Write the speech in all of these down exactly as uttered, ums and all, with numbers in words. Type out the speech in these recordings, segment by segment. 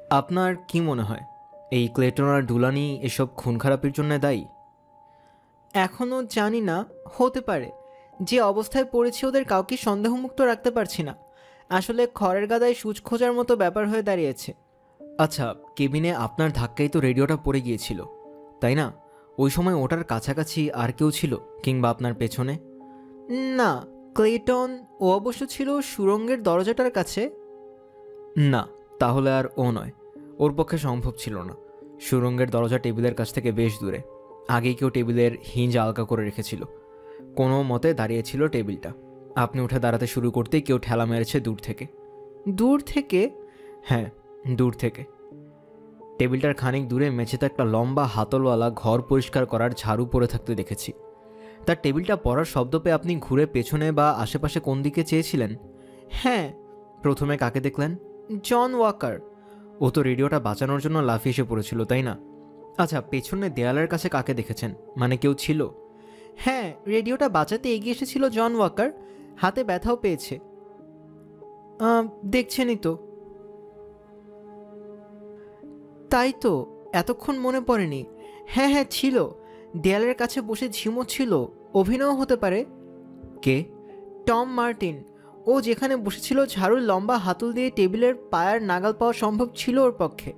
আপনার কি মনে হয় এই ক্লেটন আর ডুলানি এসব খুন খারাপের জন্য দায়ী? এখনও জানি না, হতে পারে। যে অবস্থায় পড়েছি ওদের কাউকে সন্দেহমুক্ত রাখতে পারছি না। আসলে খড়ের গাদায় সূচ খোঁজার মতো ব্যাপার হয়ে দাঁড়িয়েছে। আচ্ছা, কেবিনে আপনার ধাক্কায় তো রেডিওটা পড়ে গিয়েছিল, তাই না? ওই সময় ওটার কাছাকাছি আর কেউ ছিল, কিংবা আপনার পেছনে? না, ক্লেটন ও অবশ্য ছিল সুড়ঙ্গের দরজাটার কাছে। না, তাহলে আর ও নয়। ওর পক্ষে সম্ভব ছিল না। সুড়ঙ্গের দরজা টেবিলের কাছ থেকে বেশ দূরে। আগেই কেউ টেবিলের হিঞ্জ আলগা করে রেখেছিল। কোনো মতে দাঁড়িয়েছিল টেবিলটা। আপনি উঠে দাঁড়াতে শুরু করতেই কেউ ঠেলা মেরেছে দূর থেকে। দূর থেকে? হ্যাঁ, দূর থেকে। টেবিলটার খানিক দূরে মেঝেতে একটা লম্বা হাতলওয়ালা ঘর পরিষ্কার করার ঝাড়ু পড়ে থাকতে দেখেছি। তার টেবিলটা পড়ার শব্দ পেয়ে আপনি ঘুরে পেছনে বা আশেপাশে কোন দিকে চেয়েছিলেন? হ্যাঁ। প্রথমে কাকে দেখলেন? জন ওয়াকার। ও তো রেডিওটা বাঁচানোর জন্য লাফিয়ে এসে পড়েছিল, তাই না? আচ্ছা, পেছনে দেয়ালের কাছে কাকে দেখেছেন? মানে কেউ ছিল? হ্যাঁ, রেডিওটা বাঁচাতে এগিয়ে এসেছিল জন ওয়াকার। হাতে ব্যথাও পেয়েছে। দেখছেনই তো। তাই তো, এতক্ষণ মনে পড়েনি। হ্যাঁ হ্যাঁ, ছিল। দেয়ালের কাছে বসে ঝিমোচ্ছিল। অভিনয় হতে পারে। কে? Tom Martin. ও যেখানে বসেছিল ঝাড়ুর লম্বা হাতল দিয়ে টেবিলের পায়ার নাগাল পাওয়া সম্ভব ছিল ওর পক্ষে।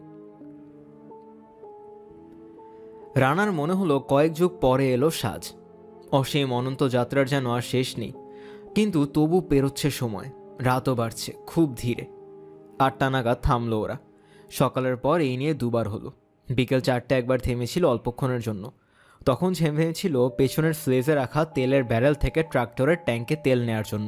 রানার মনে হলো কয়েক যুগ পরে এলো সাজ। অসীম অনন্ত যাত্রার যেন আর শেষ নেই। কিন্তু তবু পেরোচ্ছে সময়, রাতও বাড়ছে খুব ধীরে। আটটা নাগাদ থামলো ওরা। সকালের পর এই নিয়ে দুবার হলো। বিকেল চারটে একবার থেমেছিল অল্পক্ষণের জন্য। তখন থেমেছিল পেছনের স্লেজে রাখা তেলের ব্যারেল থেকে ট্রাক্টরের ট্যাঙ্কে তেল নেয়ার জন্য।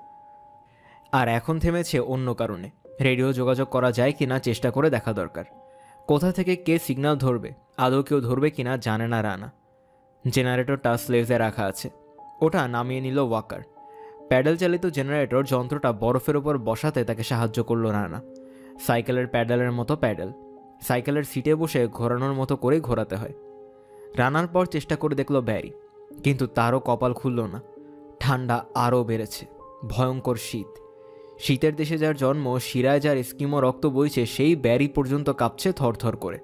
আর এখন থেমেছে অন্য কারণে। রেডিও যোগাযোগ করা যায় কিনা চেষ্টা করে দেখা দরকার। কোথা থেকে কে সিগন্যাল ধরবে, আদৌ কেউ ধরবে কিনা জানে না রানা। জেনারেটরটা স্লেজে রাখা আছে, ওটা নামিয়ে নিল ওয়াকার। প্যাডেল চালিত জেনারেটর যন্ত্রটা বরফের ওপর বসাতে তাকে সাহায্য করলো রানা। সাইকেলের প্যাডেলের মতো প্যাডেল। সাইকেলের সিটে বসে ঘোরানোর মতো করেই ঘোরাতে হয়। রানার পর চেষ্টা করে দেখল ব্যারি, কিন্তু তারও কপাল খুলল না। ঠান্ডা আরও বেড়েছে। ভয়ঙ্কর শীত। শীতের দেশে যার জন্ম, শিরায় যার এস্কিমো রক্ত বইছে, সেই ব্যারি পর্যন্ত কাঁপছে থরথর করে।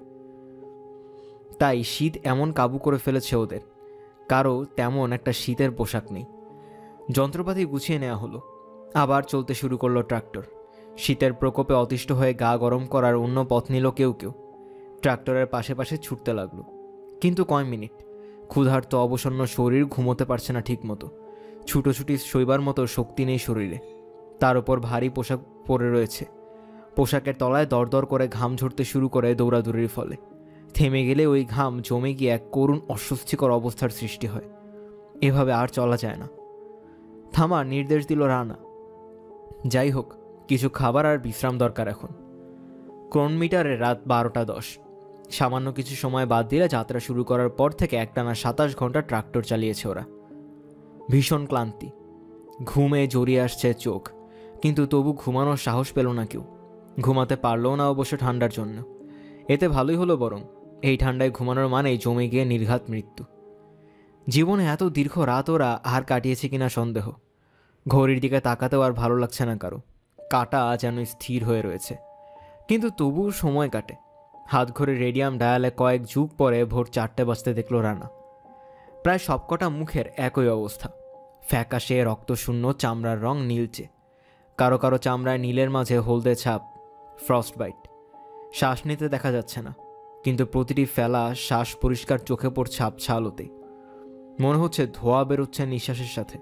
তাই শীত এমন কাবু করে ফেলেছে ওদের। কারো তেমন একটা শীতের পোশাক নেই। যন্ত্রপাতি গুছিয়ে নেওয়া হলো। আবার চলতে শুরু করলো ট্রাক্টর। শীতের প্রকোপে অতিষ্ঠ হয়ে গা গরম করার অন্য পথ নিল কেউ কেউ। ট্রাক্টরের পাশে পাশে ছুটতে লাগলো। কিন্তু কয় মিনিট। ক্ষুধার্ত অবসন্ন শরীর ঘুমোতে পারছে না ঠিক মতো। ছুটোছুটি শৈবার মতো শক্তি নেই শরীরে। তার উপর ভারী পোশাক পরে রয়েছে। পোশাকের তলায় দরদর করে ঘাম ঝরতে শুরু করে দৌড়াদৌড়ির ফলে। থেমে গেলে ওই ঘাম জমে গিয়ে এক করুণ অস্বস্তিকর অবস্থার সৃষ্টি হয়। এভাবে আর চলা যায় না। থামার নির্দেশ দিল রানা। যাই হোক, কিছু খাবার আর বিশ্রাম দরকার এখন। ক্রোনমিটারে রাত বারোটা দশ। সামান্য কিছু সময় বাদ দিলে যাত্রা শুরু করার পর থেকে একটানা সাতাশ ঘন্টা ট্রাক্টর চালিয়েছে ওরা। ভীষণ ক্লান্তি। ঘুমে জড়িয়ে আসছে চোখ, কিন্তু তবু ঘুমানোর সাহস পেল না কেউ। ঘুমাতে পারলও না অবশ্য ঠান্ডার জন্য। এতে ভালোই হলো বরং। এই ঠান্ডায় ঘুমানোর মানেই জমে গিয়ে নির্ঘাত মৃত্যু। জীবনে এত দীর্ঘ রাত ওরা আর কাটিয়েছে কিনা সন্দেহ। ঘড়ির দিকে তাকাতেও আর ভালো লাগছে না কারো। কাটা যেন স্থির হয়ে রয়েছে, কিন্তু তবু সময় কাটে। হাত ঘড়ির রেডিয়াম ডায়ালে কয়েক যুগ পরে ভোর চারটে বাজতে দেখল রানা। প্রায় সবকটা মুখের একই অবস্থা। ফ্যাকাশে রক্তশূন্য, চামড়ার রং নীলচে। কারো কারো চামড়ায় নীলের মাঝে হলদে ছাপ, ফ্রস্ট বাইট। শ্বাস নিতে দেখা যাচ্ছে না, কিন্তু প্রতিটি ফেলা শ্বাস পরিষ্কার চোখে পড়ছে আবছা আলোতে। মনে হচ্ছে ধোঁয়া বেরোচ্ছে নিঃশ্বাসের সাথে।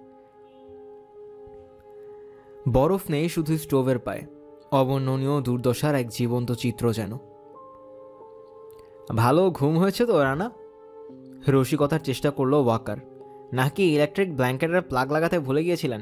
বরফ নেই, শুধু স্টোভের পায়ে। অবর্ণনীয় দুর্দশার এক জীবন্ত চিত্র যেন। ভালো ঘুম হয়েছে তো রানা? রসিকতার চেষ্টা করলো ওয়াকার। নাকি ইলেকট্রিক ব্ল্যাঙ্কেটের প্লাগ লাগাতে ভুলে গিয়েছিলেন?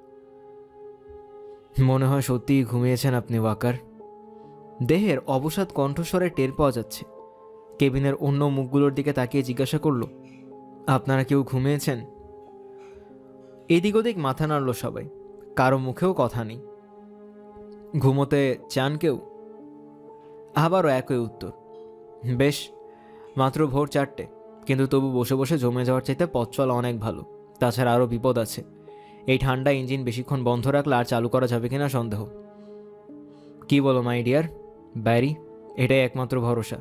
মনে হয় সত্যিই ঘুমিয়েছেন আপনি ওয়াকার। দেহের অবসাদ কণ্ঠস্বরে টের পাওয়া যাচ্ছে। কেবিনের অন্য মুখগুলোর দিকে তাকিয়ে জিজ্ঞাসা করল, আপনারা কেউ ঘুমিয়েছেন? এদিক ওদিক মাথা নাড়ল সবাই। কারো মুখেও কথা নেই। ঘুমোতে চান কেউ? আবারও একই উত্তর। বেশ, মাত্র ভোর চারটে, কিন্তু তবু বসে বসে জমে যাওয়ার চাইতে পথ চলা অনেক ভালো। তাছাড়া আরও বিপদ আছে। এই ঠান্ডা ইঞ্জিন বেশিক্ষণ বন্ধ রাখলে আর চালু করা যাবে কিনা সন্দেহ। কি বলো মাই ডিয়ার? ব্যারি, এটাই একমাত্র ভরসা।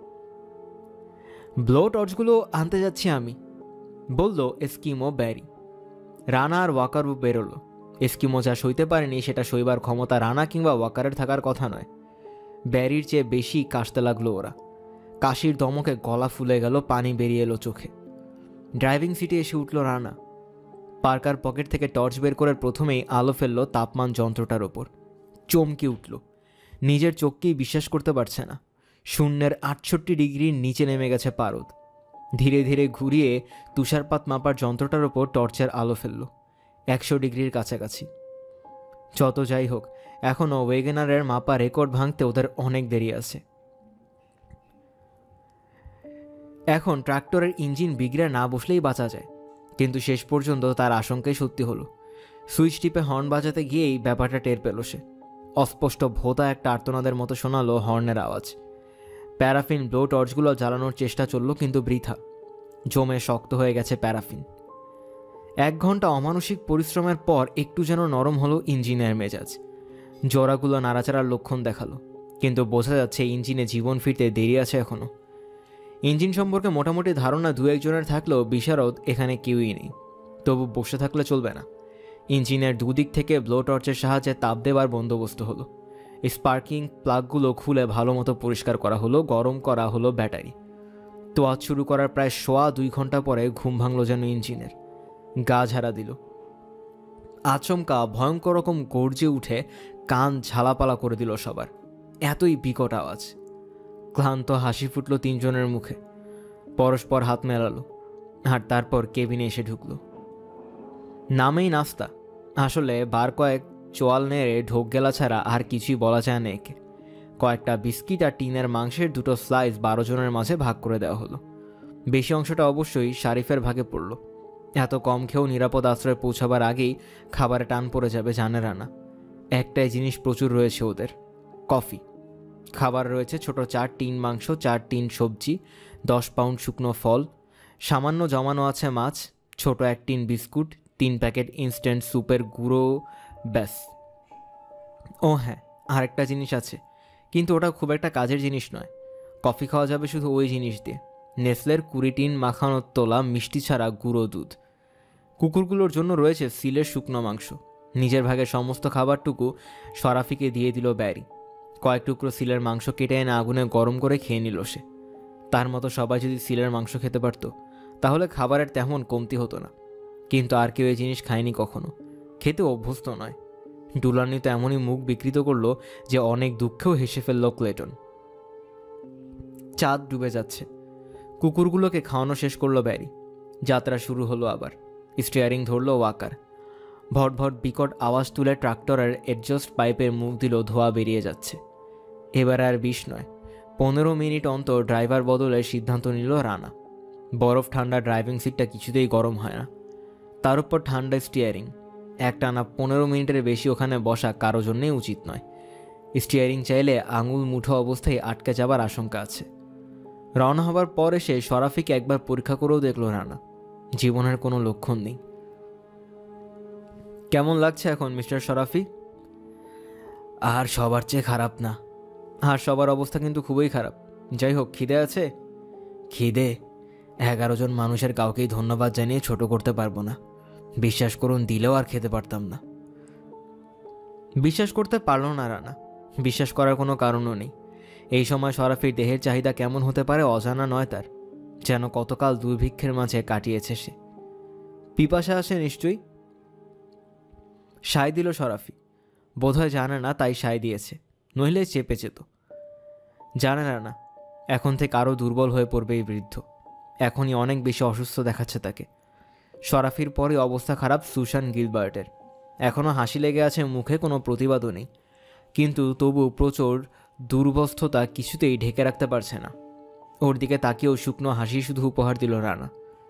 ব্লো টর্চগুলো আনতে যাচ্ছি আমি, বলল এস্কিমো ব্যারি। রানা আর ওয়াকারও বেরোলো। এস্কিমো যা সইতে পারেনি সেটা সইবার ক্ষমতা রানা কিংবা ওয়াকারের থাকার কথা নয়। ব্যারির চেয়ে বেশি কাশতে লাগলো ওরা। কাশির দমকে গলা ফুলে গেল, পানি বেরিয়ে এলো চোখে। ড্রাইভিং সিটে এসে উঠল রানা। পার্কার পকেট থেকে টর্চ বের করে প্রথমেই আলো ফেলল তাপমান যন্ত্রটার ওপর। চমকে উঠল, নিজের চোখকেই বিশ্বাস করতে পারছে না। শূন্যের আটষট্টি ডিগ্রির নিচে নেমে গেছে পারদ। ধীরে ধীরে ঘুরিয়ে তুষারপাত মাপার যন্ত্রটার ওপর টর্চের আলো ফেলল। একশো ডিগ্রির কাছাকাছি। যত যাই হোক, এখনও ওয়েগেনারের মাপা রেকর্ড ভাঙতে ওদের অনেক দেরি আছে। এখন ট্রাক্টরের ইঞ্জিন বিগড়ে না বসলেই বাঁচা যায়, কিন্তু শেষ পর্যন্ত তার আশঙ্কাই সত্যি হলো। সুইচ টিপে হর্ন বাজাতে গিয়েই ব্যাপারটা টের পেল সে। অস্পষ্ট ভোঁতা একটা আর্তনাদের মতো শোনালো হর্নের আওয়াজ। প্যারাফিন ব্লো টর্চগুলো জ্বালানোর চেষ্টা চলল, কিন্তু বৃথা। জমে শক্ত হয়ে গেছে প্যারাফিন। এক ঘন্টা অমানসিক পরিশ্রমের পর একটু যেন নরম হলো ইঞ্জিনের মেজাজ। জোড়াগুলো নাড়াচাড়ার লক্ষণ দেখালো, কিন্তু বোঝা যাচ্ছে ইঞ্জিনে জীবন ফিরতে দেরি আছে এখনো। ইঞ্জিন সম্পর্কে মোটামুটি ধারণা দু একজনের থাকলেও বিশারদ এখানে কেউই নেই। তবু বসে থাকলে চলবে না। ইঞ্জিনের দুদিক থেকে ব্লো টর্চের সাহায্যে তাপ দেওয়ার বন্দোবস্ত হলো। স্পার্কিং প্লাগগুলো খুলে ভালো মতো পরিষ্কার করা হলো, গরম করা হলো ব্যাটারি। তোয়াজ শুরু করার প্রায় সোয়া দুই ঘন্টা পরে ঘুম ভাঙল যেন ইঞ্জিনের। গা ঝাড়া দিল। আচমকা ভয়ঙ্কর রকম গর্জে উঠে কান ঝালাপালা করে দিল সবার। এতই বিকট আওয়াজ। ক্লান্ত হাসি ফুটল তিনজনের মুখে। পরস্পর হাত মেলালো, আর তারপর কেবিনে এসে ঢুকল। নামেই নাস্তা, আসলে বার কয়েক চোয়াল নেড়ে ঢোক গেলা ছাড়া আর কিছুই বলা যায় না একে। কয়েকটা বিস্কিট আর টিনের মাংসের দুটো স্লাইস বারো জনের মাঝে ভাগ করে দেওয়া হলো। বেশি অংশটা অবশ্যই শারিফের ভাগে পড়ল। এত কম খেয়েও নিরাপদ আশ্রয়ে পৌঁছাবার আগেই খাবারে টান পড়ে যাবে জানে রানা। একটাই জিনিস প্রচুর রয়েছে ওদের, কফি। খাবার রয়েছে ছোট চার টিন মাংস, চার টিন সবজি, দশ পাউন্ড শুকনো ফল, সামান্য জমানো আছে মাছ, ছোট এক টিন বিস্কুট, তিন প্যাকেট ইনস্ট্যান্ট স্যুপের গুঁড়ো, ব্যাস। ও হ্যাঁ, আরেকটা জিনিস আছে, কিন্তু ওটা খুব একটা কাজের জিনিস নয়। কফি খাওয়া যাবে শুধু ওই জিনিস দিয়ে, নেসলের কুড়ি টিন মাখানোর তোলা মিষ্টি ছাড়া গুঁড়ো দুধ। কুকুরগুলোর জন্য রয়েছে সিলের শুকনো মাংস। নিজের ভাগের সমস্ত খাবারটুকু শরাফিকে দিয়ে দিল ব্যারি। কয়েক টুকরো সিলের মাংস কেটে এনে আগুনে গরম করে খেয়ে নিল সে। তার মতো সবাই যদি সিলের মাংস খেতে পারত তাহলে খাবারের তেমন কমতি হতো না। কিন্তু আর কেউ এই জিনিস খায়নি কখনো, খেতে অভ্যস্ত নয়। ডুলানি তো এমনই মুখ বিকৃত করলো যে অনেক দুঃখেও হেসে ফেলল ক্লেটন। চাঁদ ডুবে যাচ্ছে। কুকুরগুলোকে খাওয়ানো শেষ করলো ব্যারি। যাত্রা শুরু হলো আবার। স্টিয়ারিং ধরলো ওয়াকার। ভট ভট বিকট আওয়াজ তুলে ট্রাক্টরের এডজস্ট পাইপের মুখ দিল, ধোঁয়া বেরিয়ে যাচ্ছে। এবার আর বিশ নয়, পনেরো মিনিট অন্তর ড্রাইভার বদলের সিদ্ধান্ত নিল রানা। বরফ ঠান্ডা ড্রাইভিং সিটটা কিছুতেই গরম হয় না, তার উপর ঠান্ডা স্টিয়ারিং। একটানা পনেরো মিনিটের বেশি ওখানে বসা কারো জন্যেই উচিত নয়। স্টিয়ারিং চাইলে আঙুল মুঠো অবস্থায় আটকে যাবার আশঙ্কা আছে। রওনা হবার পর এসে শরাফিকে একবার পরীক্ষা করেও দেখল রানা। জীবনের কোনো লক্ষণ নেই। কেমন লাগছে এখন মিস্টার শরাফি? আর সবার চেয়ে খারাপ না। আর সবার অবস্থা কিন্তু খুবই খারাপ। যাই হোক, খিদে আছে? খিদে এগারো জন মানুষের কাউকেই ধন্যবাদ জানিয়ে ছোট করতে পারবো না। বিশ্বাস করুন, দিলেও আর খেতে পারতাম না। বিশ্বাস করতে পারল না রানা। বিশ্বাস করার কোনো কারণও নেই। এই সময় শরাফির দেহের চাহিদা কেমন হতে পারে অজানা নয় তার। যেন কতকাল দুর্ভিক্ষের মাঝে কাটিয়েছে সে। পিপাসা আসে নিশ্চয়ই। সায় দিল শরাফি। বোধহয় জানে না তাই সায় দিয়েছে, নইলে চেপে যেত। জানে না না এখন থেকে আরও দুর্বল হয়ে পড়বে এই বৃদ্ধ। এখনই অনেক বেশি অসুস্থ দেখাচ্ছে তাকে। শরাফির পরে অবস্থা খারাপ সুসান গিলবার্টের। এখনও হাসি লেগে আছে মুখে, কোনো প্রতিবাদও নেই। কিন্তু তবু প্রচুর দুর্বস্থতা কিছুতেই ঢেকে রাখতে পারছে না। ওর দিকে তাকিয়েও শুকনো হাসি শুধু উপহার দিল রানা।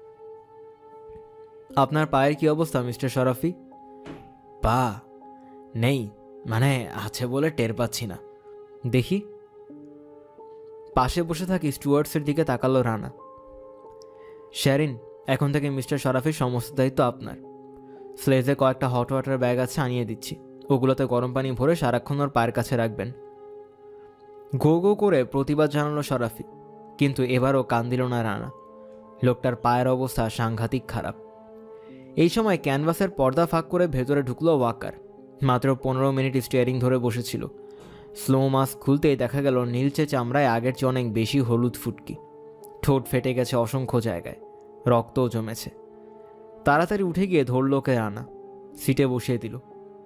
আপনার পায়ের কি অবস্থা মিস্টার শরাফি? পা নেই, মানে আছে বলে টের পাচ্ছি না। দেখি। পাশে বসে থাকি স্টুয়ার্টসের দিকে তাকালো রানা। শ্যারিন, এখন থেকে মিস্টার শরাফির সমস্ত দায়িত্ব আপনার। স্লেজে কয়েকটা হট ওয়াটার ব্যাগ আছে, আনিয়ে দিচ্ছি। ওগুলোতে গরম পানি ভরে সারাক্ষণ ওর পায়ের কাছে রাখবেন। গো গো করে প্রতিবাদ জানালো শরাফি, কিন্তু এবারও কান দিল না রানা। লোকটার পায়ের অবস্থা সাংঘাতিক খারাপ। এই সময় ক্যানভাসের পর্দা ফাঁক করে ভেতরে ঢুকলো ওয়াকার। মাত্র পনেরো মিনিট স্টিয়ারিং ধরে বসেছিল। স্লো মাস্ক খুলতেই দেখা গেল নীলচে চামড়ায় আগের চেয়ে অনেক বেশি হলুদ ফুটকি, ঠোঁট ফেটে গেছে অসংখ্য জায়গায়, রক্তও জমেছে। তাড়াতাড়ি উঠে গিয়ে ধরল ওকে রানা, সিটে বসিয়ে দিল।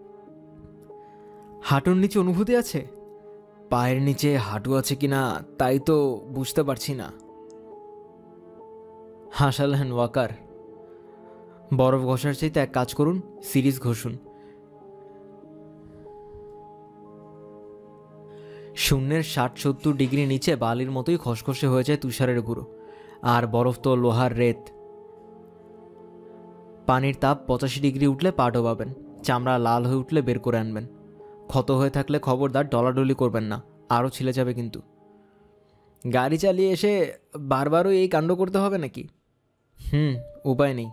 হাঁটুর নিচে অনুভূতি আছে? পায়ের নিচে হাঁটু আছে কিনা তাই তো বুঝতে পারছি না, হাসালেন ওয়াকার। বরফ ঘষার চাইতে এক কাজ করুন, সিরিজ ঘষুন। শূন্যের ষাট সত্তর ডিগ্রি নিচে বালির মতোই খসখসে হয়ে যায় তুষারের গুঁড়ো, আর বরফ তো লোহার রেত। পানির তাপ পঁচাশি ডিগ্রি উঠলে পা ডোবাবেন, চামড়া লাল হয়ে উঠলে বের করে আনবেন। ক্ষত হয়ে থাকলে খবরদার ডলাডলি করবেন না, আরও ছিলে যাবে কিন্তু। গাড়ি চালিয়ে এসে বারবারও এই কাণ্ড করতে হবে নাকি? হুম, উপায় নেই।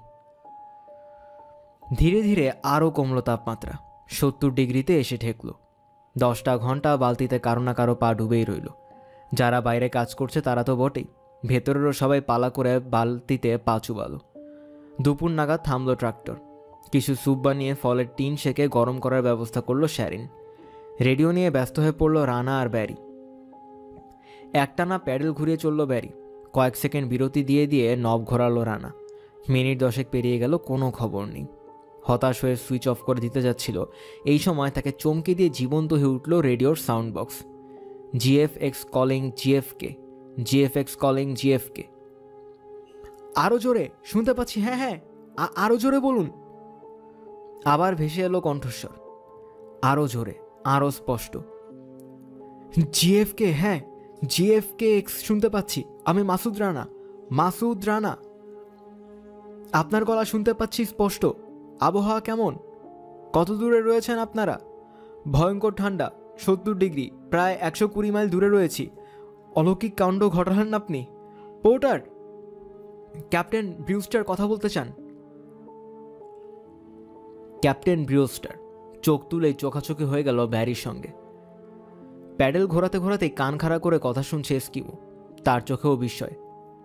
ধীরে ধীরে আরও কমল তাপমাত্রা, সত্তর ডিগ্রিতে এসে ঠেকল। দশটা ঘন্টা বালতিতে কারো না কারো পা ডুবেই রইল। যারা বাইরে কাজ করছে তারা তো বটেই, ভেতরেরও সবাই পালা করে বালতিতে পা চুবালো। দুপুর নাগাদ থামল ট্রাক্টর। কিছু স্যুপ বানিয়ে ফলের টিন সেকে গরম করার ব্যবস্থা করলো শ্যারিন। রেডিও নিয়ে ব্যস্ত হয়ে পড়ল রানা আর ব্যারি। একটানা প্যাডেল ঘুরিয়ে চলল ব্যারি। কয়েক সেকেন্ড বিরতি দিয়ে দিয়ে নব ঘোরালো রানা। মিনিট দশেক পেরিয়ে গেল, কোনো খবর নেই। হতাশ হয়ে সুইচ অফ করে দিতে যাচ্ছিল, এই সময় তাকে চমকে দিয়ে জীবন্ত হয়ে উঠল রেডিওর sound box. GF X calling জিএফকে, জিএফ এক্স কলিং জিএফকে। আরও জোরে শুনতে পাচ্ছি, হ্যাঁ হ্যাঁ আরও জোরে বলুন। আবার ভেসে এলো কণ্ঠস্বর, আরও জোরে, আরও স্পষ্ট। জিএফকে, হ্যাঁ জিএফকে এক্স শুনতে পাচ্ছি। আমি মাসুদ রানা, মাসুদ রানা। আপনার গলা শুনতে পাচ্ছি স্পষ্ট। আবহাওয়া কেমন? কত দূরে রয়েছেন আপনারা? ভয়ঙ্কর ঠান্ডা, সত্তর ডিগ্রি, প্রায় একশো কুড়ি মাইল দূরে রয়েছি। অলৌকিক কাণ্ড ঘটালেন আপনি। পোর্টার, ক্যাপ্টেন ব্রিউস্টার কথা বলতে চান। ক্যাপ্টেন ব্রিউস্টার চোখ তুলেই চোখাচোখি হয়ে গেল ব্যারির সঙ্গে। প্যাডেল ঘোরাতে ঘোরাতে কান খাড়া করে কথা শুনছে এস্কিমো, তার চোখেও বিস্ময়।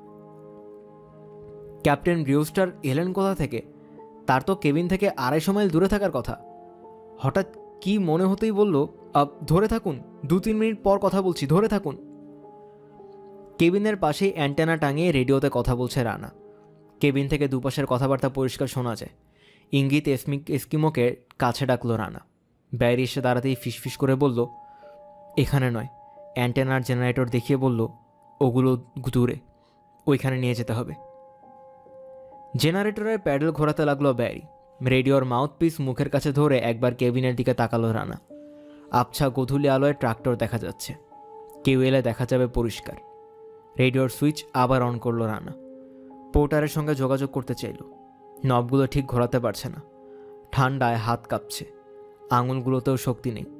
ক্যাপ্টেন ব্রিউস্টার এলেন কোথা থেকে? তার তো কেবিন থেকে আড়াইশো মাইল দূরে থাকার কথা। হঠাৎ কি মনে হতেই বলল, ধরে থাকুন, দু তিন মিনিট পর কথা বলছি, ধরে থাকুন। কেবিনের পাশেই অ্যান্টেনা টাঙিয়ে রেডিওতে কথা বলছে রানা। কেবিন থেকে দুপাশের কথাবার্তা পরিষ্কার শোনা যায়। ইঙ্গিত এসমিক এস্কিমোকে কাছে ডাকলো রানা। ব্যারি এসে দাঁড়াতেই ফিসফিস করে বলল, এখানে নয়। অ্যান্টেনার জেনারেটর দেখিয়ে বলল, ওগুলো দূরে, ওইখানে নিয়ে যেতে হবে। জেনারেটরের প্যাডেল ঘোরাতে লাগলো ব্যারি। রেডিওর মাউথপিস মুখের কাছে ধরে একবার কেবিনের দিকে তাকালো রানা। আবছা গোধূলি আলোয় ট্রাক্টর দেখা যাচ্ছে, কেউ এলে দেখা যাবে পরিষ্কার। রেডিওর সুইচ আবার অন করলো রানা। পোর্টারের সঙ্গে যোগাযোগ করতে চাইল, নবগুলো ঠিক ঘোরাতে পারছে না। ঠান্ডায় হাত কাঁপছে, আঙুলগুলোতেও শক্তি নেই।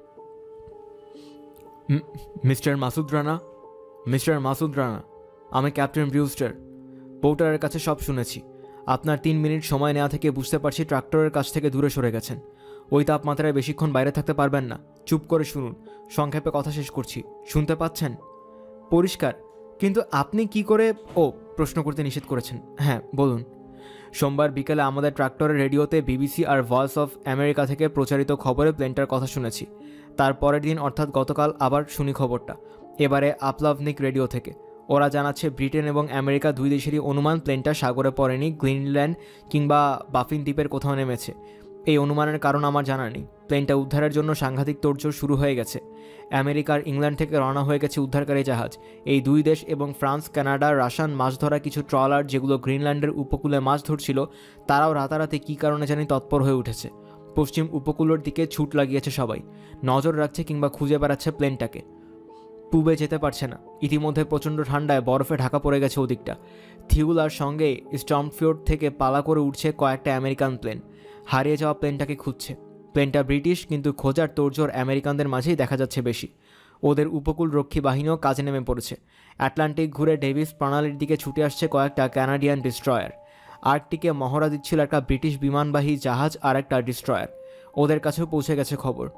মিস্টার মাসুদ রানা, মিস্টার মাসুদ রানা, আমি ক্যাপ্টেন ব্রিউস্টার। পোর্টারের কাছে সব শুনেছি। আপনার তিন মিনিট সময় নেওয়া থেকে বুঝতে পারছি ট্রাক্টরের কাছ থেকে দূরে সরে গেছেন। ওই তাপমাত্রায় বেশিক্ষণ বাইরে থাকতে পারবেন না। চুপ করে শুনুন, সংক্ষেপে কথা শেষ করছি। শুনতে পাচ্ছেন? পরিষ্কার। কিন্তু আপনি কি করে? ও, প্রশ্ন করতে নিষেধ করেছেন। হ্যাঁ বলুন। সোমবার বিকেলে আমাদের ট্রাক্টরের রেডিওতে বিবিসি আর ভয়েস অফ আমেরিকা থেকে প্রচারিত খবরে প্লেনটার কথা শুনেছি। তার পরের দিন অর্থাৎ গতকাল আবার শুনি খবরটা, এবারে আপলাভনিক রেডিও থেকে। ওরা জানাচ্ছে ব্রিটেন এবং আমেরিকা দুই দেশেরই অনুমান প্লেনটা সাগরে পড়েনি, গ্রিনল্যান্ড কিংবা বাফিন দ্বীপের কোথাও নেমেছে। এই অনুমানের কারণ আমার জানা নেই। প্লেনটা উদ্ধারের জন্য সাংঘাতিক তোড়জোড় শুরু হয়ে গেছে। আমেরিকার ইংল্যান্ড থেকে রওনা হয়ে গেছে উদ্ধারকারী জাহাজ। এই দুই দেশ এবং ফ্রান্স, কানাডা, রাশিয়ান মাছ ধরা কিছু ট্রলার যেগুলো গ্রিনল্যান্ডের উপকূলে মাছ ধরছিল, তারাও রাতারাতি কী কারণে জানি তৎপর হয়ে উঠেছে। পশ্চিম উপকূলের দিকে ছুট লাগিয়েছে সবাই, নজর রাখছে কিংবা খুঁজে বেড়াচ্ছে প্লেনটাকে। পূবে যেতে পারছে না। ইতিমধ্যে প্রচণ্ড ঠান্ডায় বরফে ঢাকা পড়ে গেছে ওদিকটা। থিউলার সঙ্গে স্টর্মফিওর্ড থেকে পালা করে উঠছে কয়েকটা আমেরিকান প্লেন। হারিয়ে যাওয়া প্লেনটাকে খুঁজছে। প্লেনটা ব্রিটিশ, কিন্তু খোঁজার তোড়জোড় আমেরিকানদের মাঝেই দেখা যাচ্ছে বেশি। ওদের উপকূল রক্ষী বাহিনীও কাজে নেমে পড়েছে। আটলান্টিক ঘুরে ডেভিস প্রণালীর দিকে ছুটে আসছে কয়েকটা কানাডিয়ান ডিস্ট্রয়ার। আর্কটিকে মহড়া দিচ্ছিল একটা ব্রিটিশ বিমানবাহী জাহাজ আর একটা ডিস্ট্রয়ার। ওদের কাছেও পৌঁছে গেছে খবর।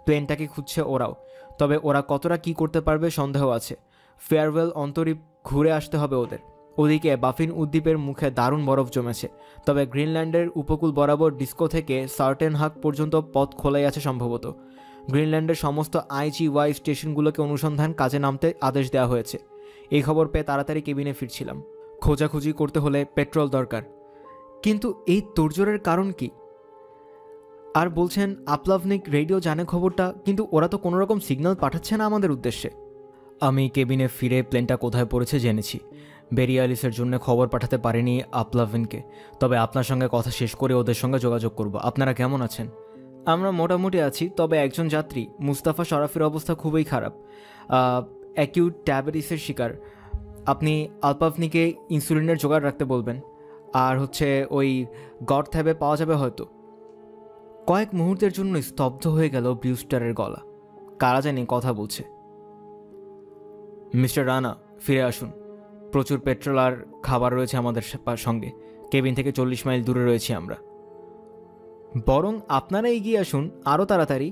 প্লেনটাকে খুঁজছে ওরাও, তবে ওরা কতটা কি করতে পারবে সন্দেহ আছে। ফেয়ারওয়েল অন্তরীপ ঘুরে আসতে হবে ওদের। ওদিকে বাফিন উদ্বীপের মুখে দারুণ বরফ জমেছে, তবে গ্রিনল্যান্ডের উপকূল বরাবর ডিস্কো থেকে সার্টেন হাক পর্যন্ত পথ খোলাই আছে সম্ভবত। গ্রিনল্যান্ডের সমস্ত আইজিওয়াই স্টেশনগুলোকে অনুসন্ধান কাজে নামতে আদেশ দেওয়া হয়েছে। এই খবর পেয়ে তাড়াতাড়ি কেবিনে ফিরছিলাম। খোঁজাখুঁজি করতে হলে পেট্রোল দরকার, কিন্তু এই তোড়জোড়ের কারণ কি? আর বলছেন আপলাভনিক রেডিও জানে খবরটা, কিন্তু ওরা তো কোনো রকম সিগন্যাল পাঠাচ্ছে না আমাদের উদ্দেশ্যে। আমি কেবিনে ফিরে প্লেনটা কোথায় পড়েছে জেনেছি। বেরিয়ালিসের জন্য খবর পাঠাতে পারিনি আপলাভিনকে, তবে আপনার সঙ্গে কথা শেষ করে ওদের সঙ্গে যোগাযোগ করব। আপনারা কেমন আছেন? আমরা মোটামুটি আছি, তবে একজন যাত্রী মুস্তাফা শরাফের অবস্থা খুবই খারাপ, অ্যাকিউট ডায়াবেটিসের শিকার। আপনি আলপাভনিকে ইনসুলিনের জোগাড় রাখতে বলবেন। আর হচ্ছে ওই গড থ্যাবে পাওয়া যাবে হয়তো। কয়েক মুহূর্তের জন্য স্তব্ধ হয়ে গেল ব্রিউস্টারের গলা। কারা জানি কথা বলছে। মিস্টার রানা, ফিরে আসুন। প্রচুর পেট্রোল আর খাবার রয়েছে আমাদের সঙ্গে। কেবিন থেকে চল্লিশ মাইল দূরে রয়েছি আমরা। বরং আপনারা এগিয়ে আসুন আরও তাড়াতাড়ি।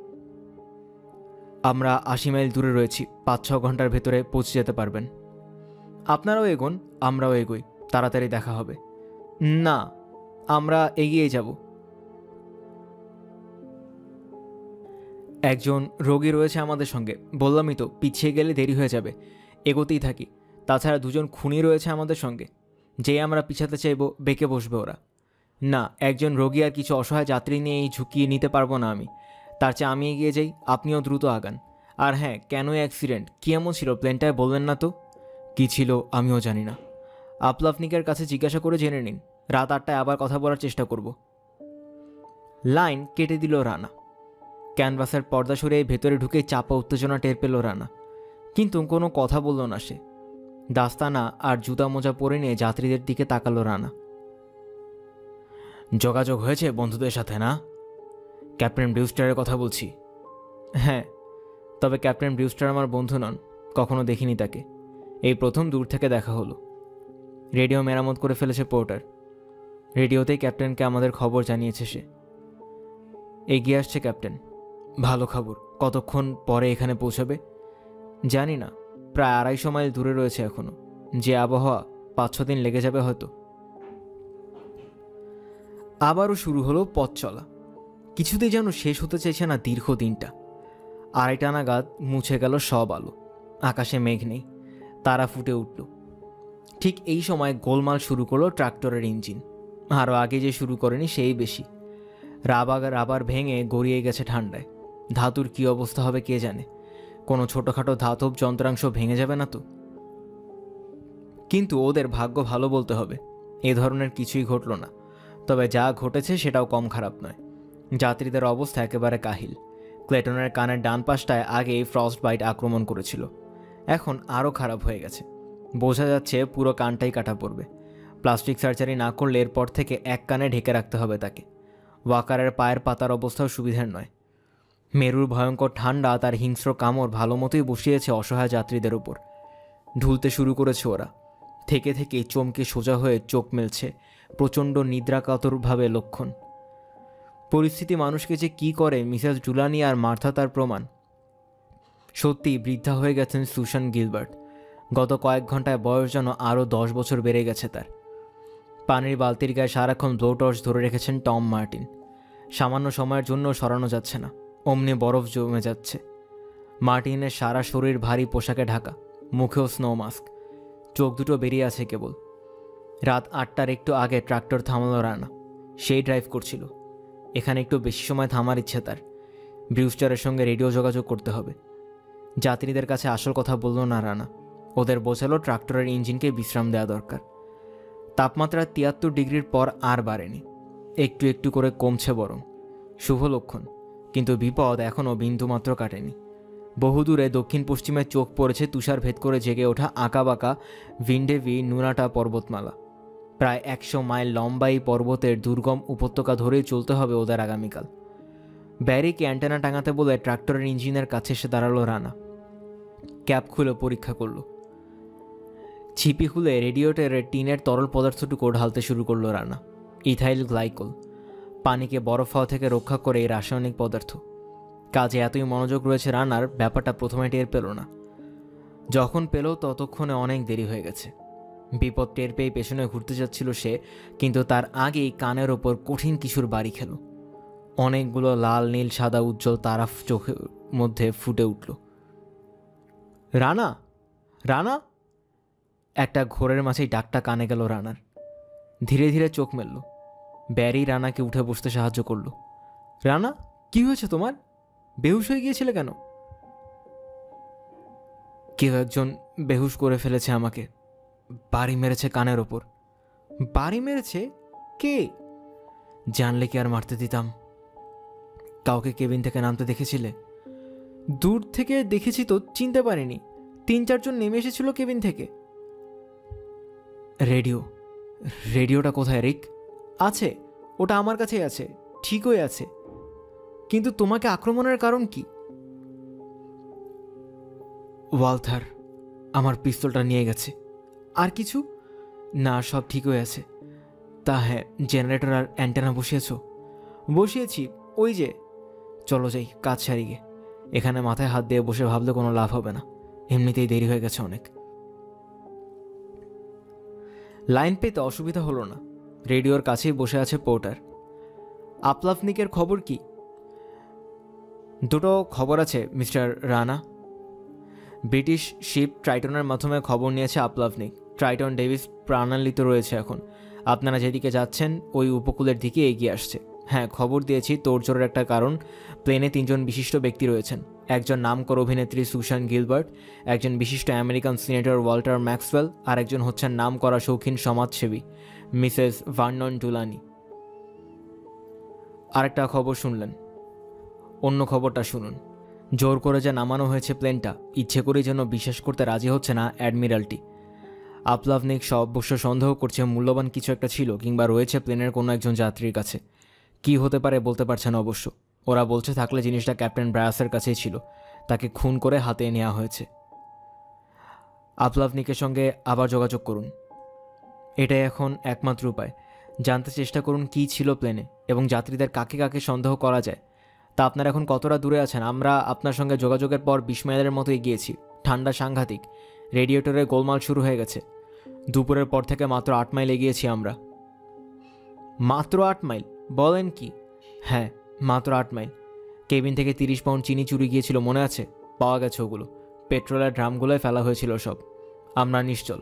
আমরা আশি মাইল দূরে রয়েছি, পাঁচ ছ ঘন্টার ভেতরে পৌঁছে যেতে পারবেন। আপনারাও এগোন, আমরাও এগোই, তাড়াতাড়ি দেখা হবে। না, আমরা এগিয়ে যাব। একজন রোগী রয়েছে আমাদের সঙ্গে, বললামই তো পিছিয়ে গেলে দেরি হয়ে যাবে। এগোতেই থাকি। তাছাড়া দুজন খুনি রয়েছে আমাদের সঙ্গে, যেই আমরা পিছাতে চাইব বেঁকে বসবে ওরা। না, একজন রোগী আর কিছু অসহায় যাত্রী নিয়ে এই ঝুঁকিয়ে নিতে পারবো না আমি। তার চেয়ে আমি এগিয়ে যাই, আপনিও দ্রুত আগান। আর হ্যাঁ, কেন অ্যাক্সিডেন্ট, কী এমন ছিল প্লেনটায় বললেন না তো? কী ছিল আমিও জানি না। আপলাভনিকের কাছে জিজ্ঞাসা করে জেনে নিন। রাত আটটায় আবার কথা বলার চেষ্টা করব। লাইন কেটে দিল রানা। ক্যানভাসের পর্দা সরে ভেতরে ঢুকে চাপা উত্তেজনা টের পেল রানা, কিন্তু কোনো কথা বলল না সে। দাস্তানা আর জুতা মোজা পরে নিয়ে যাত্রীদের দিকে তাকালো রানা। যোগাযোগ হয়েছে বন্ধুদের সাথে না? ক্যাপ্টেন ব্রিউস্টারের কথা বলছি। হ্যাঁ, তবে ক্যাপ্টেন ব্রিউস্টার আমার বন্ধু নন, কখনো দেখিনি তাকে। এই প্রথম দূর থেকে দেখা হলো। রেডিও মেরামত করে ফেলেছে পোর্টার। রেডিওতেই ক্যাপ্টেনকে আমাদের খবর জানিয়েছে সে। এগিয়ে আসছে ক্যাপ্টেন। ভালো খবর। কতক্ষণ পরে এখানে পৌঁছাবে জানি না, প্রায় আড়াইশো মাইল দূরে রয়েছে এখনো। যে আবহাওয়া, পাঁচ ছ দিন লেগে যাবে হয়তো। আবারও শুরু হলো পথ চলা। কিছুতেই যেন শেষ হতে চাইছে না দীর্ঘ দিনটা। আড়াইটা নাগাদ মুছে গেল সব আলো। আকাশে মেঘ নেই, তারা ফুটে উঠল। ঠিক এই সময় গোলমাল শুরু করলো ট্রাক্টরের ইঞ্জিন। আরও আগে যে শুরু করেনি সেই বেশি। রাবার রাবার ভেঙে গড়িয়ে গেছে ঠান্ডায়। ধাতুর কী অবস্থা হবে কে জানে। কোনো ছোটোখাটো ধাতব যন্ত্রাংশ ভেঙে যাবে না তো? কিন্তু ওদের ভাগ্য ভালো বলতে হবে, এ ধরনের কিছুই ঘটল না। তবে যা ঘটেছে সেটাও কম খারাপ নয়। যাত্রীদের অবস্থা একেবারে কাহিল। ক্লেটনের কানের ডান পাশটায় আগেই ফ্রস্ট বাইট আক্রমণ করেছিল, এখন আরও খারাপ হয়ে গেছে। বোঝা যাচ্ছে পুরো কানটাই কাটা পড়বে। প্লাস্টিক সার্জারি না করলে এরপর থেকে এক কানে ঢেকে রাখতে হবে তাকে। ওয়াকারের পায়ের পাতার অবস্থাও সুবিধার নয়। মেরুর ভয়ঙ্কর ঠান্ডা তার হিংস্র কামড় ভালো মতোই বসিয়েছে অসহায় যাত্রীদের উপর। ঢুলতে শুরু করেছে ওরা। থেকে থেকে চমকে সোজা হয়ে চোখ মেলছে, প্রচণ্ড নিদ্রাকাতরভাবে লক্ষণ। পরিস্থিতি মানুষকে যে কী করে মিসেস জুলানি আর মার্থা তার প্রমাণ। সত্যি বৃদ্ধা হয়ে গেছেন সুসান গিলবার্ট। গত কয়েক ঘন্টায় বয়স যেন আরও দশ বছর বেড়ে গেছে তার। পানির বালতির গায়ে সারাক্ষণ ব্লো টর্চ ধরে রেখেছেন টম মার্টিন। সামান্য সময়ের জন্য সরানো যাচ্ছে না, অমনি বরফ জমে যাচ্ছে। মার্টিনের সারা শরীর ভারী পোশাকে ঢাকা, মুখেও স্নো মাস্ক, চোখ দুটো বেরিয়ে আছে কেবল। রাত আটটার একটু আগে ট্রাক্টর থামালো রানা। সেই ড্রাইভ করছিল। এখানে একটু বেশি সময় থামার ইচ্ছে তার। ব্রিউস্টারের সঙ্গে রেডিও যোগাযোগ করতে হবে। যাত্রীদের কাছে আসল কথা বলল না রানা। ওদের বোঝালো ট্রাক্টরের ইঞ্জিনকে বিশ্রাম দেওয়া দরকার। তাপমাত্রা তিয়াত্তর ডিগ্রির পর আর বাড়েনি, একটু একটু করে কমছে বরং। শুভ লক্ষণ, কিন্তু বিপদ এখনও বিন্দুমাত্র কাটেনি। বহুদূরে দক্ষিণ পশ্চিমে চোখ পড়েছে তুষার ভেদ করে জেগে ওঠা আঁকাবাঁকা ভিন্ডেভি নুনাটা পর্বতমালা। প্রায় একশো মাইল লম্বা এই পর্বতের দুর্গম উপত্যকা ধরেই চলতে হবে ওদের আগামীকাল। ব্যারিকে অ্যান্টেনা টাঙাতে বলে ট্রাক্টরের ইঞ্জিনের কাছে এসে দাঁড়ালো রানা। ক্যাপ খুলে পরীক্ষা করল। ছিপি খুলে রেডিয়েটরের টিনের তরল পদার্থটুকু ঢালতে শুরু করলো রানা। ইথাইল গ্লাইকল, পানিকে বরফ হওয়া থেকে রক্ষা করে এই রাসায়নিক পদার্থ। কাজে এতই মনোযোগ রয়েছে রানার, ব্যাপারটা প্রথমে টের পেল না। যখন পেল ততক্ষণে অনেক দেরি হয়ে গেছে। বিপদ টের পেয়ে পেছনে ঘুরতে যাচ্ছিল সে, কিন্তু তার আগেই কানের ওপর কঠিন কিছুর বাড়ি খেল। অনেকগুলো লাল নীল সাদা উজ্জ্বল তারা চোখের মধ্যে ফুটে উঠল। রানা, রানা! একটা ঘোরের মাঝেই ডাকটা কানে গেল রানার। ধীরে ধীরে চোখ মেলল। ব্যারি রানাকে উঠে বসতে সাহায্য করল। রানা, কি হয়েছে তোমার? বেহুশ হয়ে গিয়েছিলে কেন? কেউ একজন বেহুশ করে ফেলেছে আমাকে। বাড়ি মেরেছে কানের ওপর। বাড়ি মেরেছে? কে? জানলে কি আর মারতে দিতাম? কাউকে কেবিন থেকে নামতে দেখেছিলে? দূর থেকে দেখেছি তো, চিনতে পারিনি। তিন চারজন নেমে এসেছিল কেবিন থেকে। রেডিও, রেডিওটা কোথায় রিক? আছে, ওটা আমার কাছেই আছে, ঠিকই আছে। কিন্তু তোমাকে আক্রমণের কারণ কি? ওয়ালথার আমার পিস্তলটা নিয়ে গেছে। আর কিছু না, সব ঠিক হয়ে আছে। তা হ্যাঁ, জেনারেটর আর অ্যান্টেনা বসিয়েছ? বসিয়েছি, ওই যে। চলো যাই, কাজ সারি গে। এখানে মাথায় হাত দিয়ে বসে ভাবলে কোনো লাভ হবে না, এমনিতেই দেরি হয়ে গেছে অনেক। লাইন পেতে অসুবিধা হলো না। রেডিওর কাছেই বসে আছে পোর্টার। আপলাফনিকের খবর কি? দুটো খবর আছে মিস্টার রানা। ব্রিটিশ শিপ ট্রাইটনের মাধ্যমে খবর নিয়েছে আপলাফনিক। ট্রাইটন ডেভিস প্রাণান্বিত রয়েছে এখন। আপনারা যেদিকে যাচ্ছেন ওই উপকূলের দিকে এগিয়ে আসছে। হ্যাঁ, খবর দিয়েছি তোড়জোড়ের একটা কারণ। প্লেনে তিনজন বিশিষ্ট ব্যক্তি রয়েছেন। একজন নামকর অভিনেত্রী সুসান গিলবার্ট, একজন বিশিষ্ট আমেরিকান সিনেটর ওয়াল্টার ম্যাক্সওয়েল, আর একজন হচ্ছেন নামকরা শৌখিন সমাজসেবী মিসেস ভার্নন ডুলানি। আরেকটা খবর শুনলেন? অন্য খবরটা শুনুন। জোর করে যে নামানো হয়েছে প্লেনটা, ইচ্ছে করেই যেন বিশ্বাস করতে রাজি হচ্ছে না অ্যাডমিরালটি। আপলাভনিক অবশ্য সন্দেহ করছে মূল্যবান কিছু একটা ছিল কিংবা রয়েছে প্লেনের কোনো একজন যাত্রীর কাছে। কি হতে পারে বলতে পারছে না অবশ্য। ওরা বলছে থাকলে জিনিসটা ক্যাপ্টেন ব্রায়াসের কাছেই ছিল, তাকে খুন করে হাতে নেওয়া হয়েছে। আপলাভনিকের সঙ্গে আবার যোগাযোগ করুন, এটাই এখন একমাত্র উপায়। জানতে চেষ্টা করুন কী ছিল প্লেনে এবং যাত্রীদের কাকে কাকে সন্দেহ করা যায়। তা আপনারা এখন কতটা দূরে আছেন? আমরা আপনার সঙ্গে যোগাযোগের পর বিশ মাইলের মতো এগিয়েছি। ঠান্ডা সাংঘাতিক, রেডিয়েটরে গোলমাল শুরু হয়ে গেছে। দুপুরের পর থেকে মাত্র আট মাইল এগিয়েছি আমরা। মাত্র আট মাইল বলেন কি? হ্যাঁ, মাত্র আট মাইল। কেবিন থেকে তিরিশ পাউন্ড চিনি চুরি গিয়েছিল, মনে আছে? পাওয়া গেছে ওগুলো। পেট্রোলের ড্রামগুলোয় ফেলা হয়েছিল সব। আমরা নিশ্চল।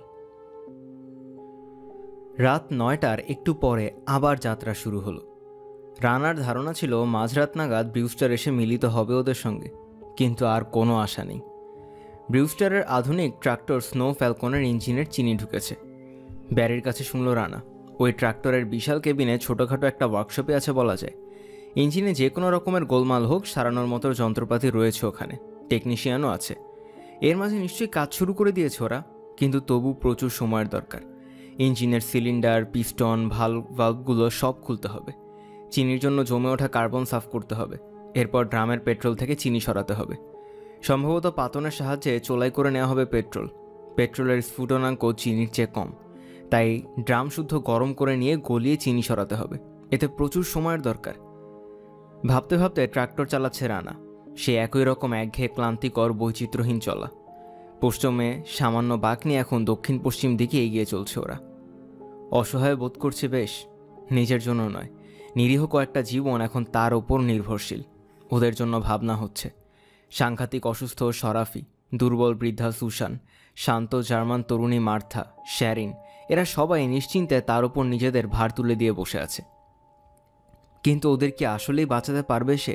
রাত নয়টার একটু পরে আবার যাত্রা শুরু হলো। রানার ধারণা ছিল মাঝরাত নাগাদ ব্রিউস্টার এসে মিলিত হবে ওদের সঙ্গে, কিন্তু আর কোনো আশা নেই। ব্রিউস্টারের আধুনিক ট্রাক্টর স্নো ফ্যালকনের ইঞ্জিনের চিনি ঢুকেছে। ব্যারির কাছে শুনল রানা, ওই ট্রাক্টরের বিশাল কেবিনে ছোটোখাটো একটা ওয়ার্কশপে আছে বলা যায়। ইঞ্জিনে যে কোনো রকমের গোলমাল হোক সারানোর মতো যন্ত্রপাতি রয়েছে ওখানে, টেকনিশিয়ানও আছে। এর মাঝে নিশ্চয়ই কাজ শুরু করে দিয়েছে ওরা, কিন্তু তবু প্রচুর সময়ের দরকার। ইঞ্জিনের সিলিন্ডার, পিস্টন, ভালভ ভালভগুলো সব খুলতে হবে। চিনির জন্য জমে ওঠা কার্বন সাফ করতে হবে। এরপর ড্রামের পেট্রোল থেকে চিনি সরাতে হবে। সম্ভবত পাতনের সাহায্যে চোলাই করে নেওয়া হবে পেট্রোল। পেট্রোলের স্ফুটনাঙ্ক চিনির চেয়ে কম, তাই ড্রাম শুদ্ধ গরম করে নিয়ে গলিয়ে চিনি সরাতে হবে। এতে প্রচুর সময়ের দরকার। ভাবতে ভাবতে ট্রাক্টর চালাচ্ছে রানা। সে একই রকম একঘেয়ে ক্লান্তিকর বৈচিত্র্যহীন চলা। পশ্চিমে সামান্য বাঁক নিয়ে এখন দক্ষিণ পশ্চিম দিকে এগিয়ে চলছে ওরা। অসহায় বোধ করছে বেশ। নিজের জন্য নয়, নিরীহ কয়েকটা জীবন এখন তার ওপর নির্ভরশীল। ওদের জন্য ভাবনা হচ্ছে। সাংঘাতিক অসুস্থ সরাফি, দুর্বল বৃদ্ধা সুসান, শান্ত জার্মান তরুণী মার্থা, শ্যারিন, এরা সবাই নিশ্চিন্তে তার ওপর নিজেদের ভার তুলে দিয়ে বসে আছে। কিন্তু ওদের কি আসলেই বাঁচাতে পারবে সে?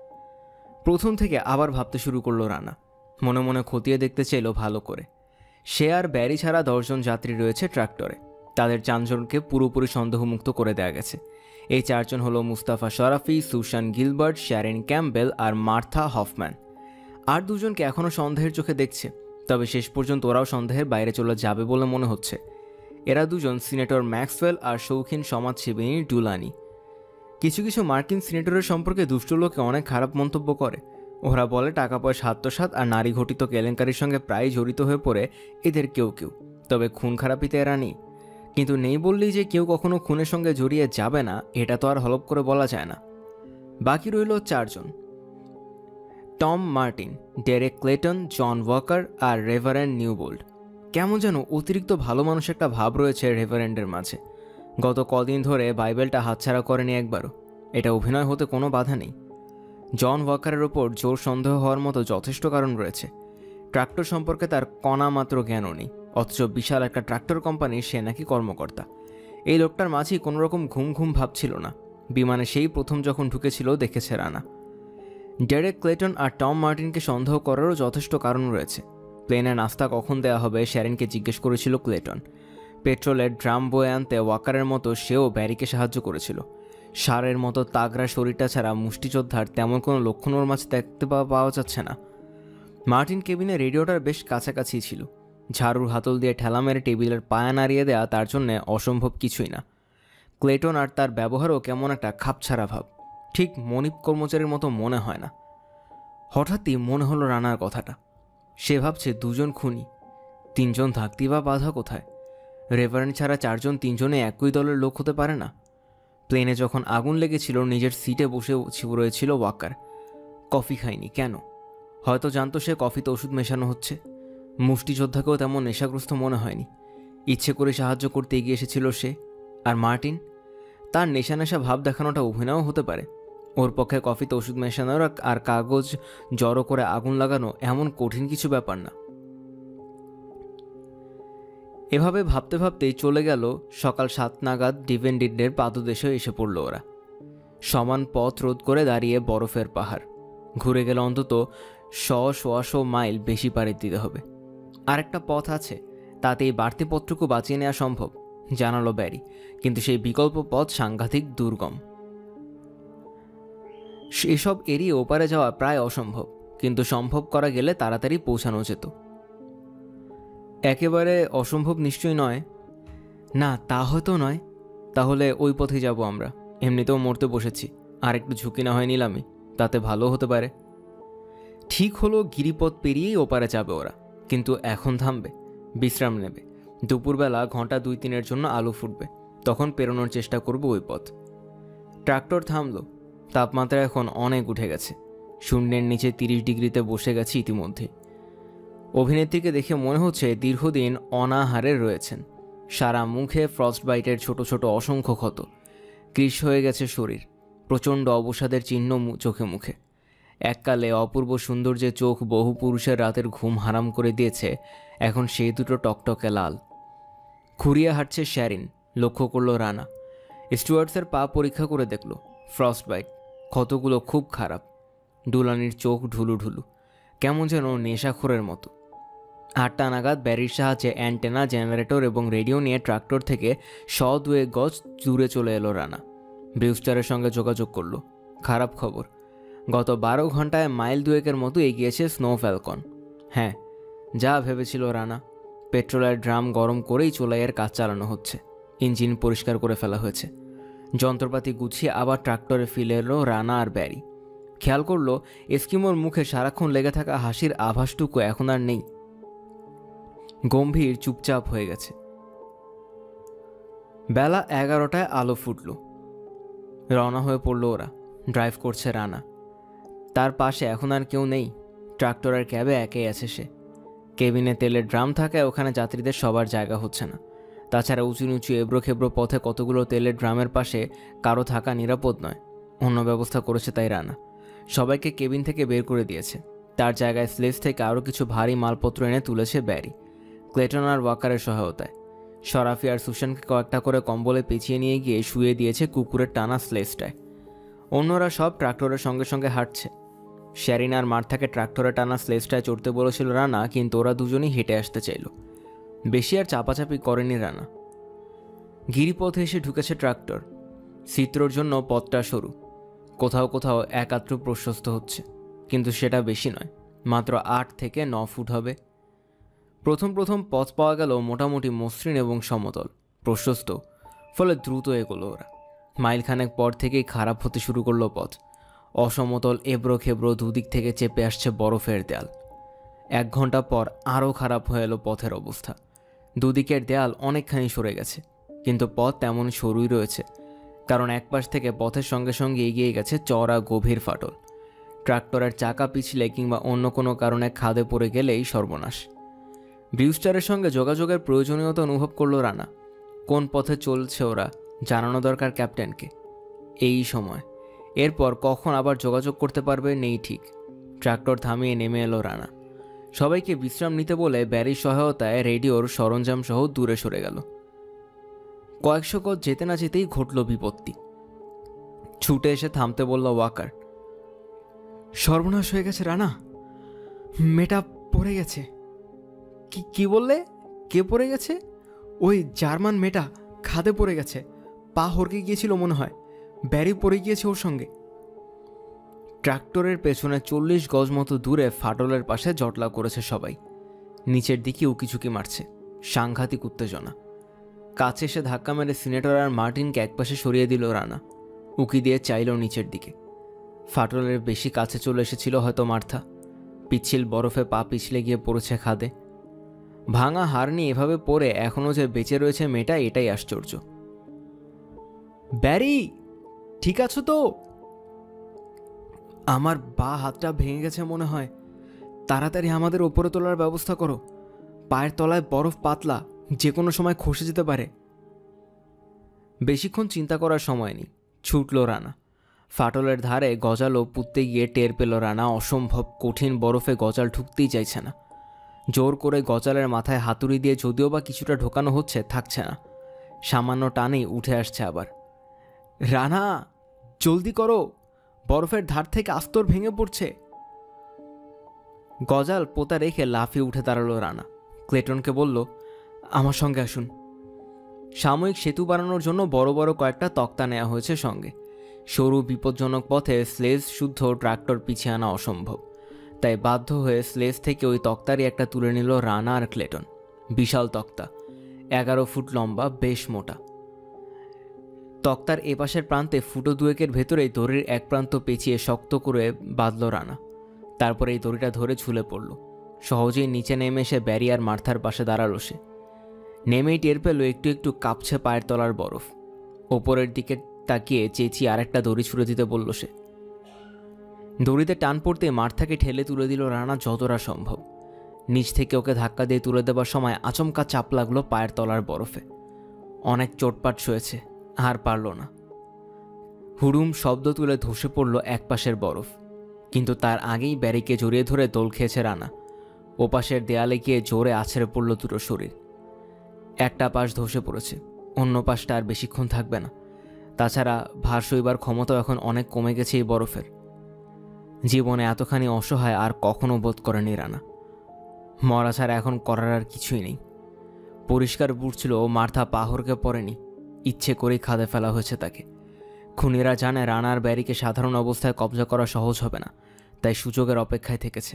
প্রথম থেকে আবার ভাবতে শুরু করলো রানা। মনে মনে খতিয়ে দেখতে চাইল ভালো করে। সে আর ব্যারি ছাড়া দশজন যাত্রী রয়েছে ট্রাক্টরে। তাদের চারজনকে পুরোপুরি সন্দেহমুক্ত করে দেওয়া গেছে। এই চারজন হলো Mustafa Sharafi, Susan Gilbert, Sharin Campbell আর মার্থা হফম্যান। আর দুজনকে এখনও সন্দেহের চোখে দেখছে, তবে শেষ পর্যন্ত ওরাও সন্দেহের বাইরে চলে যাবে বলে মনে হচ্ছে। এরা দুজন সিনেটর ম্যাক্সওয়েল আর শৌখিন সমাজসেবিনী ডুলানি। কিছু কিছু মার্কিন সিনেটরের সম্পর্কে দুষ্ট লোকে অনেক খারাপ মন্তব্য করে। ওরা বলে টাকা পয়সা আত্মসাৎ আর নারী ঘটিত কেলেঙ্কারির সঙ্গে প্রায় জড়িত হয়ে পড়ে এদের কেউ কেউ। তবে খুন খারাপিতে এরা নেই। কিন্তু নেই বললেই যে কেউ কখনো খুনের সঙ্গে জড়িয়ে যাবে না, এটা তো আর হলপ করে বলা যায় না। বাকি রইল চারজন। Tom Martin, Derek Clayton, John Walker আর রেভারেন্ড নিউবোল্ড। কেমন যেন অতিরিক্ত ভালো মানুষ একটা ভাব রয়েছে রেভারেন্ডের মাঝে। গত কদিন ধরে বাইবেলটা হাতছাড়া করেনি একবারও। এটা অভিনয় হতে কোনো বাধা নেই। জন ওয়াকারের ওপর জোর সন্দেহ হওয়ার মতো যথেষ্ট কারণ রয়েছে। ট্রাক্টর সম্পর্কে তার কণা মাত্র জ্ঞানও নেই, অথচ বিশাল একটা ট্রাক্টর কোম্পানির সে নাকি কর্মকর্তা। এই লোকটার মাঝেই কোনোরকম ঘুম ঘুম ভাবছিল না। বিমানে সেই প্রথম যখন ঢুকেছিল দেখেছে রানা। ডেরেক ক্লেটন আর টম মার্টিনকে সন্দেহ করারও যথেষ্ট কারণ রয়েছে। প্লেনে নাস্তা কখন দেওয়া হবে শ্যারিনকে জিজ্ঞেস করেছিল ক্লেটন। পেট্রোলের ড্রাম বয়ে আনতে ওয়াকারের মতো সেও ব্যারিকে সাহায্য করেছিল। সারের মতো তাগড়া শরীরটা ছাড়া মুষ্টিযোদ্ধার তেমন কোনো লক্ষণ ওর মাঝে দেখতে পাওয়া যাচ্ছে না। মার্টিন কেবিনে রেডিওটার বেশ কাছাকাছি ছিল। ঝাড়ুর হাতল দিয়ে ঠেলা মেরে টেবিলের পায়া নাড়িয়ে দেয়া তার জন্য অসম্ভব কিছুই না। ক্লেটন আর তার ব্যবহারও কেমন একটা খাপছাড়া ভাব, ঠিক মনিব কর্মচারীর মতো মনে হয় না। হঠাৎই মনে হলো রানার কথাটা। সে ভাবছে দুজন খুনি, তিনজন থাকতেই বা বাধা কোথায়? রেভারেন্ড ছাড়া চারজন তিনজনে একই দলের লোক হতে পারে না। প্লেনে যখন আগুন লেগেছিল নিজের সিটে বসে রয়েছিল ওয়াকার। কফি খায়নি কেন? হয়তো জানতো সে কফিতে ওষুধ মেশানো হচ্ছে। মুষ্টিযোদ্ধাকেও তেমন নেশাগ্রস্ত মনে হয়নি। ইচ্ছে করে সাহায্য করতে এগিয়ে এসেছিল সে। আর মার্টিন, তার নেশা নেশা ভাব দেখানোটা অভিনয়ও হতে পারে। ওর পক্ষে কফিতে ওষুধ মেশানোর আর কাগজ জড়ো করে আগুন লাগানো এমন কঠিন কিছু ব্যাপার না। এভাবে ভাবতে ভাবতেই চলে গেল সকাল সাত নাগাদ ডিভেন্ডিডের পাদদেশে এসে পড়ল ওরা। সমান পথ রোধ করে দাঁড়িয়ে বরফের পাহাড়। ঘুরে গেলে অন্তত শ সোয়াশো মাইল বেশি পাড়ি দিতে হবে। আরেকটা পথ আছে, তাতেই বাড়তি পথটুকু বাঁচিয়ে নেওয়া সম্ভব, জানালো ব্যারি। কিন্তু সেই বিকল্প পথ সাংঘাতিক দুর্গম। এসব এড়িয়ে ওপারে যাওয়া প্রায় অসম্ভব, কিন্তু সম্ভব করা গেলে তাড়াতাড়ি পৌঁছানো যেত। একেবারে অসম্ভব নিশ্চয়ই নয়। না, তা হয়তো নয়। তাহলে ওই পথে যাব আমরা। এমনিতেও মরতে বসেছি, আর একটু ঝুঁকি না হয় নিলামই, তাতে ভালো হতে পারে। ঠিক হলো, গিরিপথ পেরিয়েই ওপারে যাবে ওরা। কিন্তু এখন থামবে, বিশ্রাম নেবে। দুপুরবেলা ঘন্টা দুই তিনের জন্য আলো ফুটবে, তখন পেরোনোর চেষ্টা করব ওই পথ। ট্রাক্টর থামলো। তাপমাত্রা এখন অনেক উঠে গেছে। শূন্যের নিচে তিরিশ ডিগ্রিতে বসে গেছে ইতিমধ্যে। অভিনেত্রীকে দেখে মনে হচ্ছে দীর্ঘদিন অনাহারে রয়েছেন। সারা মুখে ফ্রস্ট বাইটের ছোট ছোট অসংখ্য ক্ষত। কৃশ হয়ে গেছে শরীর। প্রচণ্ড অবসাদের চিহ্ন চোখে মুখে। এককালে অপূর্ব সৌন্দর্যে চোখ বহু পুরুষের রাতের ঘুম হারাম করে দিয়েছে, এখন সেই দুটো টকটকে লাল। খুঁড়িয়ে হাঁটছে শ্যারিন, লক্ষ্য করল রানা। স্টুয়ার্টসের পা পরীক্ষা করে দেখল, ফ্রস্ট বাইট। ক্ষতগুলো খুব খারাপ। ডুলানির চোখ ঢুলু ঢুলু, কেমন যেন নেশাখোরের মতো। আটটা নাগাদ ব্যারির সাহায্যে অ্যান্টেনা, জেনারেটর এবং রেডিও নিয়ে ট্রাক্টর থেকে শ দুয়েক গজ দূরে চলে এলো রানা। ব্রিউস্টারের সঙ্গে যোগাযোগ করল। খারাপ খবর, গত বারো ঘন্টায় মাইল দুয়েকের মতো এগিয়েছে স্নো ফ্যালকন। হ্যাঁ, যা ভেবেছিল রানা। পেট্রোলের ড্রাম গরম করেই চোলাইয়ের কাজ চালানো হচ্ছে। ইঞ্জিন পরিষ্কার করে ফেলা হয়েছে। যন্ত্রপাতি গুছিয়ে আবার ট্রাক্টরে ফিরে এলো রানা আর ব্যারি। খেয়াল করলো এস্কিমোর মুখে সারাক্ষণ লেগে থাকা হাসির আভাসটুকু এখন আর নেই। গম্ভীর চুপচাপ হয়ে গেছে। বেলা এগারোটায় আলো ফুটল। রওনা হয়ে পড়ল ওরা। ড্রাইভ করছে রানা। তার পাশে এখন আর কেউ নেই। ট্রাক্টরের ক্যাবে একাই আছে সে। কেবিনে তেলের ড্রাম থাকায় ওখানে যাত্রীদের সবার জায়গা হচ্ছে না। তাছাড়া উঁচু নিচু এবড়ো খেবড়ো পথে কতগুলো তেলের ড্রামের পাশে কারো থাকা নিরাপদ নয়। অন্য ব্যবস্থা করেছে তাই রানা। সবাইকে কেবিন থেকে বের করে দিয়েছে। তার জায়গায় স্লেজ থেকে আরও কিছু ভারী মালপত্র এনে তুলেছে ব্যারি, ক্লেটন আর ওয়াকারের সহায়তায়। শরাফি আর সুশানকে কয়েকটা করে কম্বলে পেঁচিয়ে নিয়ে গিয়ে শুয়ে দিয়েছে কুকুরের টানা স্লেজটায়। অন্যরা সব ট্রাক্টরের সঙ্গে সঙ্গে হাঁটছে। শ্যারিন আর মার্থাকে ট্রাক্টরে টানা স্লেজটায় চড়তে বলেছিল রানা, কিন্তু ওরা দুজনেই হেঁটে আসতে চাইল। বেশি আর চাপাচাপি করেনি রানা। গিরিপথে এসে ঢুকেছে ট্রাক্টর। চিত্রর জন্য পথটা সরু, কোথাও কোথাও একাত্র প্রশস্ত হচ্ছে, কিন্তু সেটা বেশি নয়, মাত্র আট থেকে ন ফুট হবে। প্রথম প্রথম পথ পাওয়া গেল মোটামুটি মসৃণ এবং সমতল, প্রশস্ত, ফলে দ্রুত এগোলো ওরা। মাইলখানেক পর থেকেই খারাপ হতে শুরু করলো পথ। অসমতল এবড়ো খেবড়ো দুদিক থেকে চেপে আসছে বরফের দেয়াল। এক ঘন্টা পর আরও খারাপ হয়ে এলো পথের অবস্থা। দুদিকের দেয়াল অনেকখানি সরে গেছে, কিন্তু পথ তেমন সরুই রয়েছে, কারণ একপাশ থেকে পথের সঙ্গে সঙ্গে এগিয়ে গেছে চওড়া গভীর ফাটল। ট্রাক্টরের চাকা পিছলে কিংবা অন্য কোনো কারণে খাদে পড়ে গেলেই সর্বনাশ। ব্রিউস্টারের সঙ্গে যোগাযোগের প্রয়োজনীয়তা অনুভব করল রানা। কোন পথে চলছে ওরা জানানো দরকার ক্যাপ্টেনকে এই সময়। এরপর কখন আবার যোগাযোগ করতে পারবে নেই ঠিক। ট্রাক্টর থামিয়ে নেমে এলো রানা। সবাইকে বিশ্রাম নিতে বলে ব্যারির সহায়তায় রেডিওর সরঞ্জাম সহ দূরে সরে গেল। কয়েকশো গজ যেতে না যেতেই ঘটল বিপত্তি। ছুটে এসে থামতে বলল ওয়াকার। সর্বনাশ হয়ে গেছে রানা, মেয়েটা পড়ে গেছে। কি কি বললে? কে পড়ে গেছে? ওই জার্মান মেয়েটা খাদে পড়ে গেছে, পা হরকে গিয়েছিল মনে হয়, ব্যারি পড়ে গিয়েছে ওর সঙ্গে। ট্রাক্টরের পেছনে চল্লিশ গজ মতো দূরে ফাটলের পাশে জটলা করেছে সবাই। নিচের দিকে উকিঝুঁকি মারছে, সাংঘাতিক উত্তেজনা। কাছে এসে ধাক্কা মেরে সিনেটর আর মার্টিনকে একপাশে সরিয়ে দিল রানা। উকি দিয়ে চাইল নিচের দিকে। ফাটলের বেশি কাছে চলে এসেছিল হয়তো মার্থা। পিচ্ছিল বরফে পা পিছলে গিয়ে পড়েছে খাদে। ভাঙা হার নিয়ে এভাবে পড়ে এখনও যে বেঁচে রয়েছে মেয়েটা, এটাই আশ্চর্য। ব্যারি, ঠিক আছো তো? আমার বা হাতটা ভেঙে গেছে মনে হয়, তাড়াতাড়ি আমাদের ওপরে তোলার ব্যবস্থা করো। পায়ের তলায় বরফ পাতলা, যে কোনো সময় খসে যেতে পারে। বেশিক্ষণ চিন্তা করার সময় নেই, ছুটল রানা। ফাটলের ধারে গজালও পুঁততে গিয়ে টের পেল রানা অসম্ভব কঠিন বরফে গজাল ঢুকতেই চাইছে না। জোর করে গজালের মাথায় হাতুড়ি দিয়ে যদিও বা কিছুটা ঢোকানো হচ্ছে, থাকছে না। সামান্য টানেই উঠে আসছে আবার। রানা, জলদি করো, বরফের ধার থেকে আস্তর ভেঙে পড়ছে। গজাল পোতা রেখে লাফিয়ে উঠে দাঁড়ালো রানা। ক্লেটনকে বলল, আমার সঙ্গে আসুন। সাময়িক সেতু বানানোর জন্য বড় বড় কয়েকটা তক্তা নেওয়া হয়েছে সঙ্গে। সরু বিপজ্জনক পথে স্লেজ শুদ্ধ ট্রাক্টর পিছিয়ে আনা অসম্ভব, তাই বাধ্য হয়ে স্লেজ থেকে ওই তক্তারই একটা তুলে নিল রানা আর ক্লেটন। বিশাল তক্তা, এগারো ফুট লম্বা, বেশ মোটা। তক্তার এপাশের প্রান্তে ফুটো দুয়েকের ভেতরেই দড়ির এক প্রান্ত পেঁচিয়ে শক্ত করে বাঁধল রানা। তারপরে এই দড়িটা ধরে ঝুলে পড়ল। সহজেই নিচে নেমে এসে ব্যারিয়ার মার্থার পাশে দাঁড়ালো সে। নেমেই টের পেল একটু একটু কাঁপছে পায়ের তলার বরফ। ওপরের দিকে তাকিয়ে চেঁচিয়ে আরেকটা দড়ি ছুড়ে দিতে বলল সে। দড়িতে টান পড়তে মার্থাকে ঠেলে তুলে দিল রানা যতটা সম্ভব। নিচ থেকে ওকে ধাক্কা দিয়ে তুলে দেবার সময় আচমকা চাপ লাগলো পায়ের তলার বরফে। অনেক চোটপাট সয়েছে, আর পারল না। হুড়ুম শব্দ তুলে ধসে পড়ল একপাশের বরফ। কিন্তু তার আগেই ব্যারিকে জড়িয়ে ধরে দোল খেয়েছে রানা। ওপাশের দেয়ালে গিয়ে জোরে আছড়ে পড়ল দুটো শরীর। একটা পাশ ধসে পড়েছে, অন্য পাশটা আর বেশিক্ষণ থাকবে না। তাছাড়া ভার সইবার ক্ষমতাও এখন অনেক কমে গেছে এই বরফের। জীবনে এতখানি অসহায় আর কখনো বোধ করেনি রানা। মরা ছাড়া এখন করার আর কিছুই নেই। পরিষ্কার বুঝছিল ও মার্থা পাহরকে পড়েনি, ইচ্ছে করেই খাদে ফেলা হয়েছে তাকে। খুনিরা জানে রানার ব্যারিকে সাধারণ অবস্থায় কবজা করা সহজ হবে না, তাই সুযোগের অপেক্ষায় থেকেছে।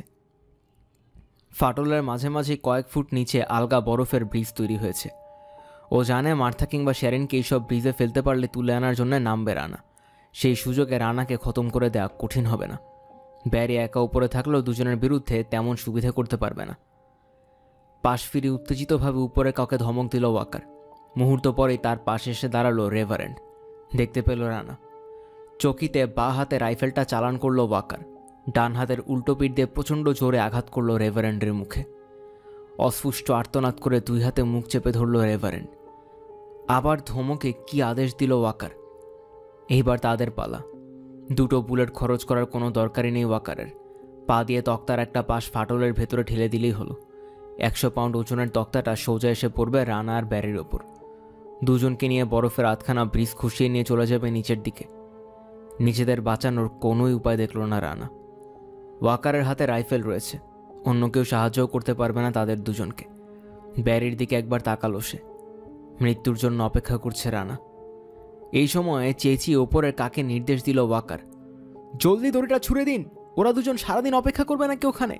ফাটলের মাঝে মাঝে কয়েক ফুট নিচে আলগা বরফের ব্রিজ তৈরি হয়েছে। ও জানে মার্থা কিংবা শ্যারেনকে এইসব ব্রিজে ফেলতে পারলে তুলে আনার জন্য নামবে রানা। সেই সুযোগে রানাকে খতম করে দেওয়া কঠিন হবে না। ব্যারি একা উপরে থাকলেও দুজনের বিরুদ্ধে তেমন সুবিধা করতে পারবে না। পাশ ফিরে উত্তেজিতভাবে উপরে কাউকে ধমক দিল ওয়াকার। মুহূর্ত পরেই তার পাশে এসে দাঁড়ালো রেভারেন্ড। দেখতে পেল রানা। চকিতে বা হাতে রাইফেলটা চালান করলো ওয়াকার। ডান হাতের উল্টো পিঠ দিয়ে প্রচণ্ড জোরে আঘাত করলো রেভারেন্ডের মুখে। অস্ফুষ্ট আর্তনাদ করে দুই হাতে মুখ চেপে ধরল রেভারেন্ড। আবার ধমকে কি আদেশ দিল ওয়াকার। এইবার তাদের পালা। দুটো বুলেট খরচ করার কোনো দরকারই নেই ওয়াকারের। পা দিয়ে তক্তার একটা পাশ ফাটলের ভেতরে ঠেলে দিলেই হলো। একশো পাউন্ড ওজনের তক্তাটা সোজা এসে পড়বে রানা আর ব্যারির ওপর। দুজনকে নিয়ে বরফের আধখানা ব্রিজ খুশিয়ে নিয়ে চলে যাবে নিচের দিকে। নিজেদের বাঁচানোর কোনোই উপায় দেখল না রানা। ওয়াকারের হাতে রাইফেল রয়েছে, অন্য কেউ সাহায্যও করতে পারবে না তাদের দুজনকে। ব্যারির দিকে একবার তাকালো সে। মৃত্যুর জন্য অপেক্ষা করছে রানা। এই সময়ে চেঁচিয়ে ওপরের কাকে নির্দেশ দিল ওয়াকার, জলদি দড়িটা ছুড়ে দিন, ওরা দুজন সারাদিন অপেক্ষা করবে নাকি ওখানে।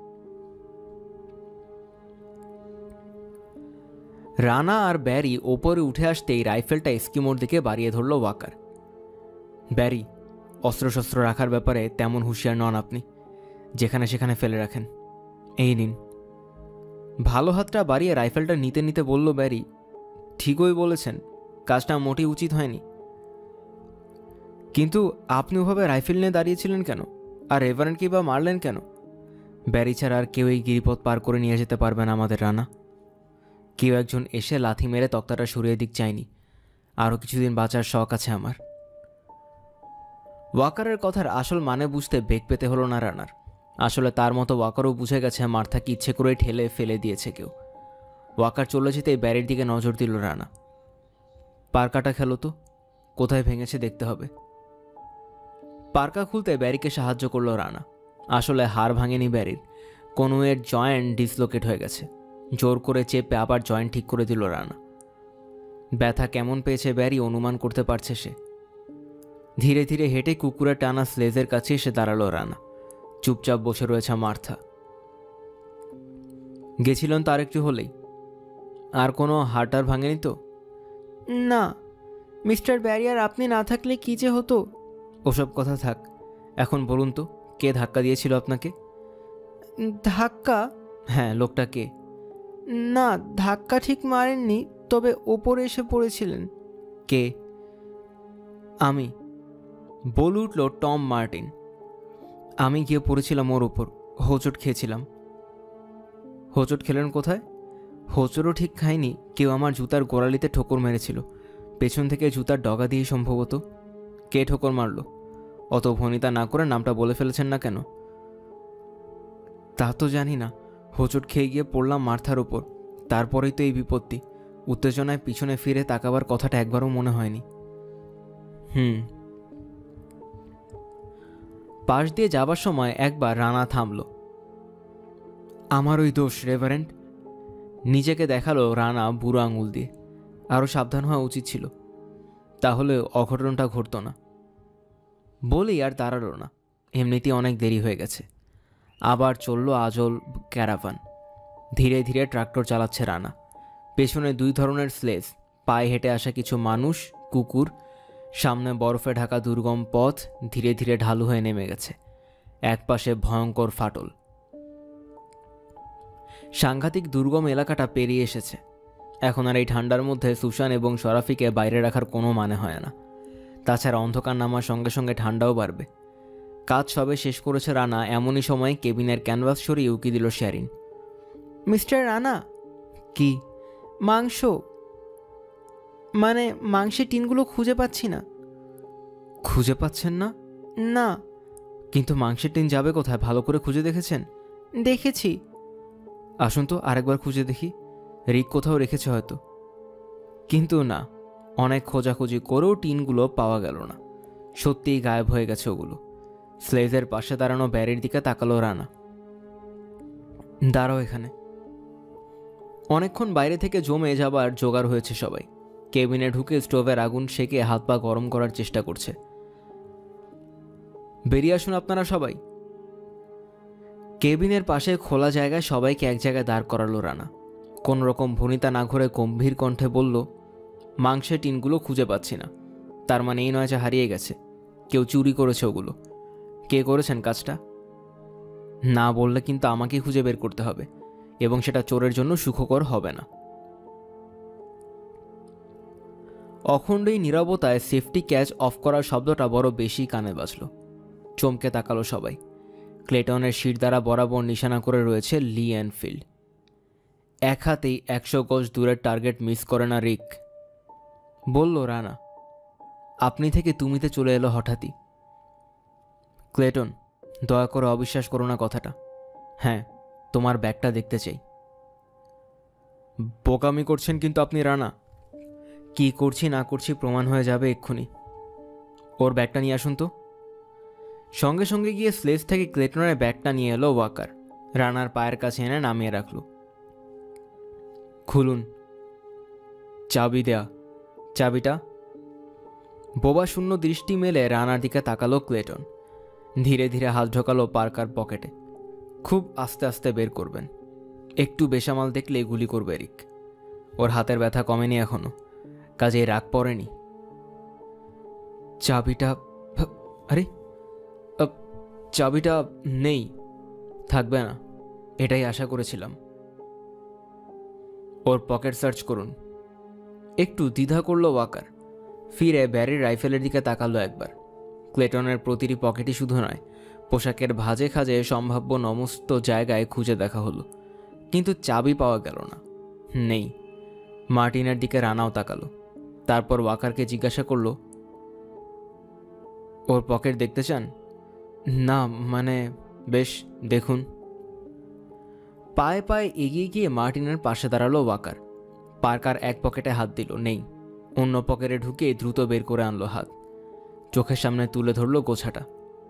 রানা আর ব্যারি ওপরে উঠে আসতেই রাইফেলটা এস্কিমোর দিকে বাড়িয়ে ধরল ওয়াকার। ব্যারি, অস্ত্রশস্ত্র রাখার ব্যাপারে তেমন হুঁশিয়ার নন আপনি, যেখানে সেখানে ফেলে রাখেন। এই নিন। ভালো হাতটা বাড়িয়ে রাইফেলটা নিতে নিতে বলল ব্যারি, ঠিকই বলেছেন, কাজটা মোটেই উচিত হয়নি। কিন্তু আপনি ওভাবে রাইফেল নিয়ে দাঁড়িয়েছিলেন কেন? আর রেভারেন্টকে বা মারলেন কেন? ব্যারি ছাড়া আর কেউ এই গিরিপথ পার করে নিয়ে যেতে পারবে না আমাদের রানা। কেউ একজন এসে লাথি মেরে তক্তাটা সরিয়ে দিক চাইনি। আরও কিছুদিন বাঁচার শখ আছে আমার। ওয়াকারের কথার আসল মানে বুঝতে বেগ পেতে হলো না রানার। আসলে তার মতো ওয়াকারও বুঝে গেছে মার্থাকে ইচ্ছে করেই ঠেলে ফেলে দিয়েছে কেউ। ওয়াকার চলে যেতেই ব্যারির দিকে নজর দিল রানা। পার্কাটা খেলো তো, কোথায় ভেঙেছে দেখতে হবে। পার্কা খুলতে ব্যারিকে সাহায্য করলো রানা। আসলে হাড় ভাঙেনি ব্যারির, কোনো এর জয়েন্ট ডিসলোকেট হয়ে গেছে। জোর করে চেপে আবার জয়েন্ট ঠিক করে দিল রানা। ব্যথা কেমন পেয়েছে ব্যারি অনুমান করতে পারছে সে। ধীরে ধীরে হেঁটে কুকুরের টানা স্লেজের কাছে এসে দাঁড়ালো রানা। চুপচাপ বসে রয়েছে মার্থা। গেছিলেন তো আরেকটু হলেই। আর কোনো হাড়টার ভাঙেনি তো? না মিস্টার ব্যারি, আর আপনি না থাকলে কী যে হতো। ওসব কথা থাক, এখন বলুন তো কে ধাক্কা দিয়েছিল আপনাকে? ধাক্কা? হ্যাঁ, লোকটা কে? না, ধাক্কা ঠিক মারেননি, তবে ওপরে এসে পড়েছিলেন। কে? আমি, বলে উঠল টম মার্টিন। আমি গিয়ে পড়েছিলাম ওর ওপর, হোঁচট খেয়েছিলাম। হোঁচট খেলেন কোথায়? হোঁচটও ঠিক খাইনি, কেউ আমার জুতার গোড়ালিতে ঠোকর মেরেছিল, পেছন থেকে জুতার ডগা দিয়ে সম্ভবত। কে ঠোকর মারল? অত ভনিতা না করে নামটা বলে ফেলেছেন না কেন? তা তো জানি না, হোঁচট খেয়ে গিয়ে পড়লাম মার্থার ওপর, তারপরেই তো এই বিপত্তি। উত্তেজনায় পিছনে ফিরে তাকাবার কথাটা একবারও মনে হয়নি। হুম। পাশ দিয়ে যাবার সময় একবার রানা থামল। আমার ওই দোষ রেভারেন্ট। নিজেকে দেখালো রানা বুড়ো আঙুল দিয়ে। আরও সাবধান হওয়া উচিত ছিল, তাহলে অঘটনটা ঘটত না। বলেই আর দাঁড়ালো না, এমনিতেই অনেক দেরি হয়ে গেছে। আবার চলল আজল ক্যারাভান। ধীরে ধীরে ট্রাক্টর চালাচ্ছে রানা। পেছনে দুই ধরনের স্লেজ, পায়ে হেঁটে আসা কিছু মানুষ, কুকুর। সামনে বরফে ঢাকা দুর্গম পথ ধীরে ধীরে ঢালু হয়ে নেমে গেছে। একপাশে ভয়ঙ্কর ফাটল। সাংঘাতিক দুর্গম এলাকাটা পেরিয়ে এসেছে। এখন আর এই ঠান্ডার মধ্যে সুশান এবং শরাফিকে বাইরে রাখার কোনো মানে হয় না। তাছাড়া অন্ধকার নামার সঙ্গে সঙ্গে ঠান্ডাও বাড়বে। কাজ সবে শেষ করেছে রানা, এমনই সময় কেবিনের ক্যানভাস সরিয়ে উকি দিল শ্যারিন। মিস্টার রানা। কি? মাংস, মানে মাংসের টিনগুলো খুঁজে পাচ্ছি না। খুঁজে পাচ্ছেন না? না। কিন্তু মাংসের টিন যাবে কোথায়? ভালো করে খুঁজে দেখেছেন? দেখেছি। আসুন তো আরেকবার খুঁজে দেখি, রিক কোথাও রেখেছে হয়তো। কিন্তু না, অনেক খোঁজাখুঁজি করেও টিনগুলো পাওয়া গেল না। সত্যিই গায়েব হয়ে গেছে ওগুলো। স্লেজের পাশে দাঁড়ানো ব্যারির দিকে তাকালো রানা। দাঁড়াও এখানে। অনেকক্ষণ বাইরে থেকে জমে যাবার জোগাড় হয়েছে সবাই। কেবিনে ঢুকে স্টোভের আগুন সেকে হাত পা গরম করার চেষ্টা করছে। বেরিয়ে আসুন আপনারা সবাই। কেবিনের পাশে খোলা জায়গায় সবাইকে এক জায়গায় দাঁড় করালো রানা। কোন রকম ভনিতা না ঘুরে গম্ভীর কণ্ঠে বলল, মাংসের টিনগুলো খুঁজে পাচ্ছি না। তার মানে এই নয় যে হারিয়ে গেছে, কেউ চুরি করেছে ওগুলো। কে করেছেন কাজটা? না বললে কিন্তু আমাকেই খুঁজে বের করতে হবে, এবং সেটা চোরের জন্য সুখকর হবে না। অখণ্ড এই নীরবতায় সেফটি ক্যাচ অফ করার শব্দটা বড় বেশি কানে বাজল। চমকে তাকালো সবাই। ক্লেটনের শির দ্বারা বরাবর নিশানা করে রয়েছে লি এনফিল্ড। এক হাতেই একশো গজ দূরের টার্গেট মিস করে না রিক। বলল রানা। আপনি থেকে তুমিতে চলে এলো হঠাৎই। ক্লেটন, দয়া করে অবিশ্বাস করো না কথাটা। হ্যাঁ, তোমার ব্যাগটা দেখতে চাই। বোকামি করছেন কিন্তু আপনি রানা। কি করছি না করছি প্রমাণ হয়ে যাবে এক্ষুনি। ওর ব্যাগটা নিয়ে আসুন তো। সঙ্গে সঙ্গে গিয়ে স্লেজ থেকে ক্লেটনের ব্যাগটা নিয়ে এলো ওয়াকার। রানার পায়ের কাছে এনে নামিয়ে রাখল। খুলুন। চাবি দেয়া। চাবিটা। বোবা শূন্য দৃষ্টি মেলে রানার দিকে তাকালো ক্লেটন। ধীরে ধীরে হাত ঢোকালো পার্কার পকেটে। খুব আস্তে আস্তে বের করবেন, একটু বেসামাল দেখলে গুলি করবে রিক। ওর হাতের ব্যথা কমেনি এখনো, কাজেই রাগ পড়েনি। চাবিটা, আরে চাবিটা নেই। থাকবে না, এটাই আশা করেছিলাম। ওর পকেট সার্চ করুন। একটু দ্বিধা করলো ওয়াকার। ফিরে ব্যারির রাইফেলের দিকে তাকালো একবার। ক্লেটনের প্রতিটি পকেটই শুধু নয়, পোশাকের ভাঁজে খাজে সম্ভাব্য সমস্ত জায়গায় খুঁজে দেখা হলো, কিন্তু চাবি পাওয়া গেল না। নেই। মার্টিনের দিকে রানাও তাকালো, তারপর ওয়াকারকে জিজ্ঞাসা করলো, ওর পকেট দেখতে চান? না, মানে বেশ, দেখুন। পায়ে পায়ে এগিয়ে গিয়ে মার্টিনের পাশে দাঁড়ালো ওয়াকার। পার্কার এক পকেটে হাত দিল, নেই। অন্য পকেটে ঢুকিয়ে দ্রুত বের করে আনলো হাত, চোখের সামনে তুলে ধরলো গোছাটা।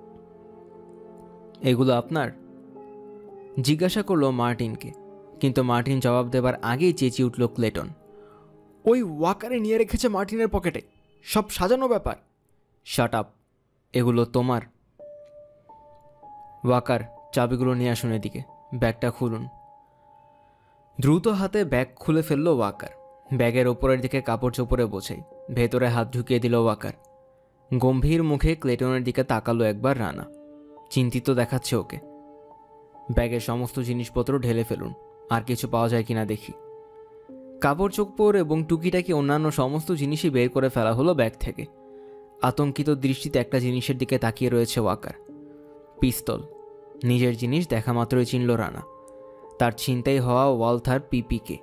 এগুলো আপনার? জিজ্ঞাসা করলো মার্টিনকে, কিন্তু মার্টিন জবাব দেবার আগেই চেঁচিয়ে উঠল ক্লেটন, ওই ওয়াকারে নিয়ে রেখেছে মার্টিনের পকেটে, সব সাজানো ব্যাপার। শাট আপ, এগুলো তোমার। ওয়াকার, চাবিগুলো নিয়ে আসুন এদিকে, ব্যাগটা খুলুন। দ্রুত হাতে ব্যাগ খুলে ফেলল ওয়াকার। ব্যাগের ওপরের দিকে কাপড় চোপড়ে বোঝাই, ভেতরে হাত ঢুকিয়ে দিল ওয়াকার। গম্ভীর মুখে ক্লেটনের দিকে তাকালো একবার রানা। চিন্তিত দেখাচ্ছে ওকে। ব্যাগের সমস্ত জিনিসপত্র ঢেলে ফেলুন, আর কিছু পাওয়া যায় কিনা দেখি। কাপড় চোপড় এবং টুকিটাকি অন্যান্য সমস্ত জিনিসই বের করে ফেলা হলো ব্যাগ থেকে। আতঙ্কিত দৃষ্টিতে একটা জিনিসের দিকে তাকিয়ে রয়েছে ওয়াকার। পিস্তল। নিজের জিনিস দেখা মাত্রই চিনল রানা, তার ছিনতাই হওয়া ওয়ালথার পিপিকে।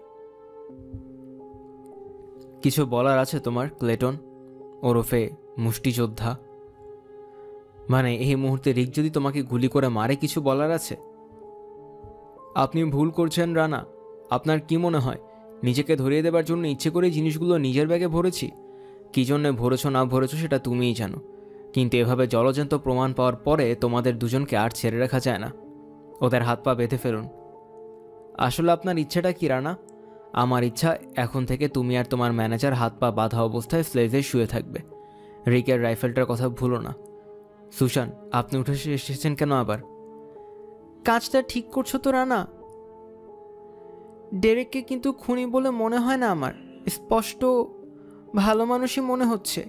কিছু বলার আছে তোমার ক্লেটন, ওরফে মুষ্টিযোদ্ধা? মানে এই মুহূর্তে রিক যদি তোমাকে গুলি করে মারে, কিছু বলার আছে? আপনি ভুল করছেন রানা। আপনার কি মনে হয় নিজেকে ধরিয়ে দেবার জন্য ইচ্ছে করে জিনিসগুলো নিজের ব্যাগে ভরেছি? কী জন্যে ভরেছ না ভরেছ সেটা তুমিই জানো, কিন্তু এভাবে জলজ্যান্ত প্রমাণ পাওয়ার পরে তোমাদের দুজনকে আর ছেড়ে রাখা যায় না। ওদের হাত পা বেঁধে ফেলুন। আসলে আপনার ইচ্ছেটা কি রানা? আমার ইচ্ছা এখন থেকে তুমি আর তোমার ম্যানেজার হাত পা বাঁধা অবস্থায় স্লেজে শুয়ে থাকবে। রিকের রাইফেলটার কথা ভুলো না। সুশান, আপনি উঠে এসেছেন কেন আবার? কাজটা ঠিক করছো তো রানা? ডেরেককে কিন্তু খুনি বলে মনে হয় না আমার, স্পষ্ট ভালো মানুষই মনে হচ্ছে।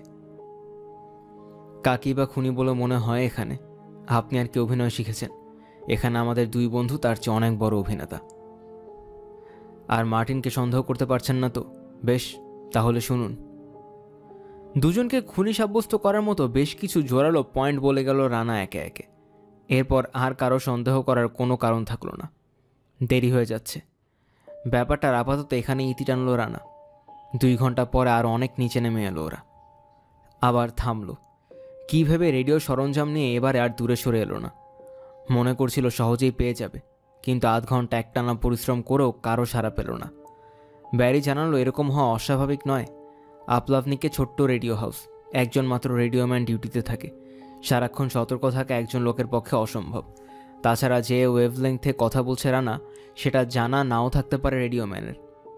কাকি বা খুনি বলে মনে হয় এখানে? আপনি আর কি অভিনয় শিখেছেন? এখানে আমাদের দুই বন্ধু তার চেয়ে অনেক বড় অভিনেতা। আর মার্টিনকে সন্দেহ করতে পারছেন না তো? বেশ, তাহলে শুনুন। দুজনকে খুনি সাব্যস্ত করার মতো বেশ কিছু জোরালো পয়েন্ট বলে গেল রানা একে একে। এরপর আর কারো সন্দেহ করার কোনো কারণ থাকলো না। দেরি হয়ে যাচ্ছে। ব্যাপারটার আপাতত এখানে ইতি টানল রানা। দুই ঘন্টা পরে আর অনেক নিচে নেমে এলো ওরা। আবার থামলো। কী ভেবে রেডিও সরঞ্জাম নিয়ে এবারে আর দূরে সরে এলো না। মনে করছিল সহজেই পেয়ে যাবে, কিন্তু আধ ঘন্টা একটানা পরিশ্রম করেও কারো সাড়া পেল না। ব্যারি জানালো এরকম হওয়া অস্বাভাবিক নয়। আপলাভনিকে ছোট্ট রেডিও হাউস, একজন মাত্র রেডিওম্যান ডিউটিতে থাকে। সারাক্ষণ সতর্ক থাকা একজন লোকের পক্ষে অসম্ভব। তাছাড়া যে ওয়েভলেংথে কথা বলছে রানা, সেটা জানা নাও থাকতে পারে রেডিওম্যানের।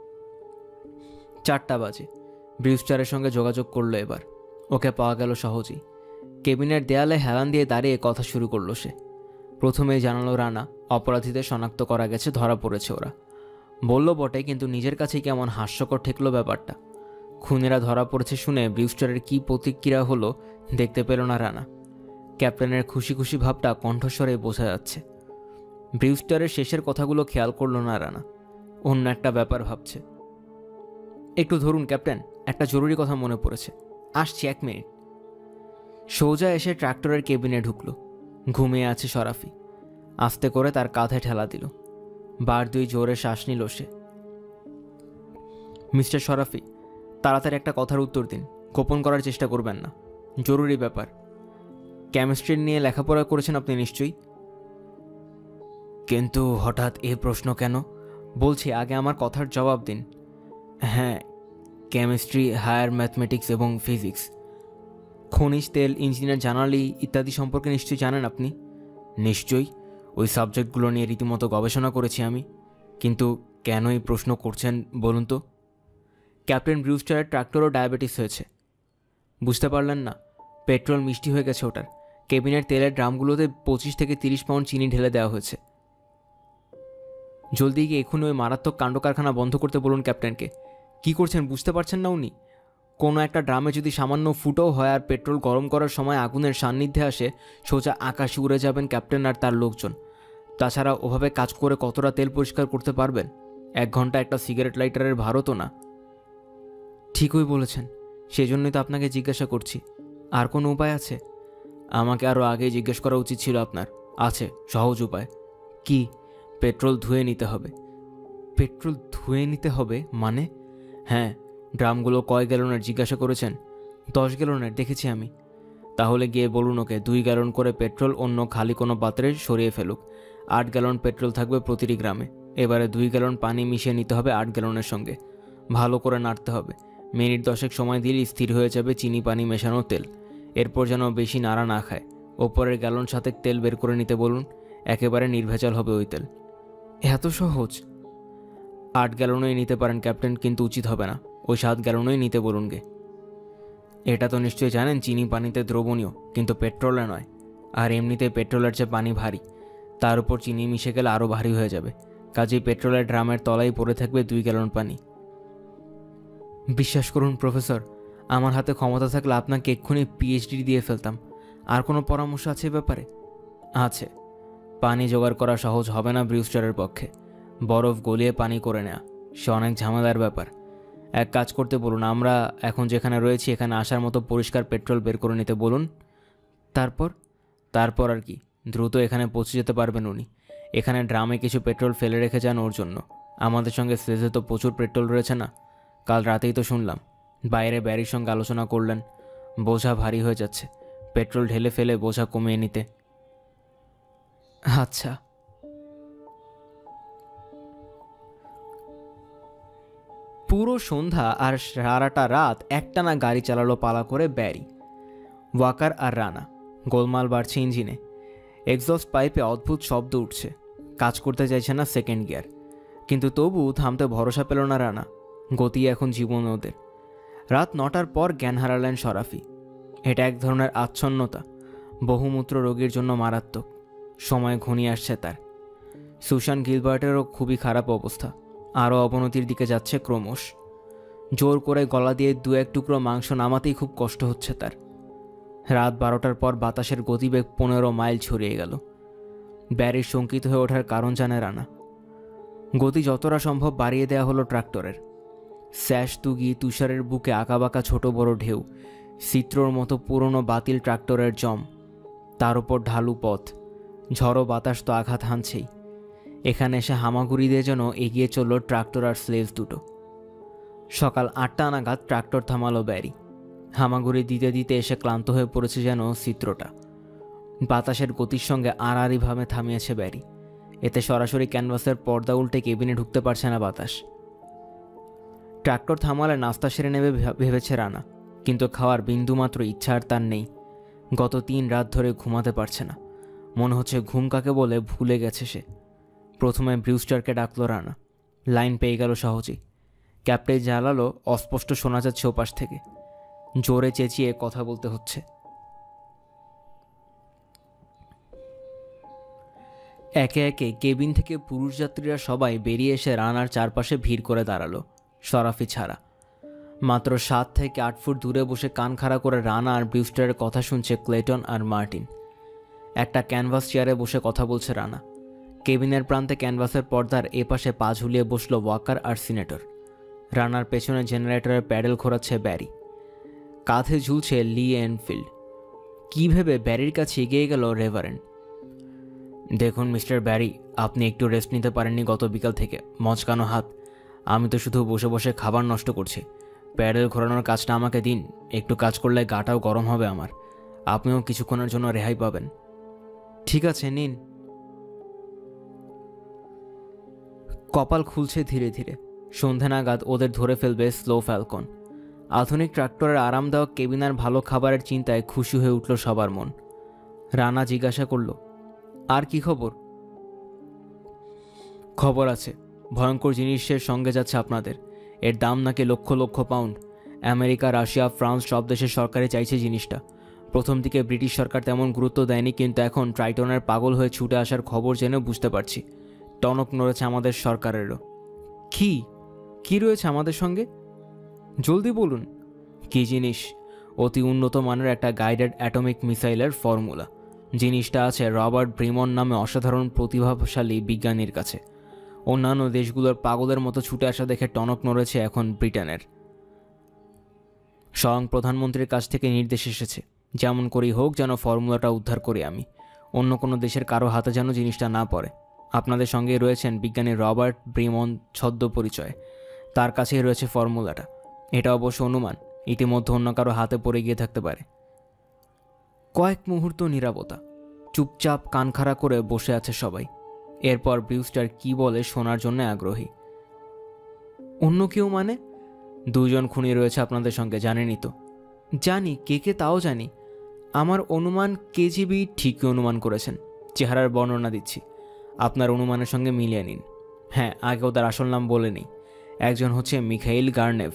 চারটা বাজে। ব্রিউস্টারের সঙ্গে যোগাযোগ করলো এবার। ওকে পাওয়া গেল সহজেই। কেবিনের দেয়ালে হেলান দিয়ে দাঁড়িয়ে কথা শুরু করলো সে। প্রথমেই জানালো রানা অপরাধীদের শনাক্ত করা গেছে, ধরা পড়েছে ওরা। বলল বটে, কিন্তু নিজের কাছেই কেমন হাস্যকর ঠেকলো ব্যাপারটা। খুনিরা ধরা পড়েছে শুনে ব্রিউস্টারের কী প্রতিক্রিয়া হলো দেখতে পেল না রানা। ক্যাপ্টেনের খুশি খুশি ভাবটা কণ্ঠস্বরে বোঝা যাচ্ছে। ব্রিউস্টারের শেষের কথাগুলো খেয়াল করল না রানা। অন্য একটা ব্যাপার ভাবছে। একটু ধরুন ক্যাপ্টেন, একটা জরুরি কথা মনে পড়েছে। আসছি, এক মিনিট। সোজা এসে ট্রাক্টরের কেবিনে ঢুকলো। ঘুমিয়ে আছে শরাফি। আস্তে করে তার কাঁধে ঠেলা দিল। বার দুই জোরে শ্বাস নিল সে। মিস্টার শরাফি, তাড়াতাড়ি একটা কথার উত্তর দিন, গোপন করার চেষ্টা করবেন না, জরুরি ব্যাপার। কেমিস্ট্রি নিয়ে লেখাপড়া করেছেন আপনি নিশ্চয়ই? কিন্তু হঠাৎ এ প্রশ্ন কেন? বলছি আগে আমার কথার জবাব দিন। হ্যাঁ, কেমিস্ট্রি, হায়ার ম্যাথমেটিক্স এবং ফিজিক্স। খনিজ তেল, ইঞ্জিনিয়ার জার্নালি ইত্যাদি সম্পর্কে নিশ্চয়ই জানেন আপনি? নিশ্চয়ই, ওই সাবজেক্টগুলো নিয়ে রীতিমতো গবেষণা করেছি আমি। কিন্তু কেন এই প্রশ্ন করছেন বলুন তো? ক্যাপ্টেন ব্রিউস্টারের ট্রাক্টরও ডায়াবেটিস হয়েছে। বুঝতে পারলেন না? পেট্রোল মিষ্টি হয়ে গেছে ওটার। কেবিনের তেলের ড্রামগুলোতে পঁচিশ থেকে তিরিশ পাউন্ড চিনি ঢেলে দেওয়া হয়েছে। জলদি গিয়ে এখনই ওই মারাত্মক কাণ্ড কারখানা বন্ধ করতে বলুন ক্যাপ্টেনকে। কী করছেন বুঝতে পারছেন না উনি? কোনো একটা ড্রামে যদি সামান্য ফুটো হয় আর পেট্রোল গরম করার সময় আগুনের সান্নিধ্যে আসে, সোজা আকাশে উড়ে যাবেন ক্যাপ্টেন আর তার লোকজন। তাছাড়া ওভাবে কাজ করে কতটা তেল পরিষ্কার করতে পারবেন? এক ঘন্টা একটা সিগারেট লাইটারের ভারও তো না। ঠিকই বলেছেন, সেজন্যই তো আপনাকে জিজ্ঞাসা করছি। আর কোনো উপায় আছে? আমাকে আরও আগেই জিজ্ঞেস করা উচিত ছিল আপনার। আছে সহজ উপায়। কি? পেট্রোল ধুয়ে নিতে হবে। পেট্রোল ধুয়ে নিতে হবে মানে? হ্যাঁ, ড্রামগুলো কয় গ্যালনের জিজ্ঞাসা করেছেন? দশ গ্যালনের দেখেছি আমি। তাহলে গিয়ে বলুন ওকে দুই গ্যালন করে পেট্রোল অন্য খালি কোনো পাত্রে সরিয়ে ফেলুক। আট গ্যালন পেট্রোল থাকবে প্রতিটি গ্রামে। এবারে দুই গ্যালন পানি মিশিয়ে নিতে হবে আট গ্যালনের সঙ্গে। ভালো করে নাড়তে হবে। মিনিট দশেক সময় দিলেই স্থির হয়ে যাবে চিনি পানি মেশানো তেল। এরপর যেন বেশি নাড়া না খায়। ওপরের গ্যালন সাথে তেল বের করে নিতে বলুন। একেবারে নির্ভেজাল হবে ওই তেল। এত সহজ? আট গ্যালনই নিতে পারেন ক্যাপ্টেন, কিন্তু উচিত হবে না। ওই সাত গ্যালনই নিতে বলুন গে। এটা তো নিশ্চয়ই জানেন চিনি পানিতে দ্রবণীয়, কিন্তু পেট্রোলে নয়। আর এমনিতে পেট্রোলের চেয়ে পানি ভারী, তার উপর চিনি মিশে গেলে আরও ভারী হয়ে যাবে। কাজেই পেট্রোলের ড্রামের তলায় পড়ে থাকবে দুই গ্যালন পানি। বিশ্বাস করুন প্রফেসর, আমার হাতে ক্ষমতা থাকলে আপনাকে এক্ষুনি পিএইচডি দিয়ে ফেলতাম। আর কোনো পরামর্শ আছে এ ব্যাপারে? আছে। পানি জোগাড় করা সহজ হবে না ব্রিউস্টারের পক্ষে। বরফ গলিয়ে পানি করে নেওয়া সে অনেক ঝামেলার ব্যাপার। এক কাজ করতে বলুন, আমরা এখন যেখানে রয়েছি এখানে আসার মতো পরিষ্কার পেট্রোল বের করে নিতে বলুন। তারপর? তারপর আর কি, দ্রুত এখানে পৌঁছে যেতে পারবেন উনি। এখানে ড্রামে কিছু পেট্রোল ফেলে রেখে যান ওর জন্য। আমাদের সঙ্গে স্লেজে তো প্রচুর পেট্রোল রয়েছে না? কাল রাতেই তো শুনলাম বাইরে ব্যারির সঙ্গে আলোচনা করলেন। বোঝা ভারী হয়ে যাচ্ছে, পেট্রোল ঢেলে ফেলে বোঝা কমিয়ে নিতে। আচ্ছা। পুরো সন্ধ্যা আর সারাটা রাত একটানা গাড়ি চালালো পালা করে ব্যারি, ওয়াকার আর রানা। গোলমাল বাড়ছে ইঞ্জিনে। এক্সস্ট পাইপে অদ্ভুত শব্দ উঠছে। কাজ করতে চাইছে না সেকেন্ড গিয়ার, কিন্তু তবু থামতে ভরসা পেল না রানা। গতি এখন জীবন ওদের। রাত নটার পর জ্ঞান হারালেন শরাফি। এটা এক ধরনের আচ্ছন্নতা, বহুমূত্র রোগীর জন্য মারাত্মক। সময় ঘনিয়ে আসছে তার। সুশান গিলবার্টেরও খুবই খারাপ অবস্থা, আরও অবনতির দিকে যাচ্ছে ক্রমশ। জোর করে গলা দিয়ে দু এক টুকরো মাংস নামাতেই খুব কষ্ট হচ্ছে তার। রাত বারোটার পর বাতাসের গতিবেগ পনেরো মাইল ছড়িয়ে গেল। ব্যারির শঙ্কিত হয়ে ওঠার কারণ জানে রানা। গতি যতটা সম্ভব বাড়িয়ে দেওয়া হলো ট্রাক্টরের। স্যাশ তুগি, তুষারের বুকে আঁকাবাঁকা ছোট বড় ঢেউ, চিত্রর মতো পুরনো বাতিল ট্রাক্টরের জম, তার উপর ঢালু পথ। ঝড়ো বাতাস তো আঘাত হানছেই। এখানে এসে হামাগুড়ি দিয়ে যেন এগিয়ে চলল ট্রাক্টর আর স্লেজ দুটো। সকাল আটটা নাগাদ ট্রাক্টর থামালো ব্যারি। হামাগুড়ি দিতে দিতে এসে ক্লান্ত হয়ে পড়েছে যেন চিত্রটা। বাতাসের গতির সঙ্গে আড়াআড়িভাবে থামিয়েছে ব্যারি। এতে সরাসরি ক্যানভাসের পর্দা উল্টে কেবিনে ঢুকতে পারছে না বাতাস। ট্রাক্টর থামালে নাস্তা সেরে নেবে ভেবেছে রানা, কিন্তু খাওয়ার বিন্দুমাত্র ইচ্ছা আর তার নেই। গত তিন রাত ধরে ঘুমাতে পারছে না। মনে হচ্ছে ঘুম কাকে বলে ভুলে গেছে সে। প্রথমে ব্রিউস্টারকে ডাকলো রানা। লাইন পেয়ে গেল সহজেই। ক্যাপ্টেন জ্বালালো, অস্পষ্ট শোনা যাচ্ছে ওপাশ থেকে। জোরে চেঁচিয়ে কথা বলতে হচ্ছে। একে একে কেবিন থেকে পুরুষ যাত্রীরা সবাই বেরিয়ে এসে রানার চারপাশে ভিড় করে দাঁড়ালো, শরাফি ছাড়া। মাত্র সাত থেকে আট ফুট দূরে বসে কান খাড়া করে রানা আর ব্রিউস্টারের কথা শুনছে ক্লেটন আর মার্টিন। একটা ক্যানভাস চেয়ারে বসে কথা বলছে রানা। কেবিনের প্রান্তে ক্যানভাসের পর্দার এপাশে পা ঝুলিয়ে বসলো ওয়াকার আর সিনেটর। রানার পেছনে জেনারেটরের প্যাডেল ঘোরাচ্ছে ব্যারি। কাঁধে ঝুলছে লি এনফিল্ড। কী ভেবে ব্যারির কাছে এগিয়ে গেল রেভারেন্ড। দেখুন মিস্টার ব্যারি, আপনি একটু রেস্ট নিতে পারেননি গত বিকাল থেকে। মচকানো হাত। আমি তো শুধু বসে বসে খাবার নষ্ট করছি। প্যাডেল ঘোরানোর কাজটা আমাকে দিন। একটু কাজ করলে গাটাও গরম হবে আমার। আপনিও কিছুক্ষণের জন্য রেহাই পাবেন। ঠিক আছে, নিন। কপাল খুলছে ধীরে ধীরে। সন্ধে নাগাদ ওদের ধরে ফেলবে স্লো ফ্যালকন। আধুনিক ট্রাক্টরের আরামদায়ক কেবিন আর ভালো খাবারের চিন্তায় খুশি হয়ে উঠল সবার মন। রানা জিজ্ঞাসা করল, আর কি খবর? খবর আছে, ভয়ঙ্কর জিনিসের সঙ্গে যাচ্ছে আপনাদের। এর দাম নাকি lakh lakh pound. America, Russia, France সব দেশের সরকারে চাইছে জিনিসটা। প্রথম দিকে ব্রিটিশ সরকার তেমন গুরুত্ব দেয়নি, কিন্তু এখন ট্রাইটনের পাগল হয়ে ছুটে আসার খবর জেনে বুঝতে পারছি টনক নড়েছে আমাদের সরকারেরও। কি কি রয়েছে আমাদের সঙ্গে? জলদি বলুন। কি জিনিস? অতি উন্নত মানের একটা গাইডেড অ্যাটমিক মিসাইলের ফর্মুলা। জিনিসটা আছে রবার্ট ব্রিমন নামে অসাধারণ প্রতিভাশালী বিজ্ঞানীর কাছে। অন্যান্য দেশগুলোর পাগলের মতো ছুটে আসা দেখে টনক নড়েছে এখন ব্রিটেনের। স্বয়ং প্রধানমন্ত্রীর কাছ থেকে নির্দেশ এসেছে, যেমন করেই হোক যেন ফর্মুলাটা উদ্ধার করি আমি। অন্য কোনো দেশের কারো হাতে যেন জিনিসটা না পড়ে। আপনাদের সঙ্গেই রয়েছেন বিজ্ঞানী রবার্ট ব্রিমন ছদ্ম পরিচয়, তার কাছেই রয়েছে ফর্মুলাটা। এটা অবশ্য অনুমান, ইতিমধ্যে অন্য কারো হাতে পড়ে গিয়ে থাকতে পারে। কয়েক মুহূর্ত নীরবতা, চুপচাপ কান খাড়া করে বসে আছে সবাই। এরপর ব্রিউস্টার কি বলে শোনার জন্য আগ্রহী। অন্য কেউ মানে? দুজন খুনি রয়েছে আপনাদের সঙ্গে, জানেনই তো। জানি, কে কে তাও জানি। আমার অনুমান কেজিবি ঠিকই অনুমান করেছেন। চেহারার বর্ণনা দিচ্ছি, আপনার অনুমানের সঙ্গে মিলিয়ে নিন। হ্যাঁ, আগে ওদের আসল নাম বলে নেই। একজন হচ্ছে মিখাইল গার্নেভ।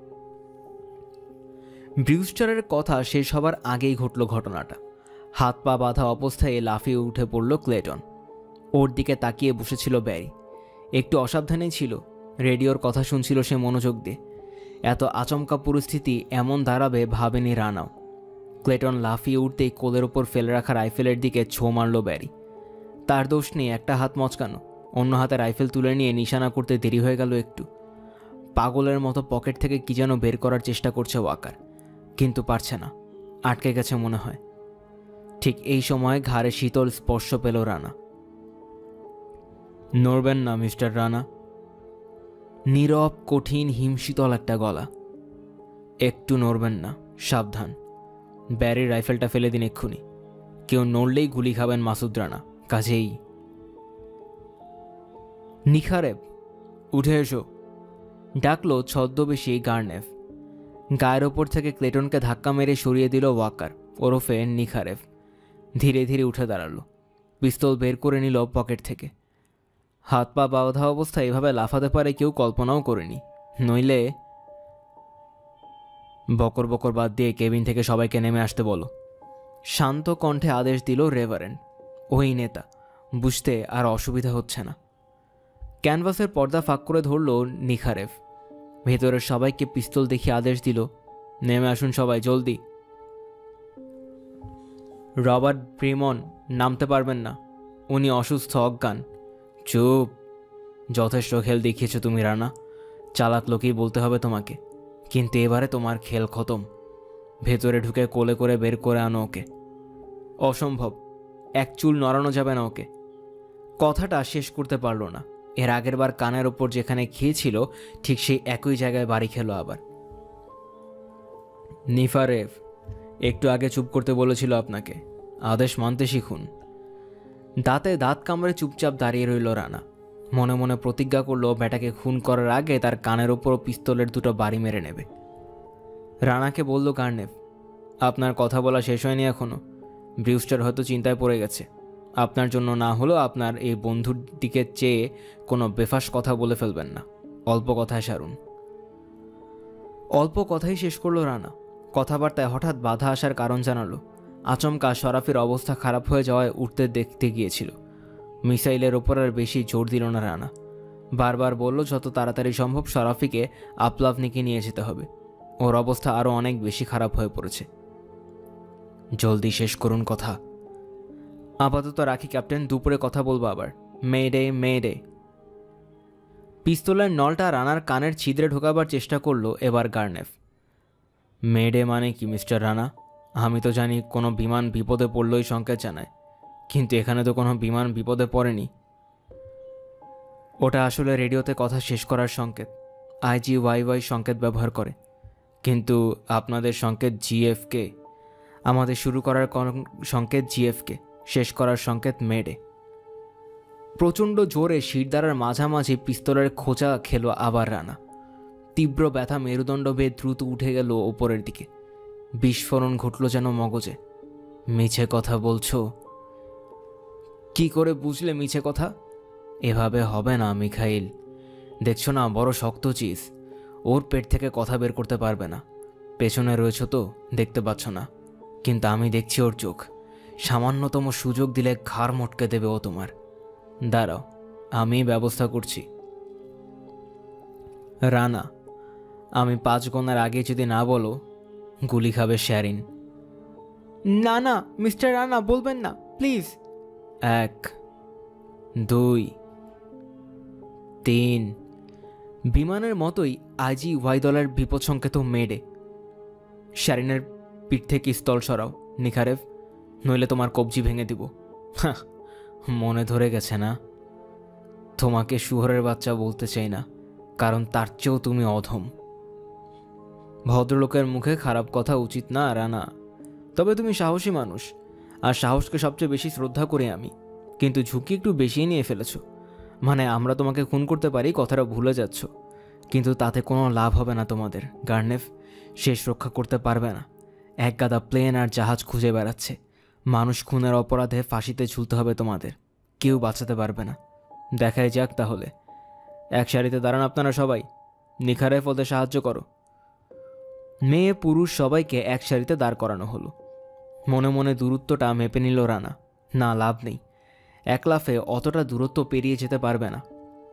ব্রিউস্টারের কথা শেষ হবার আগেই ঘটল ঘটনাটা। হাত পা বাঁধা অবস্থায় লাফিয়ে উঠে পড়ল ক্লেটন। ওর দিকে তাকিয়ে বসেছিল ব্যারি। একটু অসাবধানেই ছিল, রেডিওর কথা শুনছিল সে মনোযোগ দিয়ে। এত আচমকা পরিস্থিতি এমন দাঁড়াবে ভাবেনি রানাও। ক্লেটন লাফিয়ে উঠতেই কোলের ওপর ফেলে রাখা রাইফেলের দিকে ছো মারল ব্যারি। তার দোষ নেই, একটা হাত মচকানো। অন্য হাতে রাইফেল তুলে নিয়ে নিশানা করতে দেরি হয়ে গেল একটু। পাগলের মতো পকেট থেকে কি যেন বের করার চেষ্টা করছে ওয়াকার, কিন্তু পারছে না, আটকে গেছে মনে হয়। ঠিক এই সময় ঘাড়ে শীতল স্পর্শ পেল রানা। নড়বেন না মিস্টার রানা। নীরব, কঠিন, হিমশীতল একটা গলা। একটু নড়বেন না, সাবধান। ব্যারির রাইফেলটা ফেলে দিন এক্ষুনি। কেউ নড়লেই গুলি খাবেন মাসুদ রানা, কাজেই। নিখারেব, উঠে এসো, ডাকলো ছদ্মবেশী গার্নেভ। গায়ের ওপর থেকে ক্লেটনকে ধাক্কা মেরে সরিয়ে দিল ওয়াকার ওরফে নিখারেভ। ধীরে ধীরে উঠে দাঁড়ালো, পিস্তল বের করে নিল পকেট থেকে। হাত পা বাঁধা অবস্থায় এভাবে লাফাতে পারে কেউ কল্পনাও করেনি। নইলে বকর বকর বাদ দিয়ে কেবিন থেকে সবাইকে নেমে আসতে বলো, শান্ত কণ্ঠে আদেশ দিল রেভারেন্ড। ওই নেতা, বুঝতে আর অসুবিধা হচ্ছে না। ক্যানভাসের পর্দা ফাঁক করে ধরল নিখারেভ। ভেতরের সবাইকে পিস্তল দেখিয়ে আদেশ দিল, নেমে আসুন সবাই, জলদি। রবার্ট ব্রিমন নামতে পারবেন না, উনি অসুস্থ, অজ্ঞান। চুপ, যথেষ্ট খেল দেখিয়েছ তুমি রানা। চালাক লোকই বলতে হবে তোমাকে, কিন্তু এবারে তোমার খেল খতম। ভেতরে ঢুকে কোলে করে বের করে আনো ওকে। অসম্ভব, এক চুল নড়ানো যাবে না ওকে। কথাটা শেষ করতে পারল না। এর আগের বার কানের ওপর যেখানে খেয়েছিল ঠিক সেই একই জায়গায় বাড়ি খেলো আবার। নিফারেভ, একটু আগে চুপ করতে বলেছিল আপনাকে, আদেশ মানতে শিখুন। দাঁতে দাঁত কামড়ে চুপচাপ দাঁড়িয়ে রইল রানা। মনে মনে প্রতিজ্ঞা করলো ব্যাটাকে খুন করার আগে তার কানের ওপর পিস্তলের দুটো বাড়ি মেরে নেবে। রানাকে বলল গার্নেভ, আপনার কথা বলা শেষ হয়নি এখনো। ব্রিউস্টার হয়তো চিন্তায় পড়ে গেছে। আপনার জন্য না হলেও আপনার এই বন্ধুর দিকে চেয়ে কোনো বেফাস কথা বলে ফেলবেন না। অল্প কথায় সারুন। অল্প কথাই শেষ করলো রানা। কথাবার্তায় হঠাৎ বাধা আসার কারণ জানালো। আচমকা শরাফির অবস্থা খারাপ হয়ে যাওয়ায় উঠতে দেখতে গিয়েছিল। মিসাইলের ওপর আর বেশি জোর দিল না রানা। বারবার বলল যত তাড়াতাড়ি সম্ভব শরাফিকে আপলাভনিকে নিয়ে যেতে হবে। ওর অবস্থা আরও অনেক বেশি খারাপ হয়ে পড়েছে। জলদি শেষ করুন কথা। আপাতত রাখি ক্যাপ্টেন, দুপুরে কথা বলবো আবার। মেডে মেডে। পিস্তলের নলটা রানার কানের ছিদ্রে ঢোকাবার চেষ্টা করলো এবার গার্নেভ। মেডে মানে কি মিস্টার রানা? আমি তো জানি কোনো বিমান বিপদে পড়লই সংকেত জানায়, কিন্তু এখানে তো কোনো বিমান বিপদে পড়েনি। ওটা আসলে রেডিওতে কথা শেষ করার সংকেত। আইজি ওয়াই ওয়াই সংকেত ব্যবহার করে, কিন্তু আপনাদের সংকেত জিএফকে। আমাদের শুরু করার সংকেত জিএফকে, শেষ করার সংকেত মেডে। প্রচণ্ড জোরে শিরদাঁড়ার মাঝামাঝি পিস্তলের খোঁচা খেলো আবার রানা। তীব্র ব্যথা মেরুদণ্ড বেয়ে দ্রুত উঠে গেল ওপরের দিকে। বিস্ফোরণ ঘটল যেন মগজে। মিছে কথা বলছো? কি করে বুঝলে মিছে কথা? এভাবে হবে না মিখাইল, দেখছো না বড় শক্ত চিজ। ওর পেট থেকে কথা বের করতে পারবে না। পেছনে রয়েছ তো, দেখতে পাচ্ছ না, কিন্তু আমি দেখছি ওর চোখ। সামান্যতম সুযোগ দিলে ঘাড় মটকে দেবে ও তোমার। দাঁড়াও, আমি ব্যবস্থা করছি। রানা, আমি পাঁচ গোনার আগে যদি না বলো, গুলি খাবে শ্যারিন। না না মিস্টার রানা, বলবেন না প্লিজ। এক, দুই, তিন। বিমানের মতোই আইজি ওয়াই দলের বিপদ সংকেত মেডে। শ্যারিনের পিঠ থেকে স্থল সরাও নিখারেভ, নইলে তোমার কবজি ভেঙে দিব। হাহ, মনে ধরে গেছে না? তোমাকে শুয়োরের বাচ্চা বলতে চাই না, কারণ তার চেয়েও তুমি অধম। ভদ্রলোকের মুখে খারাপ কথা উচিত না রানা, তবে তুমি সাহসী মানুষ, আর সাহসকে সবচেয়ে বেশি শ্রদ্ধা করি আমি। কিন্তু ঝুঁকি একটু বেশি নিয়ে ফেলেছ। মানে আমরা তোমাকে খুন করতে পারি, কথাটা ভুলে যাচ্ছ। কিন্তু তাতে কোনো লাভ হবে না তোমাদের। গার্নেভ শেষ রক্ষা করতে পারবে না। এক গাদা প্লেন আর জাহাজ খুঁজে বেড়াচ্ছে। মানুষ খুনের অপরাধে ফাঁসিতে ঝুলতে হবে তোমাদের, কেউ বাঁচাতে পারবে না। দেখাই যাক তাহলে। এক সারিতে দাঁড়ান আপনারা সবাই। নিখারেভ ওদের সাহায্য করো। মেয়ে পুরুষ সবাইকে এক সারিতে দাঁড় করানো হলো। মনে মনে দূরত্বটা মেপে নিল রানা। না, লাভ নেই, এক লাফে অতটা দূরত্ব পেরিয়ে যেতে পারবে না।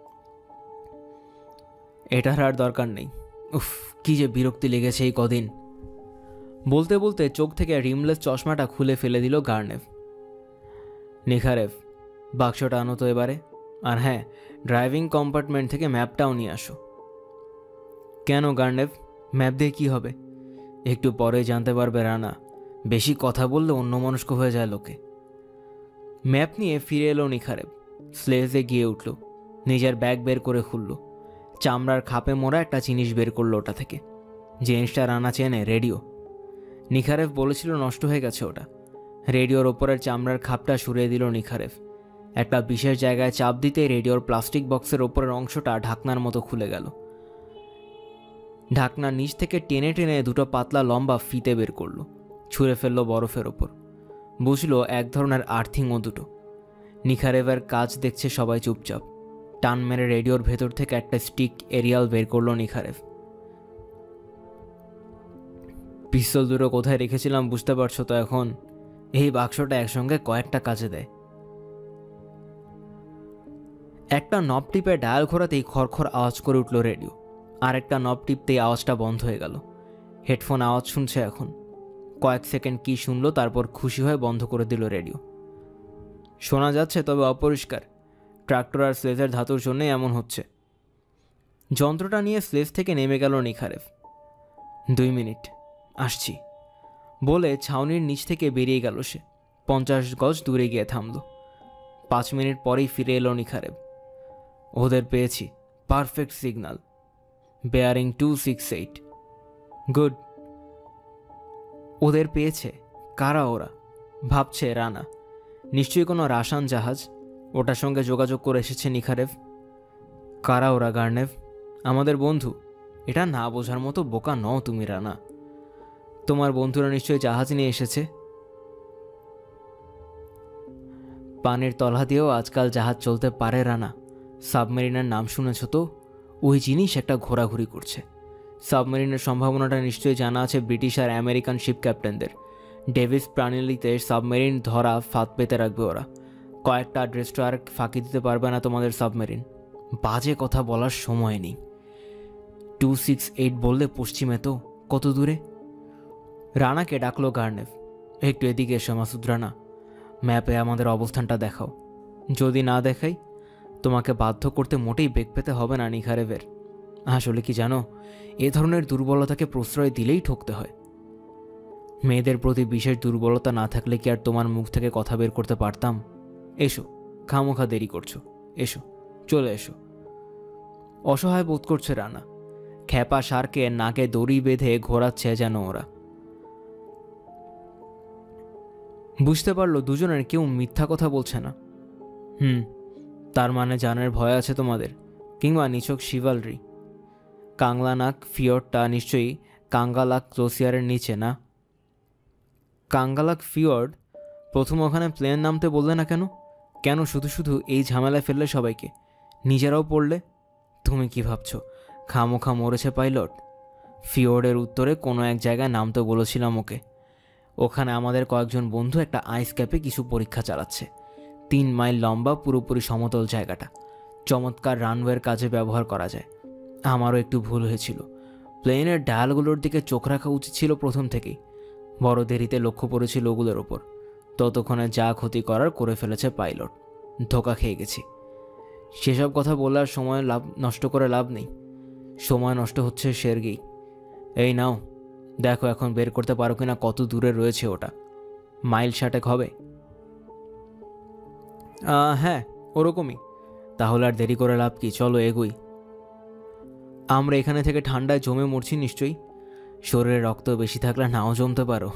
এটার আর দরকার নেই। উফ, কি যে বিরক্তি লেগেছে এই কদিন। বলতে বলতে চোখ থেকে রিমলেস চশমাটা খুলে ফেলে দিল গার্নেভ। নিখারেভ, বাক্সটা আনো তো এবারে। আর হ্যাঁ, ড্রাইভিং কম্পার্টমেন্ট থেকে ম্যাপটাও নিয়ে আসো। কেন গার্নেভ, ম্যাপ দিয়ে কী হবে? একটু পরে জানতে পারবে রানা। বেশি কথা বললে অন্যমনস্ক হয়ে যায় লোকে। ম্যাপ নিয়ে ফিরে এলো নিখারেভ। স্লেজে গিয়ে উঠল, নিজের ব্যাগ বের করে খুলল। চামড়ার খাপে মোড়া একটা জিনিস বের করলো ওটা থেকে। জিনিসটা রানা চেনে, রেডিও। নিখারেভ বলেছিল নষ্ট হয়ে গেছে ওটা। রেডিওর ওপরের চামড়ার খাপটা সরিয়ে দিল নিখারেভ। একটা বিশেষ জায়গায় চাপ দিতেই রেডিওর প্লাস্টিক বক্সের ওপরের অংশটা ঢাকনার মতো খুলে গেল। ঢাকনার নিচ থেকে টেনে টেনে দুটো পাতলা লম্বা ফিতে বের করলো, ছুঁড়ে ফেললো বরফের ওপর। বুঝলো এক ধরনের আর্থিংও দুটো। নিখারেভের কাজ দেখছে সবাই চুপচাপ। টান মেরে রেডিওর ভেতর থেকে একটা স্টিক এরিয়াল বের করলো নিখারেভ। পিস্তল দুটো কোথায় রেখেছিলাম বুঝতে পারছো তো এখন? এই বাক্সটা একসঙ্গে কয়েকটা কাজে দেয়। একটা নব টিপে ডায়াল ঘোরাতেই খড়খড় আওয়াজ করে উঠল রেডিও। আর একটা নব টিপতেই আওয়াজটা বন্ধ হয়ে গেল। হেডফোন আওয়াজ শুনছে এখন। কয়েক সেকেন্ড কি শুনলো, তারপর খুশি হয়ে বন্ধ করে দিল রেডিও। শোনা যাচ্ছে, তবে অপরিষ্কার। ট্রাক্টর আর স্লেজের ধাতুর জন্যই এমন হচ্ছে। যন্ত্রটা নিয়ে স্লেজ থেকে নেমে গেল নিখারেভ। দুই মিনিট, আসছি বলে ছাউনির নিচ থেকে বেরিয়ে গেল সে। পঞ্চাশ গজ দূরে গিয়ে থামল। পাঁচ মিনিট পরেই ফিরে এলো নিখারেভ। ওদের পেয়েছি, perfect signal, bearing two six eight. Good. ওদের পেয়েছে? কারা ওরা? ভাবছে রানা। নিশ্চয়ই কোনো রাসান জাহাজ, ওটার সঙ্গে যোগাযোগ করে এসেছে নিখারেভ। কারা ওরা গার্নেভ? আমাদের বন্ধু। এটা না বোঝার মতো বোকা নও তুমি রানা। তোমার বন্ধুরা নিশ্চয়ই জাহাজ নিয়ে এসেছে। পানির তলা দিয়েও আজকাল জাহাজ চলতে পারে রানা। সাবমেরিনের নাম শুনেছ তো? ওই জিনিস একটা ঘোরাঘুরি করছে। সাবমেরিনের সম্ভাবনাটা নিশ্চয়ই জানা আছে ব্রিটিশ আর আমেরিকান শিপ ক্যাপ্টেনদের। ডেভিস প্রাণীলিতে সাবমেরিন ধরা ফাঁদ পেতে রাখবে ওরা। কয়েকটা ডেস্ট্রয়ার ফাঁকি দিতে পারবে না তোমাদের সাবমেরিন। বাজে কথা বলার সময় নেই। টু সিক্স এইট বললে পশ্চিমে তো, কত দূরে? রানাকে ডাকলো গার্নেভ। একটু এদিকে এসো মাসুদ রানা, ম্যাপে আমাদের অবস্থানটা দেখাও। যদি না দেখাই, তোমাকে বাধ্য করতে মোটেই বেগ পেতে হবে না নিখারেভের। আসলে কি জানো, এ ধরনের দুর্বলতাকে প্রশ্রয় দিলেই ঠকতে হয়। মেয়েদের প্রতি বিশেষ দুর্বলতা না থাকলে কি আর তোমার মুখ থেকে কথা বের করতে পারতাম? এসো, খামোখা দেরি করছো, এসো, চলে এসো। অসহায় বোধ করছে রানা। খ্যাপা সারকে নাকে দড়ি বেঁধে ঘোরাচ্ছে যেন ওরা। বুঝতে পারলো দুজনের কেউ মিথ্যা কথা বলছে না। হুম, তার মানে জানের ভয় আছে তোমাদের, কিংবা নিছক শিভালরি। কাংলানাক ফিওর্ডটা নিশ্চয়ই কাঙ্গালাক গ্লোসিয়ারের নিচে, না? Kangalak fjord? প্রথম ওখানে প্লেন নামতে বললে না কেন? কেন শুধু শুধু এই ঝামেলায় ফেললে সবাইকে? নিজেরাও পড়লে। তুমি কি ভাবছো খামোখা মরেছে পাইলট? ফিওর্ডের উত্তরে কোনো এক জায়গায় নামতে বলেছিলাম ওকে। ওখানে আমাদের কয়েকজন বন্ধু একটা আইস ক্যাপে কিছু পরীক্ষা চালাচ্ছে। তিন মাইল লম্বা, পুরোপুরি সমতল জায়গাটা। চমৎকার রানওয়ের কাজে ব্যবহার করা যায়। আমারও একটু ভুল হয়েছিল। প্লেনের ডায়ালগুলোর দিকে চোখ রাখা উচিত ছিল প্রথম থেকেই। বড় দেরিতে লক্ষ্য পড়েছিল ওগুলোর ওপর। ততক্ষণে যা ক্ষতি করার করে ফেলেছে পাইলট। ধোকা খেয়ে গেছি। সেসব কথা বলার সময় লাভ নষ্ট করে লাভ নেই। সময় নষ্ট হচ্ছে সের্গেই। এই নাও, দেখো এখন বের করতে পারো কিনা কত দূরে রয়েছে ওটা। মাইল ষাটেক হবে। আহ, হ্যাঁ ওরকমই। তাহলে আর দেরি করে লাভ কি, চলো এগোই। আমরা এখানে থেকে ঠান্ডায় জমে মরছি নিশ্চয়ই, শরীরে রক্ত বেশি থাকলে নাও জমতে পারো।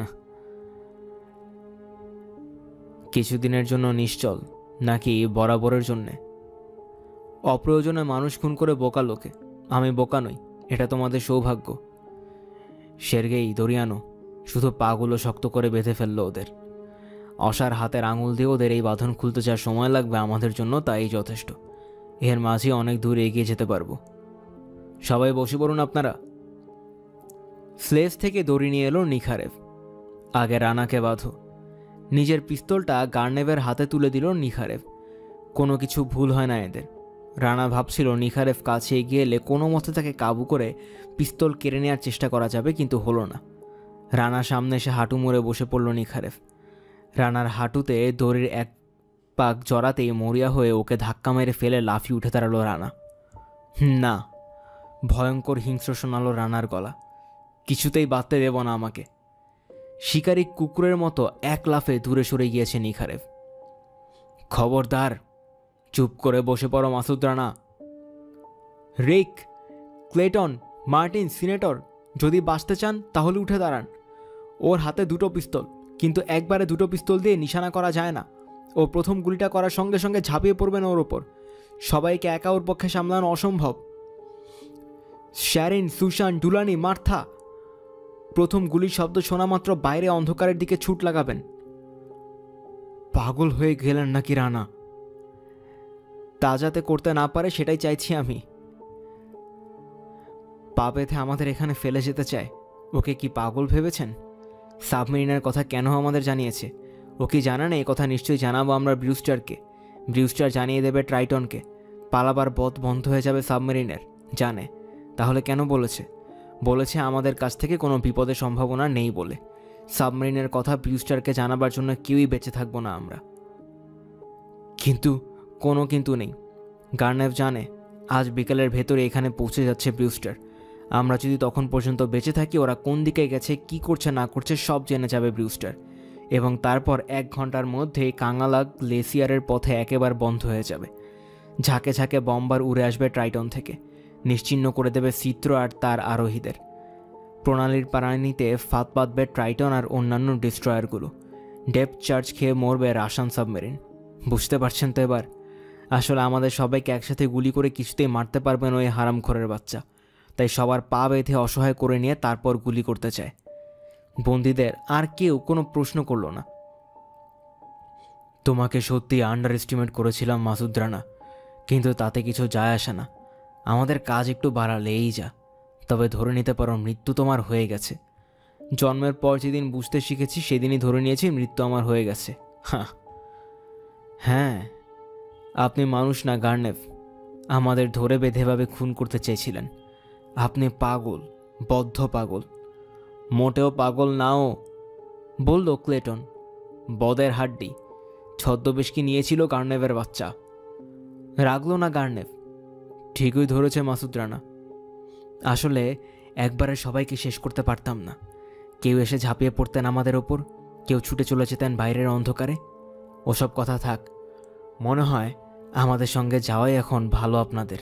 কিছুদিনের জন্য নিশ্চল, নাকি বরাবরের জন্যে? অপ্রয়োজনে মানুষ খুন করে বোকা লোকে। আমি বোকা নই, এটা তোমাদের সৌভাগ্য। সের্গেই দরিয়ানো শুধু পাগুলো শক্ত করে বেঁধে ফেললো ওদের। অসার হাতের আঙুল দিয়ে ওদের এই বাঁধন খুলতে যা সময় লাগবে আমাদের জন্য তাই যথেষ্ট। এর মাঝে অনেক দূর এগিয়ে যেতে পারবো। সবাই বসে পড়ুন আপনারা। স্লেজ থেকে দড়ি নিয়ে এলো নিখারেভ। আগে রানাকে বাঁধো। নিজের পিস্তলটা গার্নেভের হাতে তুলে দিল নিখারেভ। কোনো কিছু ভুল হয় না এদের। রানা ভাবছিল নিখারেভ কাছে এগিয়ে এলে কোনো মতে তাকে কাবু করে পিস্তল কেড়ে নেওয়ার চেষ্টা করা যাবে, কিন্তু হলো না। রানা সামনে এসে হাঁটু মুড়ে বসে পড়ল নিখারেভ। রানার হাঁটুতে দড়ির এক পাক জড়াতেই মরিয়া হয়ে ওকে ধাক্কা মেরে ফেলে লাফিয়ে উঠে দাঁড়ালো রানা। না, ভয়ঙ্কর হিংস্র শোনালো রানার গলা। কিছুতেই বাঁধতে দেব না আমাকে। শিকারী কুকুরের মতো এক লাফে দূরে সরে গিয়েছে নিখারেভ। খবরদার, চুপ করে বসে পড়ো Masud Rana. Rick, Clayton, Martin, senator, যদি বাঁচতে চান তাহলে উঠে দাঁড়ান। ওর হাতে দুটো পিস্তল, কিন্তু একবারে দুটো পিস্তল দিয়ে নিশানা করা যায় না। ও প্রথম গুলিটা করার সঙ্গে সঙ্গে ঝাঁপিয়ে পড়বেন ওর ওপর। সবাইকে একা ওর পক্ষে সামলানো অসম্ভব। শ্যারিন, সুশান, ডুলানি, মার্থা, প্রথম গুলির শব্দ শোনা মাত্র বাইরে অন্ধকারের দিকে ছুট লাগাবেন। পাগল হয়ে গেলেন নাকি রানা? তা যাতে করতে না পারে সেটাই চাইছি আমি। পা বেঁধে আমাদের এখানে ফেলে যেতে চায়। ওকে কি পাগল ভেবেছেন? সাবমেরিনের কথা কেন আমাদের জানিয়েছে? ও কি জানা না? এই কথা নিশ্চয়ই জানাবো আমরা ব্রিউস্টারকে। ব্রিউস্টার জানিয়ে দেবে ট্রাইটনকে। পালাবার পথ বন্ধ হয়ে যাবে সাবমেরিনের। জানে, তাহলে কেন বলেছে? বলেছে আমাদের কাছ থেকে কোনো বিপদের সম্ভাবনা নেই বলে। সাবমেরিনের কথা ব্রিউস্টারকে জানাবার জন্য কেউই বেঁচে থাকবো না আমরা। কিন্তু কোনো কিন্তু নেই। গার্নেভ জানে আজ বিকেলের ভেতরে এখানে পৌঁছে যাচ্ছে ব্রিউস্টার। আমরা যদি তখন পর্যন্ত বেঁচে থাকি, ওরা কোন দিকে গেছে, কি করছে না করছে সব জেনে যাবে ব্রিউস্টার। এবং তারপর এক ঘন্টার মধ্যেই কাঙালা গ্লেসিয়ারের পথে একেবারে বন্ধ হয়ে যাবে। ঝাঁকে ঝাঁকে বম্বার উড়ে আসবে ট্রাইটন থেকে, নিশ্চিহ্ন করে দেবে চিত্র আর তার আরোহীদের। প্রণালীর পারানিতে ফাঁদ পাতবে ট্রাইটন আর অন্যান্য ডিস্ট্রয়ারগুলো। ডেপথ চার্জ খেয়ে মরবে রাশান সাবমেরিন। বুঝতে পারছেন তো এবার? আসলে আমাদের সবাইকে একসাথে গুলি করে কিছুতেই মারতে পারবেন ওই হারামখোরের বাচ্চা। তাই সবার পা বেঁধে অসহায় করে নিয়ে তারপর গুলি করতে চায়। বন্দীদের আর কেউ কোনো প্রশ্ন করল না। তোমাকে সত্যি আন্ডার এস্টিমেট করেছিলাম মাসুদ রানা, কিন্তু তাতে কিছু যায় আসে না। আমাদের কাজ একটু বাড়ালেই যা। তবে ধরে নিতে পারো মৃত্যু তোমার হয়ে গেছে। জন্মের পর যেদিন বুঝতে শিখেছি সেদিনই ধরে নিয়েছি মৃত্যু আমার হয়ে গেছে। হ্যাঁ হ্যাঁ, আপনি মানুষ না গার্নেভ। আমাদের ধরে বেঁধেভাবে খুন করতে চেয়েছিলেন। আপনি পাগল, বদ্ধ পাগল। মোটেও পাগল নাও, বলল ক্লেটন। বদের হাড্ডি। ছদ্মবেশ কি নিয়েছিল গার্নেভের বাচ্চা? রাগলো না গার্নেভ। ঠিকই ধরেছে মাসুদ রানা। আসলে একবারে সবাইকে শেষ করতে পারতাম না। কেউ এসে ঝাঁপিয়ে পড়তেন আমাদের ওপর, কেউ ছুটে চলে যেতেন বাইরের অন্ধকারে। ওসব কথা থাক। মনে হয় আমাদের সঙ্গে যাওয়াই এখন ভালো আপনাদের।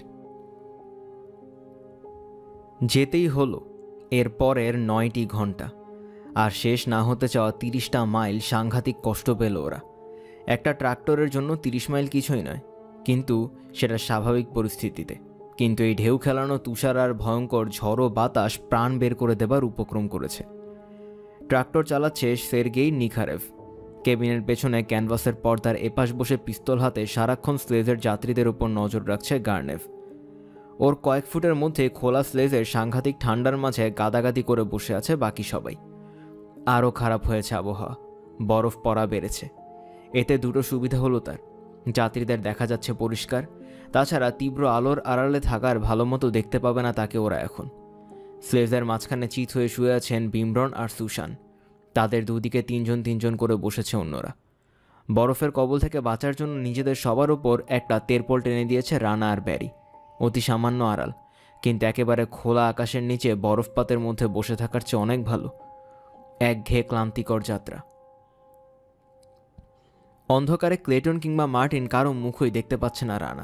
যেতেই হলো এর পরের নয়টি ঘন্টা। আর শেষ না হতে চাওয়া তিরিশটা মাইল সাংঘাতিক কষ্ট পেল ওরা। একটা ট্রাক্টরের জন্য তিরিশ মাইল কিছুই নয়, কিন্তু সেটা স্বাভাবিক পরিস্থিতিতে। কিন্তু এই ঢেউ খেলানো তুষার আর ভয়ঙ্কর ঝড়ো বাতাস প্রাণ বের করে দেবার উপক্রম করেছে। ট্রাক্টর চালাচ্ছে সের্গেই নিখারেভ। কেবিনের পেছনে ক্যানভাসের পর্দার এপাশ বসে পিস্তল হাতে সারাক্ষণ স্লেজের যাত্রীদের উপর নজর রাখছে গার্নেভ। ওর কয়েক ফুটের মধ্যে খোলা স্লেজের সাংঘাতিক ঠান্ডার মাঝে গাদাগাদি করে বসে আছে বাকি সবাই। আরও খারাপ হয়েছে আবহাওয়া, বরফ পড়া বেড়েছে। এতে দুটো সুবিধা হলো তার। যাত্রীদের দেখা যাচ্ছে পরিষ্কার, তাছাড়া তীব্র আলোর আড়ালে থাকার ভালো মতো দেখতে পাবে না তাকে ওরা এখন। স্লেজের মাঝখানে চিত হয়ে শুয়ে আছেন বিমরন আর সুশান। তাদের দুদিকে তিনজন তিনজন করে বসেছে অন্যরা। বরফের কবল থেকে বাঁচার জন্য নিজেদের সবার ওপর একটা তেরপল টেনে দিয়েছে রানা আর ব্যারি। অতি সামান্য আড়াল, কিন্তু একেবারে খোলা আকাশের নিচে বরফপাতের মধ্যে বসে থাকার চেয়ে অনেক ভালো। একঘেয়ে ক্লান্তিকর যাত্রা। অন্ধকারে ক্লেটন কিংবা মার্টিন কারো মুখই দেখতে পাচ্ছে না রানা।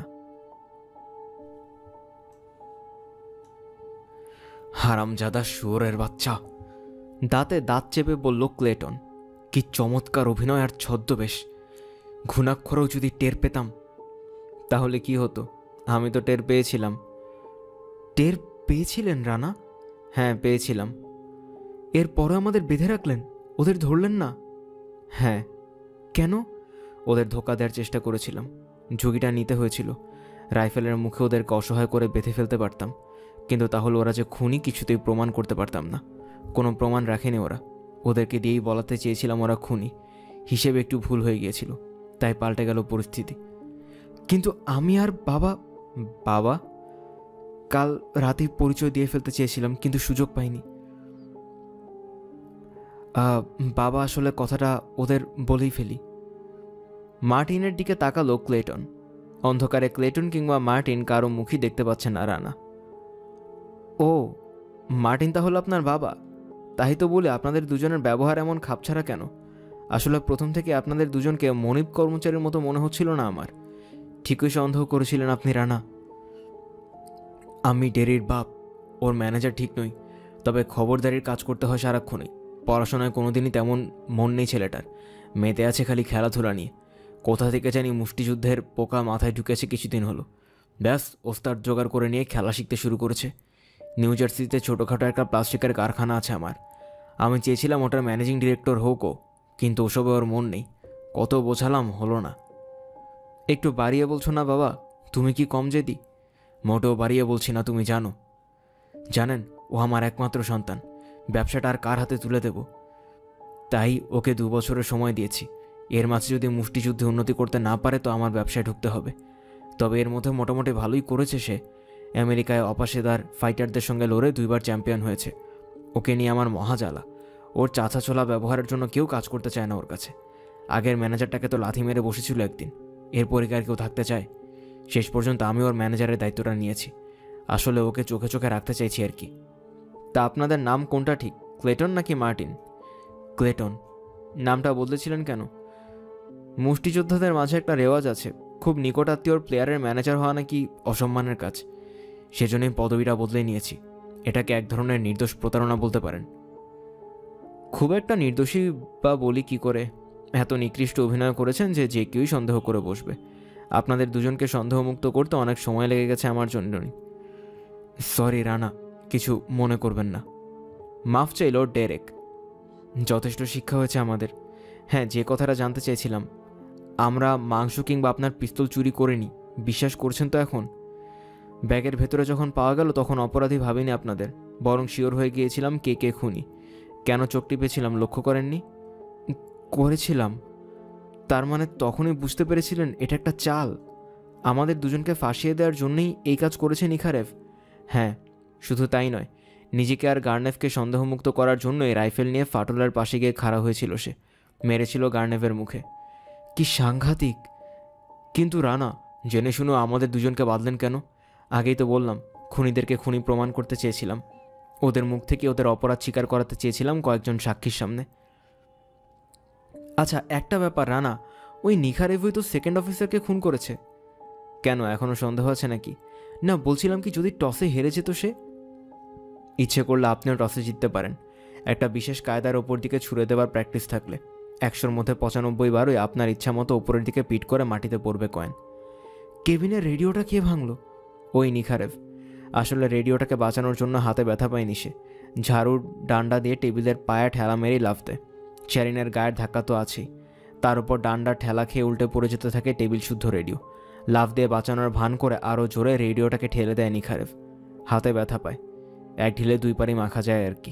হারামজাদা শুয়োরের বাচ্চা, দাঁতে দাঁত চেপে বলল ক্লেটন। কি চমৎকার অভিনয় আর ছদ্মবেশ! ঘুণাক্ষরেও যদি টের পেতাম। তাহলে কি হতো? আমি তো টের পেয়েছিলাম। টের পেয়েছিলেন রানা? হ্যাঁ, পেয়েছিলাম। এরপরে আমাদের বেঁধে রাখলেন, ওদের ধরলেন না? হ্যাঁ। কেন? ওদের ধোকা দেওয়ার চেষ্টা করেছিলাম, ঝুঁকিটা নিতে হয়েছিল। রাইফেলের মুখে ওদেরকে অসহায় করে বেঁধে ফেলতে পারতাম, কিন্তু তাহলে ওরা যে খুনি কিছুতেই প্রমাণ করতে পারতাম না। কোনো প্রমাণ রাখেনি ওরা। ওদেরকে দিয়েই বলাতে চেয়েছিলাম ওরা খুনি। হিসেবে একটু ভুল হয়ে গিয়েছিল, তাই পাল্টে গেল পরিস্থিতি। কিন্তু আমি আর বাবা বাবা কাল রাতেই পরিচয় দিয়ে ফেলতে চেয়েছিলাম, কিন্তু সুযোগ পাইনি। বাবা আসলে কথাটা ওদের বলেই ফেলি। মার্টিনের দিকে তাকালো ক্লেটন। অন্ধকারে ক্লেটন কিংবা মার্টিন কারো মুখই দেখতে পাচ্ছে না রানা। ও, মার্টিন তাহলে আপনার বাবা? তাই তো বলে আপনাদের দুজনের ব্যবহার এমন খাপছাড়া কেন? আসলে প্রথম থেকে আপনাদের দুজনকে মনিব কর্মচারীর মতো মনে হচ্ছিল না আমার। ঠিকই সন্দেহ করেছিলেন আপনি রানা। আমি ডেরির বাপ, ওর ম্যানেজার ঠিক নই, তবে খবরদারির কাজ করতে হয় সারাক্ষণই। পড়াশোনায় কোনোদিনই তেমন মন নেই ছেলেটার, মেতে আছে খালি খেলাধুলা নিয়ে। কোথা থেকে জানি মুষ্টিযুদ্ধের পোকা মাথায় ঢুকেছে কিছুদিন হলো। ব্যাস ওস্তাদ জোগাড় করে নিয়ে খেলা শিখতে শুরু করেছে। নিউ জার্সিতে ছোটোখাটো একটা প্লাস্টিকের কারখানা আছে আমার। আমি চেয়েছিলাম ওটার ম্যানেজিং ডিরেক্টর হোকও, কিন্তু ওসবে ওর মন নেই। কত বোঝালাম, হলো না। একটু বাড়িয়ে বলছো না বাবা? তুমি কি কম জেদি? মোটেও বাড়িয়ে বলছি না, তুমি জানো। জানেন, ও আমার একমাত্র সন্তান। ব্যবসাটা আর কার হাতে তুলে দেব? তাই ওকে দু বছরের সময় দিয়েছি। এর মাঝে যদি মুষ্টিযুদ্ধে উন্নতি করতে না পারে তো আমার ব্যবসায় ঢুকতে হবে। তবে এর মধ্যে মোটামুটি ভালোই করেছে সে। আমেরিকায় অপাশেদার ফাইটারদের সঙ্গে লড়ে দুইবার চ্যাম্পিয়ন হয়েছে। ওকে নিয়ে আমার মহাজ্বালা। ওর চাছাছোলা ব্যবহারের জন্য কেউ কাজ করতে চায় না ওর কাছে। আগের ম্যানেজারটাকে তো লাথি মেরে বসেছিল একদিন। এরপরে কি আর কেউ থাকতে চায়? শেষ পর্যন্ত আমি ওর ম্যানেজারের দায়িত্বটা নিয়েছি। আসলে ওকে চোখে চোখে রাখতে চাইছি আর কি। তা আপনাদের নাম কোনটা ঠিক, ক্লেটন নাকি মার্টিন? ক্লেটন। নামটা বদলেছিলেন কেন? মুষ্টিযোদ্ধাদের মাঝে একটা রেওয়াজ আছে, খুব নিকটাত্মীয় প্লেয়ারের ম্যানেজার হওয়া নাকি অসম্মানের কাজ। সেজন্যই পদবিটা বদলে নিয়েছি। এটাকে এক ধরনের নির্দোষ প্রতারণা বলতে পারেন। খুব একটা নির্দোষী বা বলি কি করে? এত নিকৃষ্ট অভিনয় করেছেন যে যে কেউই সন্দেহ করে বসবে। আপনাদের দুজনকে সন্দেহমুক্ত করতে অনেক সময় লেগে গেছে আমার জন্যই। সরি রানা, কিছু মনে করবেন না। মাফ চাইল ডেরেক। যথেষ্ট শিক্ষা হয়েছে আমাদের। হ্যাঁ, যে কথাটা জানতে চেয়েছিলাম, আমরা মাংস কিংবা আপনার পিস্তল চুরি করিনি, বিশ্বাস করছেন তো এখন? ব্যাগের ভেতরে যখন পাওয়া গেল তখন অপরাধী ভাবিনি আপনাদের, বরং শিওর হয়ে গিয়েছিলাম কে কে খুনি। কেন চোখ টিপেছিলাম লক্ষ্য করেননি? করেছিলাম। তার মানে তখনই বুঝতে পেরেছিলেন এটা একটা চাল? আমাদের দুজনকে ফাঁসিয়ে দেওয়ার জন্যই এই কাজ করেছে নিখারেভ? হ্যাঁ, শুধু তাই নয়, নিজেকে আর গার্নেভকে সন্দেহমুক্ত করার জন্যই রাইফেল নিয়ে ফাটলের পাশে গিয়ে খাড়া হয়েছিল সে। মেরেছিল গার্নেভের মুখে। কি সাংঘাতিক! কিন্তু রানা, জেনে শুনেও আমাদের দুজনকে বাঁধলেন কেন? আগেই তো বললাম, খুনিদেরকে খুনি প্রমাণ করতে চেয়েছিলাম। ওদের মুখ থেকে ওদের অপরাধ স্বীকার করাতে চেয়েছিলাম কয়েকজন সাক্ষীর সামনে। আচ্ছা, একটা ব্যাপার রানা, ওই নিখারেভই তো সেকেন্ড অফিসারকে খুন করেছে। কেন, এখনও সন্দেহ আছে নাকি? না, বলছিলাম কি যদি টসে হেরে যেত সে? ইচ্ছে করলে আপনিও টসে জিততে পারেন, একটা বিশেষ কায়দার ওপর দিকে ছুড়ে দেওয়ার প্র্যাকটিস থাকলে। একশোর মধ্যে পঁচানব্বই বারই আপনার ইচ্ছা মতো ওপরের দিকে পিট করে মাটিতে পড়বে কয়েন। কেবিনের রেডিওটা কে ভাঙলো? ওই নিখারেভ। আসলে রেডিওটাকে বাঁচানোর জন্য হাতে ব্যথা পায়নি সে। ঝাড়ুর ডান্ডা দিয়ে টেবিলের পায়ে ঠেলা মেরেই লাফ দেয়। চ্যারিনের গায়ের ধাক্কা তো আছেই, তার উপর ডান্ডার ঠেলা খেয়ে উল্টে পড়ে যেতে থাকে টেবিল শুদ্ধ রেডিও। লাফ দিয়ে বাঁচানোর ভান করে আরও জোরে রেডিওটাকে ঠেলে দেয় নিখারেভ। হাতে ব্যথা পায়, এক ঢিলে দুই পারি মাখা যায় আর কি।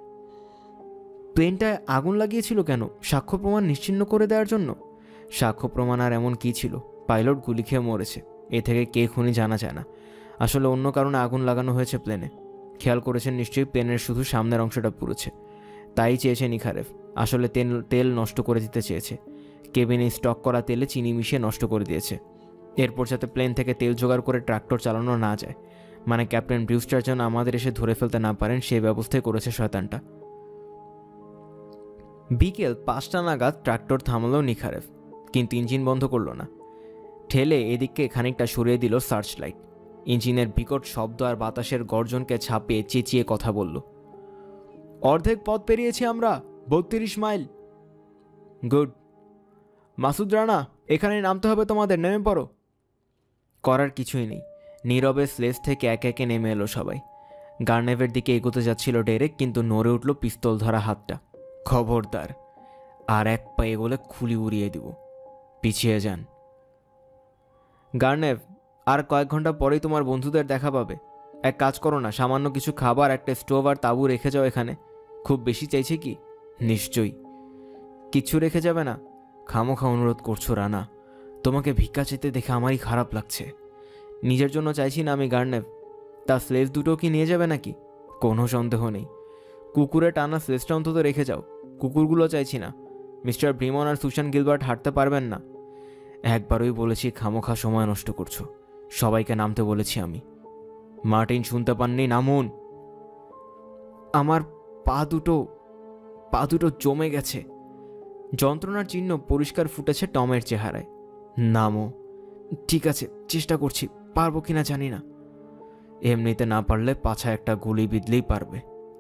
প্লেনটায় আগুন লাগিয়েছিল কেন? সাক্ষ্য প্রমাণ নিশ্চিহ্ন করে দেওয়ার জন্য? সাক্ষ্য প্রমাণ আর এমন কি ছিল? পাইলট গুলি খেয়ে মরেছে, এ থেকে কে খুনি জানা যায় না। আসলে অন্য কারণে আগুন লাগানো হয়েছে প্লেনে। খেয়াল করেছেন নিশ্চয়ই, প্লেনের শুধু সামনের অংশটা পুড়েছে। তাই চেয়েছে নিখারেভ। আসলে তেল তেল নষ্ট করে দিতে চেয়েছে। কেবিনে স্টক করা তেলে চিনি মিশিয়ে নষ্ট করে দিয়েছে, এরপর যাতে প্লেন থেকে তেল জোগাড় করে ট্রাক্টর চালানো না যায়। মানে ক্যাপ্টেন ব্রিউস্টার যেন আমাদের এসে ধরে ফেলতে না পারেন সেই ব্যবস্থাই করেছে শয়তানটা। বিকেল পাঁচটা নাগাদ ট্রাক্টর থামালো নিখারেভ। কিন্তু ইঞ্জিন বন্ধ করলো না। ঠেলে এদিকে খানিকটা সরিয়ে দিল সার্চ লাইট। ইঞ্জিনের বিকট শব্দ আর বাতাসের গর্জনকে ছাপিয়ে চেঁচিয়ে কথা বলল, অর্ধেক পথ পেরিয়েছি আমরা, বত্রিশ মাইল। গুড। মাসুদ, রানা, এখানে নামতে হবে তোমাদের, নেমে পড়ো। করার কিছুই নেই। নীরবে স্লেজ থেকে একে একে নেমে এলো সবাই। গার্নেভের দিকে এগোতে যাচ্ছিল ডেরেক, কিন্তু নড়ে উঠল পিস্তল ধরা হাতটা। খবরদার, আর এক পা এগোলে খুলি উড়িয়ে দিব, পিছিয়ে যান। গার্নেভ, আর কয়েক ঘন্টা পরেই তোমার বন্ধুদের দেখা পাবে। এক কাজ করো না, সামান্য কিছু খাবার, একটা স্টোভ আর তাঁবু রেখে যাও এখানে। খুব বেশি চাইছে কি? নিশ্চয়ই। কিচ্ছু রেখে যাবে না? খামোখা অনুরোধ করছো রানা, তোমাকে ভিক্ষা চেতে দেখে আমারই খারাপ লাগছে। নিজের জন্য চাইছি না আমি গার্নেভ। তা স্লেজ দুটো কি নিয়ে যাবে নাকি? কোনো সন্দেহ নেই। কুকুরে টানা স্লেজটা অন্তত রেখে যাও। কুকুরগুলো চাইছি না। মিস্টার ব্রিমন আর সুশান গিলবার্ট হাঁটতে পারবেন না। একবারই বলেছি খামোখা সময় নষ্ট করছো। সবাইকে নামতে বলেছি আমি। মার্টিন শুনতে পাননি? নামুন। আমার পা দুটো পা দুটো জমে গেছে। যন্ত্রণার চিহ্ন পরিষ্কার ফুটেছে টমের চেহারায়। নামো। ঠিক আছে, চেষ্টা করছি, পারবো কিনা জানি না। এমনিতে না পারলে পাছায় একটা গুলি বিঁধলেই পারবে।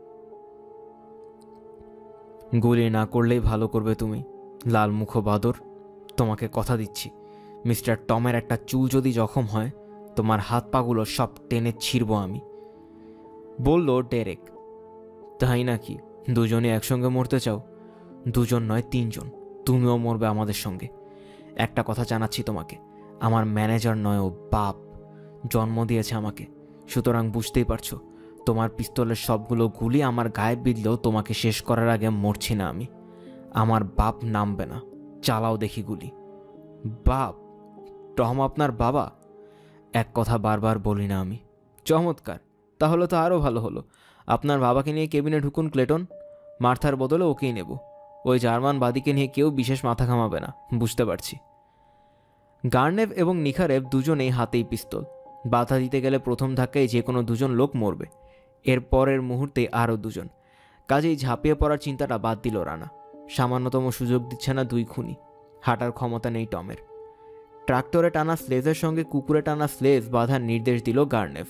গুলি না করলেই ভালো করবে তুমি, লাল মুখ বাদর। তোমাকে কথা দিচ্ছি, মিস্টার টমের একটা চুল যদি জখম হয়, তোমার হাত পাগুলো সব টেনে ছিঁড়ব আমি। বলল ডেরেক। তাই নাকি? দুজনে একসঙ্গে মরতে চাও? দুজন নয়, তিনজন। তুমিও মরবে আমাদের সঙ্গে। একটা কথা জানাচ্ছি তোমাকে, আমার ম্যানেজার নয়, ও বাপ জন্ম দিয়েছে আমাকে। সুতরাং বুঝতেই পারছো, তোমার পিস্তলের সবগুলো গুলি আমার গায়ে বিঁধলেও তোমাকে শেষ করার আগে মরছি না আমি। আমার বাপ নামবে না। চালাও দেখি গুলি। বাপ? টম আপনার বাবা? এক কথা বারবার বলি না আমি? চমৎকার, তাহলে তো আরও ভালো হলো। আপনার বাবাকে নিয়ে কেবিনে ঢুকুন ক্লেটন। মার্থার বদলে ওকেই নেব। ওই জার্মান বাদীকে নিয়ে কেউ বিশেষ মাথা ঘামাবে না, বুঝতে পারছি। গার্নেভ এবং নিখারেভ দুজনেই হাতেই পিস্তল। বাধা দিতে গেলে প্রথম ধাক্কায় যে কোনো দুজন লোক মরবে। এর পরের মুহূর্তে আরও দুজন। কাজেই ঝাঁপিয়ে পড়ার চিন্তাটা বাদ দিল রানা। সামান্যতম সুযোগ দিচ্ছে না দুই খুনি। হাঁটার ক্ষমতা নেই টমের। ট্রাক্টরে টানা স্লেজের সঙ্গে কুকুরে টানা স্লেজ বাঁধার নির্দেশ দিল গার্নেভ।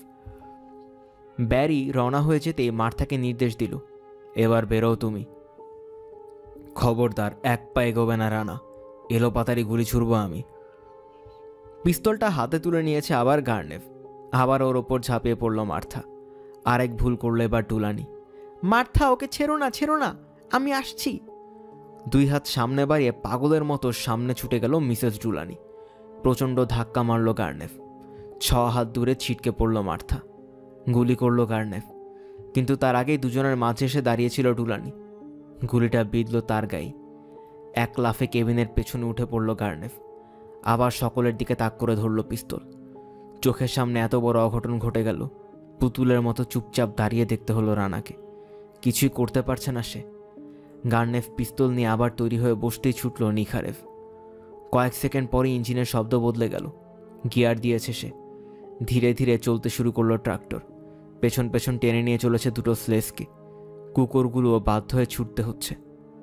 ব্যারি রওনা হয়ে যেতেই মার্থাকে নির্দেশ দিল, এবার বেরোও তুমি। খবরদার, এক পা এগোবে না রানা, এলো পাতারি গুলি ছুড়ব আমি। পিস্তলটা হাতে তুলে নিয়েছে আবার গার্নেভ। আবার ওর ওপর ঝাঁপিয়ে পড়ল মার্থা। আরেক ভুল করলো এবার ডুলানি। মার্থা, ওকে ছেড়ো না, ছেড়ো না, আমি আসছি। দুই হাত সামনে বাড়িয়ে পাগলের মতো সামনে ছুটে গেল মিসেস ডুলানি। প্রচণ্ড ধাক্কা মারল গার্নেভ। ছ হাত দূরে ছিটকে পড়ল মার্থা। গুলি করল গার্নেভ, কিন্তু তার আগেই দুজনের মাঝে এসে দাঁড়িয়েছিল ডুলানি। গুলিটা বিঁধল তার গায়ে। এক লাফে কেবিনের পেছনে উঠে পড়ল গার্নেভ। আবার সকলের দিকে তাক করে ধরল পিস্তল। চোখের সামনে এত বড় অঘটন ঘটে গেল। পুতুলের মতো চুপচাপ দাঁড়িয়ে দেখতে হলো রানাকে। কিছুই করতে পারছে না সে। গার্নেভ পিস্তল নিয়ে আবার তৈরি হয়ে বসতেই ছুটল নিখারেভ। কয়েক সেকেন্ড পরে ইঞ্জিনের শব্দ বদলে গেল। গিয়ার দিয়েছে সে। ধীরে ধীরে চলতে শুরু করলো ট্রাক্টর। পেছন পেছন টেনে নিয়ে চলেছে দুটো স্লেজকে। কুকুরগুলোও বাধ্য হয়ে ছুটতে হচ্ছে।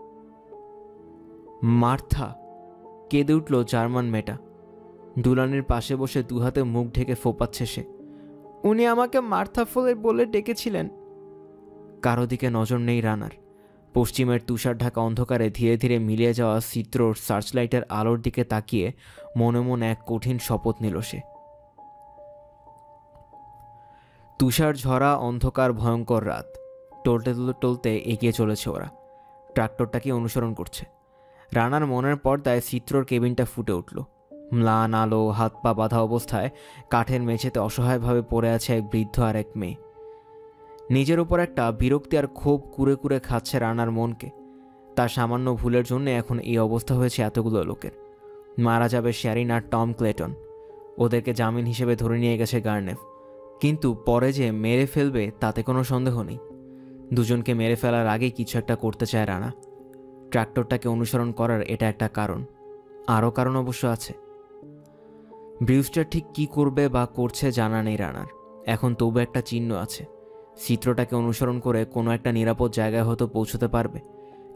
মার্থা! কেঁদে উঠল জার্মান মেয়েটা। ডুলানির পাশে বসে দুহাতে মুখ ঢেকে ফোপাচ্ছে সে। উনি আমাকে মার্থা ফোলে বলে ডেকেছিলেন। কারো দিকে নজর নেই রানার। পশ্চিমের তুষার ঢাকা অন্ধকারে ধীরে ধীরে মিলিয়ে যাওয়া চিত্রর সার্চলাইটের আলোর দিকে তাকিয়ে মনে মনে এক কঠিন শপথ নিল সে। তুষার ঝরা অন্ধকার ভয়ঙ্কর রাত। টলতে টলতে এগিয়ে চলেছে ওরা। ট্রাক্টরটাকে অনুসরণ করছে। রানার মনের পর্দায় চিত্রর কেবিনটা ফুটে উঠল। ম্লান আলো, হাত পা বাঁধা অবস্থায় কাঠের মেঝেতে অসহায়ভাবে পড়ে আছে এক বৃদ্ধ আর এক মেয়ে। নিজের ওপর একটা বিরক্তি আর ক্ষোভ কুরে কুরে খাচ্ছে রানার মনকে। তার সামান্য ভুলের জন্য এখন এই অবস্থা হয়েছে এতগুলো লোকের। মারা যাবে শ্যারিন আর টম ক্লেটন। ওদেরকে জামিন হিসেবে ধরে নিয়ে গেছে গার্নেভ। কিন্তু পরে যে মেরে ফেলবে তাতে কোনো সন্দেহ নেই। দুজনকে মেরে ফেলার আগে কিছু একটা করতে চায় রানা। ট্রাক্টরটাকে অনুসরণ করার এটা একটা কারণ। আরও কারণ অবশ্য আছে। ব্রিউস্টার ঠিক কী করবে বা করছে জানা নেই রানার। এখন তবু একটা চিহ্ন আছে। চিত্রটাকে অনুসরণ করে কোনো একটা নিরাপদ জায়গায় হয়তো পৌঁছতে পারবে।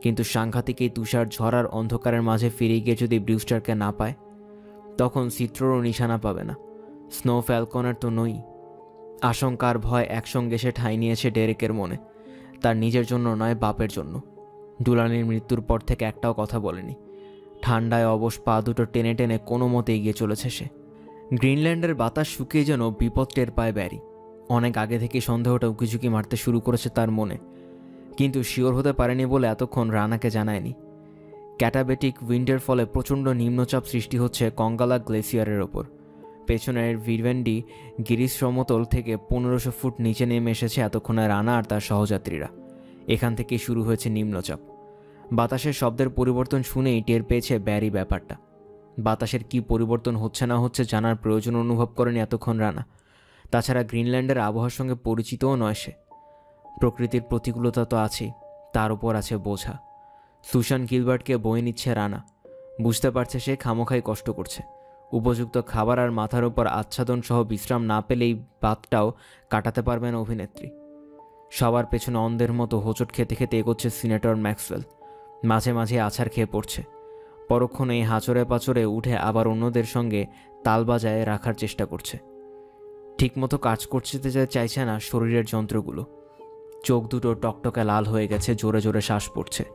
কিন্তু সাংঘাতিক এই তুষার ঝরার অন্ধকারের মাঝে ফিরে গিয়ে যদি ব্রিউস্টারকে না পায়, তখন চিত্ররও নিশানা পাবে না। স্নো ফ্যালকনের তো নই। আশঙ্কার ভয় একসঙ্গে এসে ঠাঁই নিয়েছে ডেরেকের মনে, তার নিজের জন্য নয়, বাপের জন্য। ডুলানির মৃত্যুর পর থেকে একটাও কথা বলেনি। ঠান্ডায় অবশ পা দুটো টেনে টেনে কোনো মতে এগিয়ে চলেছে সে। গ্রিনল্যান্ডের বাতাস শুকিয়ে যেন বিপদ টের পায় ব্যারি। অনেক আগে থেকে সন্দেহটা উকিঝুঁকি মারতে শুরু করেছে তার মনে, কিন্তু শিওর হতে পারেনি বলে এতক্ষণ রানাকে জানায়নি। ক্যাটাবেটিক উইন্ডের ফলে প্রচণ্ড নিম্নচাপ সৃষ্টি হচ্ছে কঙ্গালা গ্লেসিয়ারের ওপর। পেছনের ভিভেন্ডি গিরিশ সমতল থেকে পনেরোশো ফুট নিচে নেমে এসেছে এতক্ষণে রানা আর তার সহযাত্রীরা। এখান থেকেই শুরু হয়েছে নিম্নচাপ। বাতাসের শব্দের পরিবর্তন শুনেই টের পেয়েছে ব্যারি ব্যাপারটা। বাতাসের কি পরিবর্তন হচ্ছে না হচ্ছে জানার প্রয়োজন অনুভব করেনি এতক্ষণ রানা। তাছাড়া গ্রিনল্যান্ডের আবহাওয়ার সঙ্গে পরিচিতও নয় সে। প্রকৃতির প্রতিকূলতা তো আছেই, তার উপর আছে বোঝা। সুশান গিলবার্টকে বয়ে নিচ্ছে রানা। বুঝতে পারছে সে খামোখাই কষ্ট করছে। উপযুক্ত খাবার আর মাথার উপর আচ্ছাদন সহ বিশ্রাম না পেলেই বাতটাও কাটাতে পারবে না অভিনেত্রী। সবার পেছনে অন্ধের মতো হোঁচট খেতে খেতে এগোচ্ছে সিনেটর ম্যাক্সওয়েল। মাঝে মাঝে আছাড় খেয়ে পড়ছে। পরক্ষণে হাঁচড়ে পাচড়ে উঠে আবার অন্যদের সঙ্গে তাল বাজায় রাখার চেষ্টা করছে। ঠিকমতো কাজ করতে চাইছে না শরীরের যন্ত্রগুলো। চোখ দুটো টকটকে লাল হয়ে গেছে, জোরে জোরে শ্বাস পড়ছে।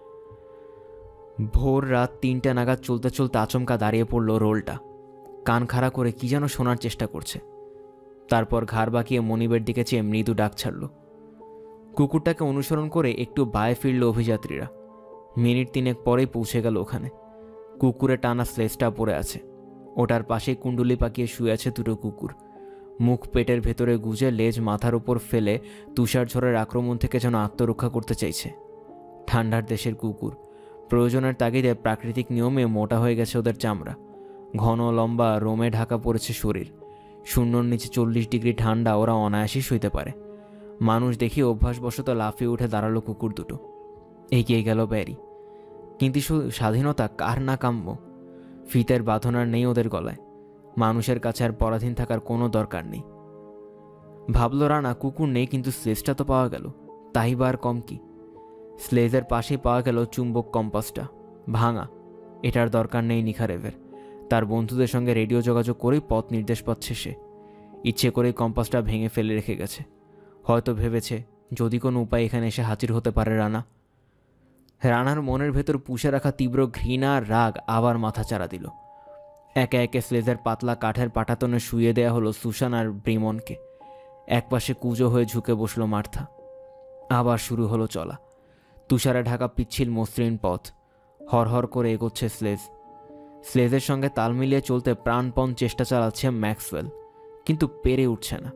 ভোর রাত তিনটা নাগাদ চলতে চলতে আচমকা দাঁড়িয়ে পড়ল রোলটা। কান খাড়া করে কি যেন শোনার চেষ্টা করছে। তারপর ঘাড় বাঁকিয়ে মনিবের দিকে চেয়ে মৃদু ডাক ছাড়ল। কুকুরটাকে অনুসরণ করে একটু বায়ে ফিরল অভিযাত্রীরা। মিনিট তিনেক পরেই পৌঁছে গেল ওখানে। কুকুরে টানা স্লেজটা পড়ে আছে। ওটার পাশেই কুণ্ডুলি পাকিয়ে শুয়ে আছে দুটো কুকুর। মুখ পেটের ভেতরে গুজে, লেজ মাথার উপর ফেলে তুষার ঝড়ের আক্রমণ থেকে যেন আত্মরক্ষা করতে চাইছে। ঠান্ডার দেশের কুকুর, প্রয়োজনের তাগিদে প্রাকৃতিক নিয়মে মোটা হয়ে গেছে ওদের চামড়া। ঘন লম্বা রোমে ঢাকা পড়েছে শরীর। শূন্যর নিচে চল্লিশ ডিগ্রি ঠান্ডা ওরা অনায়াসই সইতে পারে। মানুষ দেখি অভ্যাসবশত লাফিয়ে উঠে দাঁড়ালো কুকুর দুটো। এগিয়ে গেল ব্যারি। কিন্তু স্বাধীনতা কার না কাম্য? ফিতের বাঁধন আর নেই ওদের গলায়। মানুষের কাছে আর পরাধীন থাকার কোনো দরকার নেই। ভাবল রানা, কুকুর নেই কিন্তু স্লেজটা তো পাওয়া গেল, তাই বা আর কম কি? স্লেজের পাশেই পাওয়া গেল চুম্বক কম্পাসটা, ভাঙা। এটার দরকার নেই নিখারেভের। তার বন্ধুদের সঙ্গে রেডিও যোগাযোগ করেই পথ নির্দেশ পাচ্ছে সে। ইচ্ছে করেই কম্পাসটা ভেঙে ফেলে রেখে গেছে। হয়তো ভেবেছে যদি কোনো উপায় এখানে এসে হাজির হতে পারে রানা। রানার মনের ভেতর পুষে রাখা তীব্র ঘৃণা আর রাগ আবার মাথা চাড়া দিল। একে একে স্লেজের পাতলা কাঠের পাটাতনে শুয়ে দেয়া হলো সুশান আর ব্রিমনকে। একপাশে কুজো হয়ে ঝুঁকে বসল মার্থা। আবার শুরু হলো চলা। তুষারে ঢাকা পিচ্ছিল মসৃণ পথ। হরহর করে এগোচ্ছে স্লেজ। স্লেজের সঙ্গে তাল মিলিয়ে চলতে প্রাণপণ চেষ্টা চালাচ্ছে ম্যাক্সওয়েল, কিন্তু পেরে উঠছে না।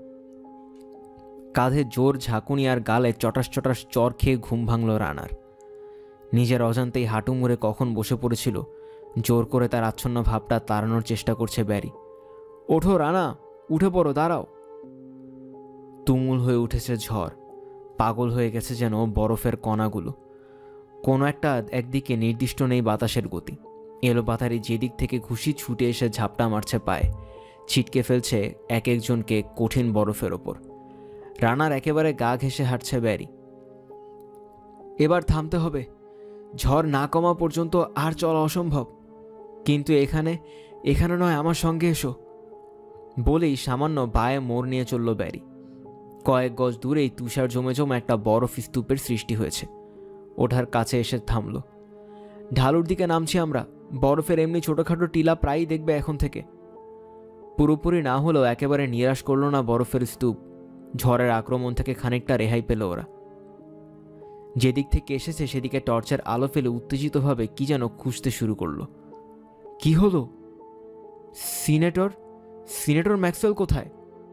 কাঁধে জোর ঝাঁকুনি আর গালে চটাস চটাস চর খেয়ে ঘুম ভাঙল রানার। নিজের অজান্তেই হাঁটু মুড়ে কখন বসে পড়েছিল। জোর করে তার আচ্ছন্ন ভাবটা তাড়ানোর চেষ্টা করছে ব্যারি। ওঠো রানা, উঠে পড়ো, দাঁড়াও। তুমুল হয়ে উঠেছে ঝড়। পাগল হয়ে গেছে যেন বরফের কণাগুলো। কোনো একটা একদিকে নির্দিষ্ট নেই বাতাসের গতি। এলো বাতারি যেদিক থেকে খুশি ছুটে এসে ঝাপটা মারছে পায়ে, ছিটকে ফেলছে এক একজনকে কঠিন বরফের ওপর। রানার একেবারে গা ঘেঁষে হাঁটছে ব্যারি। এবার থামতে হবে, ঝড় না কমা পর্যন্ত আর চলা অসম্ভব। কিন্তু এখানে এখানে নয়, আমার সঙ্গে এসো বলেই সামান্য বায়ে মোড় নিয়ে চলল ব্যারি। কয়েক গজ দূরেই তুষার জমে জমে একটা বরফ স্তূপের সৃষ্টি হয়েছে। ওঠার কাছে এসে থামল। ঢালুর দিকে নামছি আমরা। বরফের এমনি ছোটোখাটো টিলা প্রায়ই দেখবে এখন থেকে। পুরোপুরি না হলেও একেবারে নিরাশ করল না বরফের স্তূপ। ঝড়ের আক্রমণ থেকে খানিকটা রেহাই পেল ওরা। যেদিক থেকে এসেছে সেদিকে টর্চের আলো ফেলে উত্তেজিতভাবে কি যেন খুঁজতে শুরু করলো। কি হলো? সিনেটর সিনেটর ম্যাক্সওয়েল কোথায়?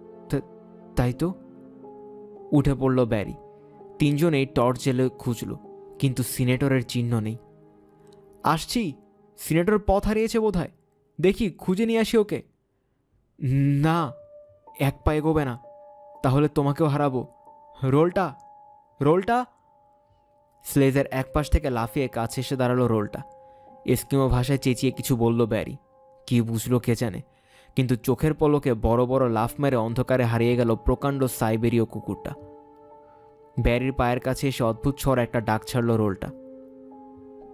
তাই তো। উঠে পড়ল ব্যারি। তিনজনেই টর্চ জেলে খুঁজল, কিন্তু সিনেটরের চিহ্ন নেই। আসছি, সিনেটর পথ হারিয়েছে বোধহয়। দেখি খুঁজে নিয়ে আসি ওকে। না, এক পা এগোবে না, তাহলে তোমাকেও হারাবো। রোলটা রোলটা স্লেজের এক পাশ থেকে লাফিয়ে কাছে এসে দাঁড়ালো রোলটা। এস্কিমো ভাষায় চেঁচিয়ে কিছু বলল ব্যারি। কি বুঝলো কে জানে, কিন্তু চোখের পলকে বড় বড় লাফ মেরে অন্ধকারে হারিয়ে গেল প্রকাণ্ড সাইবেরীয় কুকুরটা। ব্যারির পায়ের কাছে এসে অদ্ভুত স্বর একটা ডাক ছাড়ল রোলটা।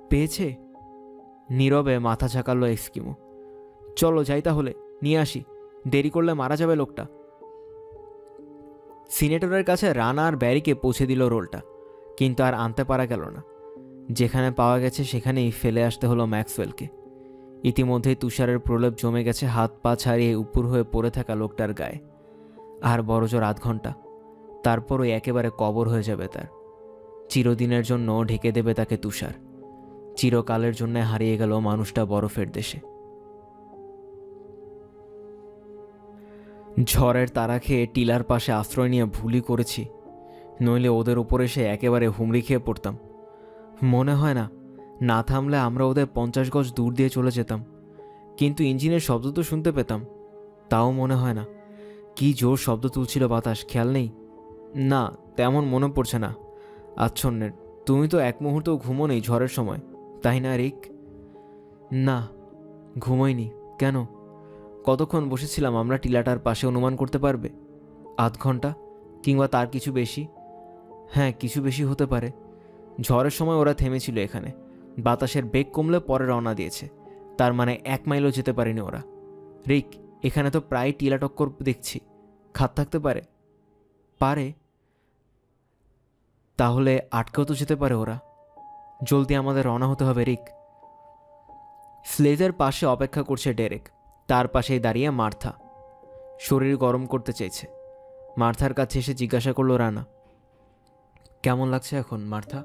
পেয়েছে? নীরবে মাথা ঝাঁকালো এস্কিমো। চলো যাই তাহলে, নিয়ে আসি, দেরি করলে মারা যাবে লোকটা। সিনেটরের কাছে রানা আর ব্যারিকে পৌঁছে দিল রোলটা, কিন্তু আর আনতে পারা গেল না। যেখানে পাওয়া গেছে সেখানেই ফেলে আসতে হলো ম্যাক্সওয়েলকে। ইতিমধ্যেই তুষারের প্রলেপ জমে গেছে হাত পা ছাড়িয়ে উপর হয়ে পড়ে থাকা লোকটার গায়ে। আর বড়জোর আধ ঘন্টা, তারপরই একেবারে কবর হয়ে যাবে তার। চিরদিনের জন্য ঢেকে দেবে তাকে তুষার। চিরকালের জন্য হারিয়ে গেল মানুষটা বরফের দেশে। ঝড়ের তারা খেয়ে টিলার পাশে আশ্রয় নিয়ে ভুলই করেছি, নইলে ওদের উপরে সে একেবারে হুমড়ি খেয়ে পড়তাম। মনে হয় না, না থামলে আমরা ওদের পঞ্চাশ গজ দূর দিয়ে চলে যেতাম, কিন্তু ইঞ্জিনের শব্দ তো শুনতে পেতাম। তাও মনে হয় না। কি জোর শব্দ তুলছিল বাতাস, খেয়াল নেই? না, তেমন মনে পড়ছে না। আচ্ছন্নের, তুমি তো এক মুহূর্তও ঘুমো নেই ঝড়ের সময়, তাই না রিক? না, ঘুমোইনি। কেন? কতক্ষণ বসেছিলাম আমরা টিলাটার পাশে, অনুমান করতে পারবে? আধ ঘন্টা, কিংবা তার কিছু বেশি। হ্যাঁ, কিছু বেশি হতে পারে। ঝড়ের সময় ওরা থেমেছিল এখানে, বাতাসের বেগ কমলে পরে রওনা দিয়েছে। তার মানে এক মাইলও যেতে পারেনি ওরা। রিক, এখানে তো প্রায় টিলা টক্কর দেখছি, খাত থাকতে পারে। পারে? তাহলে আটকেও তো যেতে পারে ওরা। জলদি আমাদের রওনা হতে হবে রিক। স্লেজের পাশে অপেক্ষা করছে ডেরেক, তার পাশেই দাঁড়িয়ে মার্থা। শরীর গরম করতে চাইছে। মার্থার কাছে এসে জিজ্ঞাসা করলো রানা, কেমন লাগছে এখন মার্থা?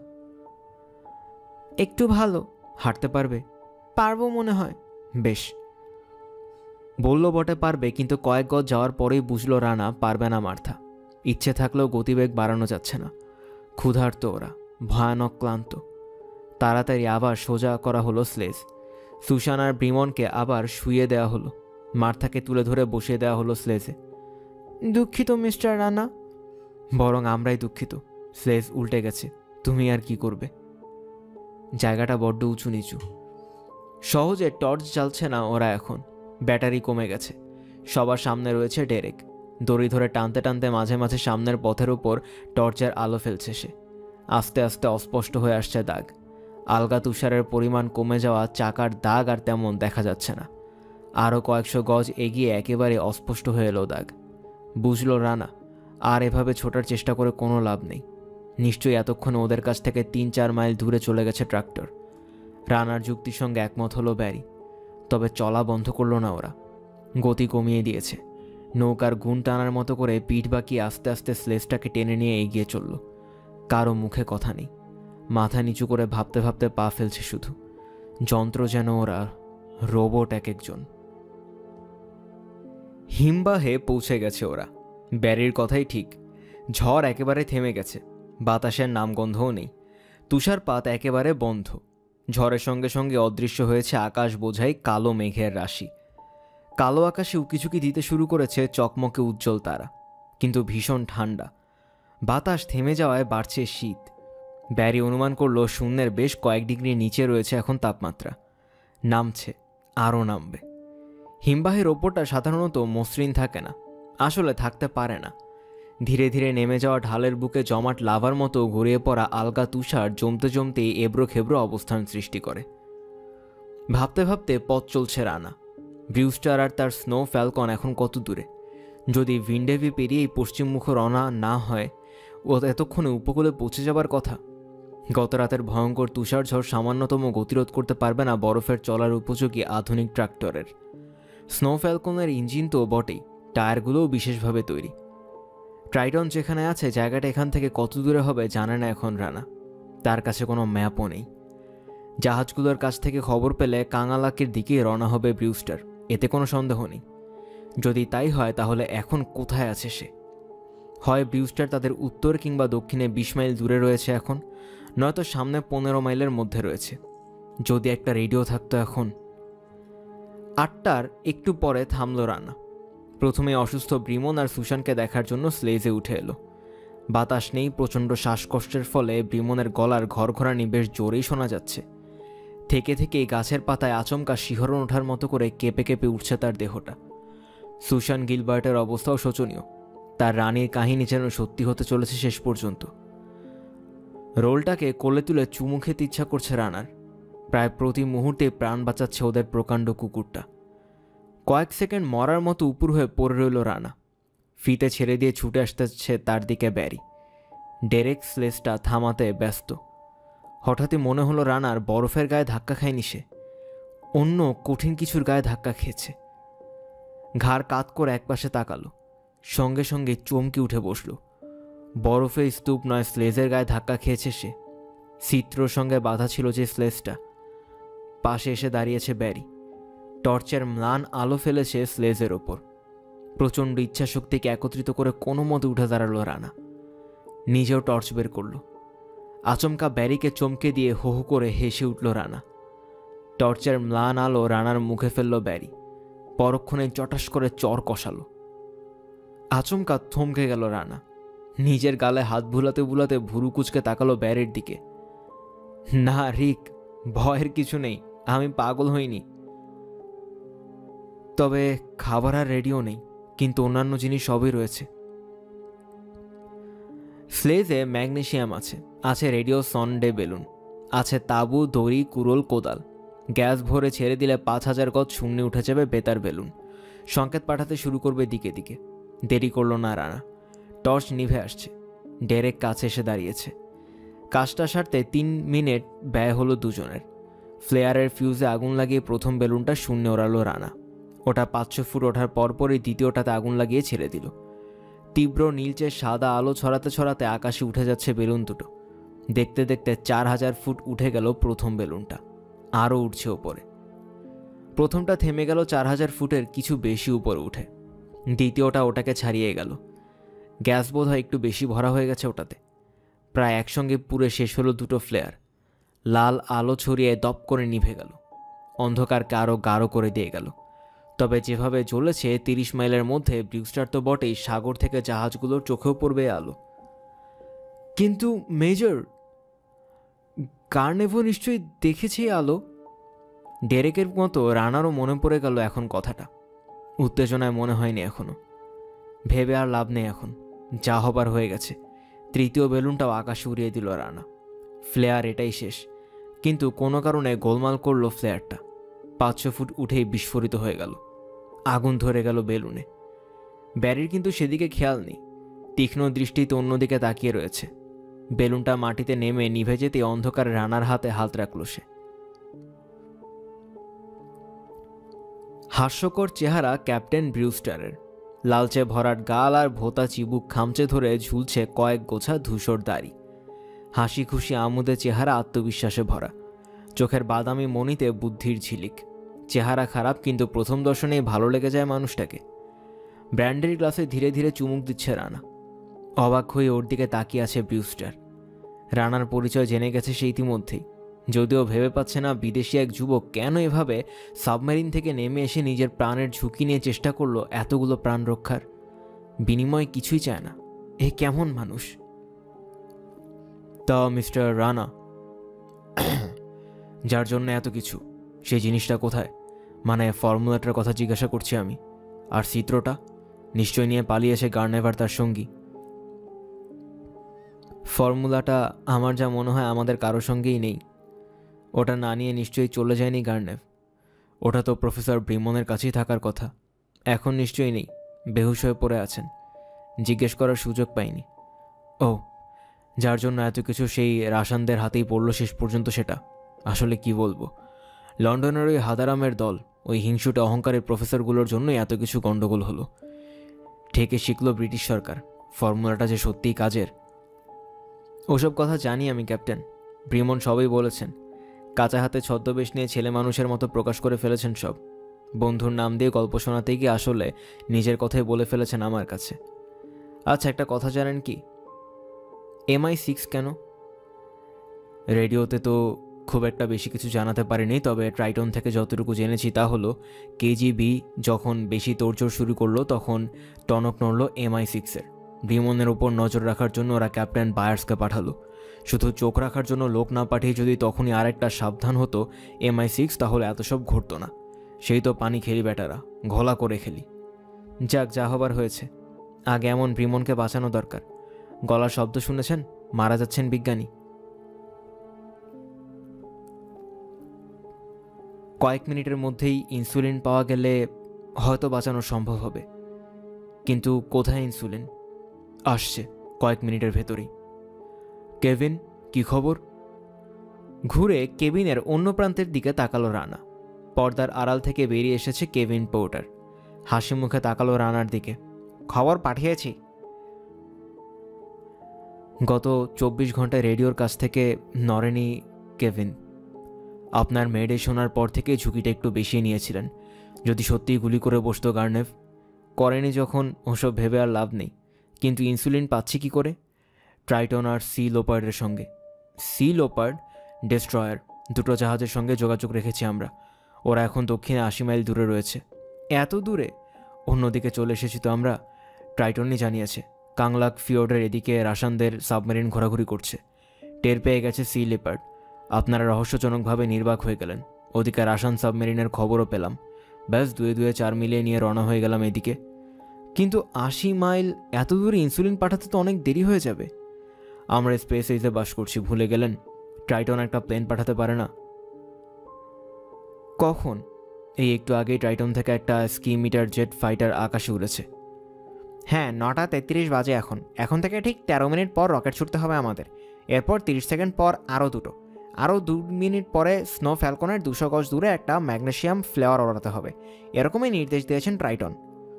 একটু ভালো। হাঁটতে পারবে? পারবো মনে হয়। বেশ। বলল বটে পারবে, কিন্তু কয়েক গজ যাওয়ার পরেই বুঝলো রানা পারবে না মার্থা। ইচ্ছে থাকলেও গতিবেগ বাড়ানো যাচ্ছে না। ক্ষুধার্ত ওরা, ভয়ানক ক্লান্ত। তাড়াতাড়ি আবার সোজা করা হলো স্লেজ। সুশান আর ব্রিমনকে আবার শুইয়ে দেওয়া হলো। মার্থাকে তুলে ধরে বসিয়ে দেওয়া হলো স্লেজে। দুঃখিত মিস্টার রানা। বরং আমরাই দুঃখিত। স্লেজ উল্টে গেছে, তুমি আর কি করবে? জায়গাটা বড্ড উঁচু নিচু। সহজে টর্চ জ্বালছে না ওরা এখন, ব্যাটারি কমে গেছে। সবার সামনে রয়েছে ডেরেক। দড়ি ধরে টানতে টানতে মাঝে মাঝে সামনের পথের উপর টর্চের আলো ফেলছে সে। আস্তে আস্তে অস্পষ্ট হয়ে আসছে দাগ। আলগা তুষারের পরিমাণ কমে যাওয়া চাকার দাগ আর তেমন দেখা যাচ্ছে না। আরও কয়েকশো গজ এগিয়ে একেবারে অস্পষ্ট হয়ে এলো দাগ। বুঝলো রানা, আর এভাবে ছোটার চেষ্টা করে কোনো লাভ নেই। নিশ্চয়ই এতক্ষণে ওদের কাছ থেকে তিন চার মাইল দূরে চলে গেছে ট্রাক্টর। রানার যুক্তির সঙ্গে একমত হলো ব্যারি। তবে চলা বন্ধ করলো না ওরা, গতি কমিয়ে দিয়েছে। নৌকার গুণ টানার মতো করে পিঠ বাঁকিয়ে আস্তে আস্তে স্লেজটাকে টেনে নিয়ে এগিয়ে চলল। কারো মুখে কথা নেই, মাথা নিচু করে ভাবতে ভাবতে পা ফেলছে শুধু। যন্ত্র যেন ওরা, রোবট এক একজন। হিমবাহে পৌঁছে গেছে ওরা। ব্যারির কথাই ঠিক, ঝড় একেবারে থেমে গেছে, বাতাসের নামগন্ধও নেই। তুষারপাত একেবারে বন্ধ। ঝড়ের সঙ্গে সঙ্গে অদৃশ্য হয়েছে আকাশ বোঝাই কালো মেঘের রাশি। কালো আকাশে উকিঝুঁকি দিতে শুরু করেছে চকমকে উজ্জ্বল তারা, কিন্তু ভীষণ ঠান্ডা। বাতাস থেমে যাওয়ায় বাড়ছে শীত। ব্যারি অনুমান করলো শূন্যের বেশ কয়েক ডিগ্রি নিচে রয়েছে এখন তাপমাত্রা। নামছে, আরও নামবে। হিমবাহের ওপরটা সাধারণত মসৃণ থাকে না, আসলে থাকতে পারে না। ধীরে ধীরে নেমে যাওয়া ঢালের বুকে জমাট লাভার মতো গড়িয়ে পড়া আলগা তুষার জমতে জমতে এবড়ো খেবড়ো অবস্থান সৃষ্টি করে। ভাবতে ভাবতে পথ চলছে রানা। ব্রিউস্টার আর তার স্নো ফ্যালকন এখন কত দূরে? যদি ভিন্ডেভি পেরিয়েই পশ্চিমমুখ রওনা না হয়, ও এতক্ষণে উপকূলে পৌঁছে যাবার কথা। গত রাতের ভয়ঙ্কর তুষার ঝড় সামান্যতম গতিরোধ করতে পারবে না বরফের চলার উপযোগী আধুনিক ট্রাক্টরের। স্নো ফ্যালকনের ইঞ্জিন তো বটেই, টায়ারগুলোও বিশেষভাবে তৈরি। ট্রাইটন যেখানে আছে জায়গাটা এখান থেকে কত দূরে হবে জানে না এখন রানা। তার কাছে কোনো ম্যাপও নেই। জাহাজগুলোর কাছ থেকে খবর পেলে কাঙালাকের দিকে রওনা হবে ব্রিউস্টার, এতে কোনো সন্দেহ নেই। যদি তাই হয় তাহলে এখন কোথায় আছে সে? হয় ব্রিউস্টার তাদের উত্তর কিংবা দক্ষিণে বিশ মাইল দূরে রয়েছে এখন, নয়তো সামনে পনেরো মাইলের মধ্যে রয়েছে। যদি একটা রেডিও থাকতো এখন। আটটার একটু পরে থামল রানা। প্রথমে অসুস্থ ব্রিমন আর সুশানকে দেখার জন্য স্লেজে উঠে এলো। বাতাস নেই, প্রচণ্ড শ্বাসকষ্টের ফলে ব্রিমনের গলার ঘরঘরানি বেশ জোরেই শোনা যাচ্ছে। থেকে থেকেই গাছের পাতায় আচমকা শিহরণ ওঠার মতো করে কেঁপে কেঁপে উঠছে তার দেহটা। সুশান গিলবার্টের অবস্থাও শোচনীয়। তার রানীর কাহিনী যেন সত্যি হতে চলেছে শেষ পর্যন্ত। রোলটাকে কোলে তুলে চুমু খেতে ইচ্ছা করছে রানার, প্রায় প্রতি মুহূর্তে প্রাণ বাঁচাচ্ছে ওদের প্রকাণ্ড কুকুরটা। কয়েক সেকেন্ড মরার মতো উপর হয়ে পড়ে রইল রানা। ফিতে ছেড়ে দিয়ে ছুটে আসতেছে তার দিকে ব্যারি। ডেরেক স্লেজটা থামাতে ব্যস্ত। হঠাৎই মনে হলো রানার বরফের গায়ে ধাক্কা খায়নি সে, অন্য কঠিন কিছুর গায়ে ধাক্কা খেয়েছে। ঘাড় কাত করে একপাশে তাকালো, সঙ্গে সঙ্গে চমকে উঠে বসল। বরফের স্তূপ নয়, স্লেজের গায়ে ধাক্কা খেয়েছে সে। চিত্রর সঙ্গে বাধা ছিল যে স্লেজটা। পাশে এসে দাঁড়িয়েছে ব্যারি। টর্চের ম্লান আলো ফেলেছে স্লেজের ওপর। প্রচণ্ড ইচ্ছাশক্তিকে একত্রিত করে কোনো মতে উঠে দাঁড়ালো রানা। নিজেও টর্চ বের করল। আচমকা ব্যারিকে চমকে দিয়ে হো হো করে হেসে উঠল রানা। টর্চের ম্লান আলো রানার মুখে ফেলল ব্যারি। পরক্ষণে চটাস করে চর কষালো। আচমকা থমকে গেল রানা। নিজের গালে হাত বুলাতে বুলাতে ভুরু কুচকে তাকালো ব্যারির দিকে। না রিক, ভয়ের কিছু নেই, আমি পাগল হইনি। তবে খাবার আর রেডিও নেই, কিন্তু অন্যান্য জিনিস সবই রয়েছে। স্লেজে ম্যাগনেশিয়াম আছে, আছে রেডিও সন্ডে বেলুন, আছে তাঁবু, দড়ি, কুড়োল, কোদাল। গ্যাস ভরে ছেড়ে দিলে পাঁচ হাজার গজ শূন্যে উঠে যাবে বেতার বেলুন। সংকেত পাঠাতে শুরু করবে দিকে দিকে। দেরি করল না রানা। টর্চ নিভে আসছে। ডেরেক কাছে এসে দাঁড়িয়েছে। কাজটা সারতে তিন মিনিট ব্যয় হলো দুজনের। ফ্লেয়ারের ফিউজে আগুন লাগিয়ে প্রথম বেলুনটা শূন্যে ওড়ালো রানা। ওটা পাঁচশো ফুট ওঠার পরপরই দ্বিতীয়টাতে আগুন লাগিয়ে ছেড়ে দিল। তীব্র নীলচে সাদা আলো ছড়াতে ছড়াতে আকাশে উঠে যাচ্ছে বেলুন দুটো। দেখতে দেখতে চার হাজার ফুট উঠে গেল প্রথম বেলুনটা, আরও উঠছে ওপরে। প্রথমটা থেমে গেল চার হাজার ফুটের কিছু বেশি উপরে উঠে। দ্বিতীয়টা ওটাকে ছাড়িয়ে গেল। গ্যাস বোধ হয় একটু বেশি ভরা হয়ে গেছে ওটাতে। প্রায় একসঙ্গে পুরে শেষ হলো দুটো ফ্লেয়ার। লাল আলো ছড়িয়ে দপ করে নিভে গেল। অন্ধকারকে আরও গাঢ় করে দিয়ে গেল। তবে যেভাবে জ্বলেছে তিরিশ মাইলের মধ্যে ব্রিউস্টার তো বটেই, সাগর থেকে জাহাজগুলোর চোখেও পড়বে আলো। কিন্তু মেজর, কার্নেভো নিশ্চয়ই দেখেছি আলো। ডেরেকের মতো রানারও মনে পড়ে গেল এখন কথাটা। উত্তেজনায় মনে হয়নি এখনো। ভেবে আর লাভ নেই এখন, যা হবার হয়ে গেছে। তৃতীয় বেলুনটাও আকাশে উড়িয়ে দিল রানা। ফ্লেয়ার এটাই শেষ। কিন্তু কোনো কারণে গোলমাল করলো ফ্লেয়ারটা। পাঁচশো ফুট উঠেই বিস্ফোরিত হয়ে গেল। আগুন ধরে গেল বেলুনে। ব্যারির কিন্তু সেদিকে খেয়াল নেই। তীক্ষ্ণ দৃষ্টিতে অন্যদিকে তাকিয়ে রয়েছে। বেলুনটা মাটিতে নেমে নিভে যেতে অন্ধকারে রানার হাতে হাত রাখল সে। হাস্যকর চেহারা ক্যাপ্টেন ব্রিউস্টারের। লালচে ভরাট গাল আর ভোতা চিবুক খামচে ধরে ঝুলছে কয়েক গোছা ধূসর দাড়ি। হাসি খুশি আমোদে চেহারা, আত্মবিশ্বাসে ভরা। চোখের বাদামি মণিতে বুদ্ধির ঝিলিক। চেহারা খারাপ, কিন্তু প্রথম দর্শনেই ভালো লেগে যায় মানুষটাকে। ব্র্যান্ডের গ্লাসে ধীরে ধীরে চুমুক দিচ্ছে রানা। অবাক হয়ে ওর দিকে তাকিয়ে আছে ব্রিউস্টার। রানার পরিচয় জেনে গেছে সে ইতিমধ্যেই, যদিও ভেবে পাচ্ছে না বিদেশি এক যুবক কেন এভাবে সাবমেরিন থেকে নেমে এসে নিজের প্রাণের ঝুঁকি নিয়ে চেষ্টা করলো এতগুলো প্রাণ রক্ষার। বিনিময় কিছুই চায় না। এ কেমন মানুষ? তা মিস্টার রানা, যার জন্য এত কিছু, সেই জিনিসটা কোথায়? মানে ফর্মুলাটার কথা জিজ্ঞাসা করছি আমি। আর চিত্রটা নিশ্চয় নিয়ে পালিয়েছে গার্নেভার তার সঙ্গী। ফর্মুলাটা আমার যা মনে হয় আমাদের কারো সঙ্গেই নেই। ওটা না নিয়ে নিশ্চয়ই চলে যায়নি গার্নেভ। ওটা তো প্রফেসর ব্রিমনের কাছেই থাকার কথা। এখন নিশ্চয়ই নেই, বেহুশ হয়ে পড়ে আছেন। জিজ্ঞেস করার সুযোগ পাইনি। ও, যার জন্য এত কিছু সেই রাশানদের হাতেই পড়লো শেষ পর্যন্ত। সেটা আসলে কি বলবো, লন্ডনের ওই হাদারামের দল, ওই হিংসুটে অহংকারের প্রফেসরগুলোর জন্যই এত কিছু গণ্ডগোল হলো। ঠেকে শিখল ব্রিটিশ সরকার ফর্মুলাটা যে সত্যিই কাজের। ওসব কথা জানি আমি ক্যাপ্টেন। ব্রিমন সবই বলেছেন। কাঁচা হাতে ছদ্মবেশ নিয়ে ছেলে মানুষের মতো প্রকাশ করে ফেলেছেন সব। বন্ধুর নাম দিয়ে গল্প শোনাতে গিয়ে আসলে নিজের কথাই বলে ফেলেছেন আমার কাছে। আচ্ছা, একটা কথা জানেন কি? এম আই সিক্স কেন? রেডিওতে তো খুব একটা বেশি কিছু জানাতে পারিনি, তবে ট্রাইটন থেকে যতটুকু জেনেছি তা হলো কেজিবি যখন বেশি তোড়জোড় শুরু করলো তখন টনক নড়ল এম আই সিক্সের। ব্রিমনের ওপর নজর রাখার জন্য ওরা ক্যাপ্টেন বায়ার্সকে পাঠালো। শুধু চোখ রাখার জন্য লোক না পাঠিয়ে যদি তখনই আরেকটা সাবধান হতো এম আই সিক্স, তাহলে এত সব ঘটতো না। সেই তো পানি খেলি বেটারা, ঘোলা করে খেলি। যাক, যা হবার হয়েছে। আগে এমন ব্রিমনকে বাঁচানো দরকার। গলার শব্দ শুনেছেন? মারা যাচ্ছেন বিজ্ঞানী। কয়েক মিনিটের মধ্যেই ইনসুলিন পাওয়া গেলে হয়তো বাঁচানো সম্ভব হবে। কিন্তু কোথায় ইনসুলিন? আসছে কয়েক মিনিটের ভেতরেই। কেভিন, কি খবর? ঘুরে কেবিনের অন্য প্রান্তের দিকে তাকালো রানা। পর্দার আড়াল থেকে বেরিয়ে এসেছে কেভিন পোর্টার। হাসি মুখে তাকালো রানার দিকে। খবর পাঠিয়েছি। গত চব্বিশ ঘন্টায় রেডিওর কাছ থেকে নড়েনি কেভিন। আপনার মেডে শোনার পর থেকে ঝুঁকিটা একটু বেশি নিয়েছিলেন। যদি সত্যিই গুলি করে বসতো গার্নেভ। করেনি যখন ওসব ভেবে আর লাভ নেই। কিন্তু ইনসুলিন পাচ্ছি কি করে? ট্রাইটন আর সি লোপার্ডের সঙ্গে। সি লোপার্ড ডেস্ট্রয়ার দুটো জাহাজের সঙ্গে যোগাযোগ রেখেছি আমরা। ওরা এখন দক্ষিণে আশি মাইল দূরে রয়েছে। এত দূরে? অন্যদিকে চলে এসেছি তো আমরা। ট্রাইটনই জানিয়েছে কাংলাক ফিওর্ডের এদিকে রাশানদের সাবমেরিন ঘোরাঘুরি করছে। টের পেয়ে গেছে সি লেপার্ড। আপনারা রহস্যজনকভাবে নির্বাক হয়ে গেলেন। ওদিকে রাশান সাবমেরিনের খবরও পেলাম। ব্যাস দুয়ে দুয়ে চার মিলিয়ে নিয়ে রওনা হয়ে গেলাম এদিকে। কিন্তু আশি মাইল এত দূরে ইনসুলিন পাঠাতে তো অনেক দেরি হয়ে যাবে। আমরা স্পেস এজে বাস করছি, ভুলে গেলেন? ট্রাইটন একটা প্লেন পাঠাতে পারে না। কখন? এই একটু আগেই ট্রাইটন থেকে একটা স্কিমিটার জেট ফাইটার আকাশে উড়েছে। হ্যাঁ, নটা তেত্রিশ বাজে এখন। এখন থেকে ঠিক তেরো মিনিট পর রকেট ছুটতে হবে আমাদের। এরপর তিরিশ সেকেন্ড পর আরও দুটো। আরও দু মিনিট পরে স্নো ফ্যালকনের দুশো গজ দূরে একটা ম্যাগনেশিয়াম ফ্লেয়ার ওড়াতে হবে। এরকমই নির্দেশ দিয়েছেন ট্রাইটন।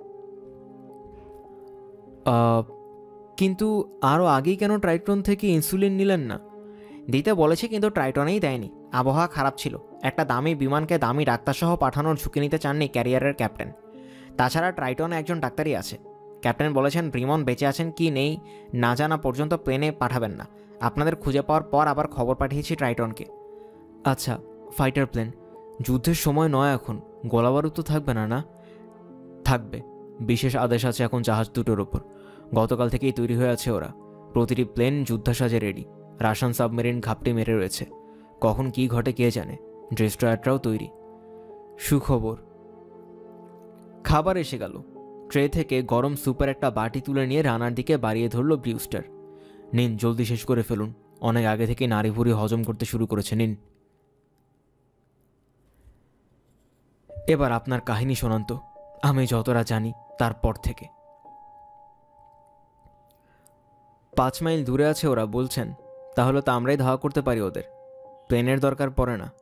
কিন্তু আরও আগেই কেন ট্রাইটন থেকে ইনসুলিন নিলেন না? দিতে বলেছি, কিন্তু ট্রাইটনেই দেয়নি। আবহাওয়া খারাপ ছিল। একটা দামি বিমানকে দামি ডাক্তারসহ পাঠানোর ঝুঁকি নিতে চাননি ক্যারিয়ারের ক্যাপ্টেন। তাছাড়া ট্রাইটনে একজন ডাক্তারই আছে। ক্যাপ্টেন বলেছেন রিমন বেঁচে আছেন কি নেই না জানা পর্যন্ত প্লেনে পাঠাবেন না। আপনাদের খুঁজে পাওয়ার পর আবার খবর পাঠিয়েছি ট্রাইটনকে। আচ্ছা, ফাইটার প্লেন। যুদ্ধের সময় নয় এখন। গোলাবারুদ তো থাকবে না? না থাকবে। বিশেষ আদেশ আছে এখন জাহাজ দুটোর ওপর। গতকাল থেকেই তৈরি হয়ে আছে ওরা। প্রতিটি প্লেন যুদ্ধাসাজে রেডি। রাশান সাবমেরিন ঘাপটি মেরে রয়েছে। কখন কি ঘটে কে জানে। ডেস্ট্রয়ারটাও তৈরি। সুখবর। খাবার এসে গেল। ট্রে থেকে গরম স্যুপের একটা বাটি তুলে নিয়ে রানার দিকে বাড়িয়ে ধরল ব্রিউস্টার। নিন, জলদি শেষ করে ফেলুন। অনেক আগে থেকে নাড়ি ভুড়ি হজম করতে শুরু করেছে। নিন। এবার আপনার কাহিনী শোনান তো। আমি যতটা জানি তারপর থেকে। পাঁচ মাইল দূরে আছে ওরা বলছেন। তাহলে তো আমরাই ধাওয়া করতে পারি ওদের। প্লেনের দরকার পড়ে না।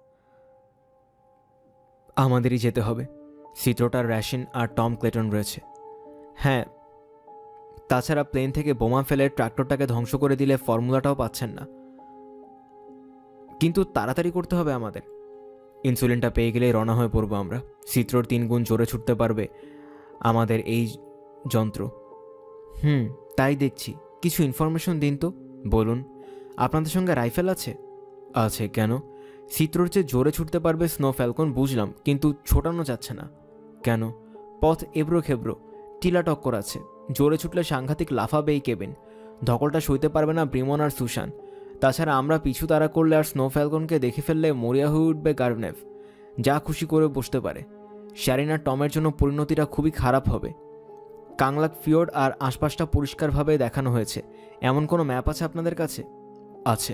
আমাদেরই যেতে হবে। সিত্রোটার র্যাশিন আর টম ক্লেটন রয়েছে। হ্যাঁ, তাছাড়া প্লেন থেকে বোমা ফেলে ট্রাক্টরটাকে ধ্বংস করে দিলে ফর্মুলাটাও পাচ্ছেন না। কিন্তু তাড়াতাড়ি করতে হবে আমাদের। ইনসুলিনটা পেয়ে গেলেই রওনা হয়ে পড়বো আমরা। সিত্রোর তিন গুণ জোরে ছুটতে পারবে আমাদের এই যন্ত্র। হুম, তাই দেখছি। কিছু ইনফরমেশন দিন তো। বলুন। আপনাদের সঙ্গে রাইফেল আছে? আছে। কেন? সিত্রোর চেয়ে জোরে ছুটতে পারবে স্নো ফ্যালকন বুঝলাম, কিন্তু ছোটানো যাচ্ছে না কেন? পথ এবড়ো খেবড়ো, টিলা টক্কর আছে। জোরে ছুটলে সাংঘাতিক লাফাবে এই কেবিন। ধকলটা সইতে পারবে না ব্রিমন আর সুশান। তাছাড়া আমরা পিছু তাড়া করলে আর স্নো ফ্যালকনকে দেখে ফেললে মরিয়া হয়ে উঠবে গার্নেভ। যা খুশি করে বসতে পারে। শ্যারিন আর টমের জন্য পরিণতিটা খুবই খারাপ হবে। কাংলাক ফিওর্ড আর আশপাশটা পরিষ্কারভাবে দেখানো হয়েছে। এমন কোনো ম্যাপ আছে আপনাদের কাছে? আছে।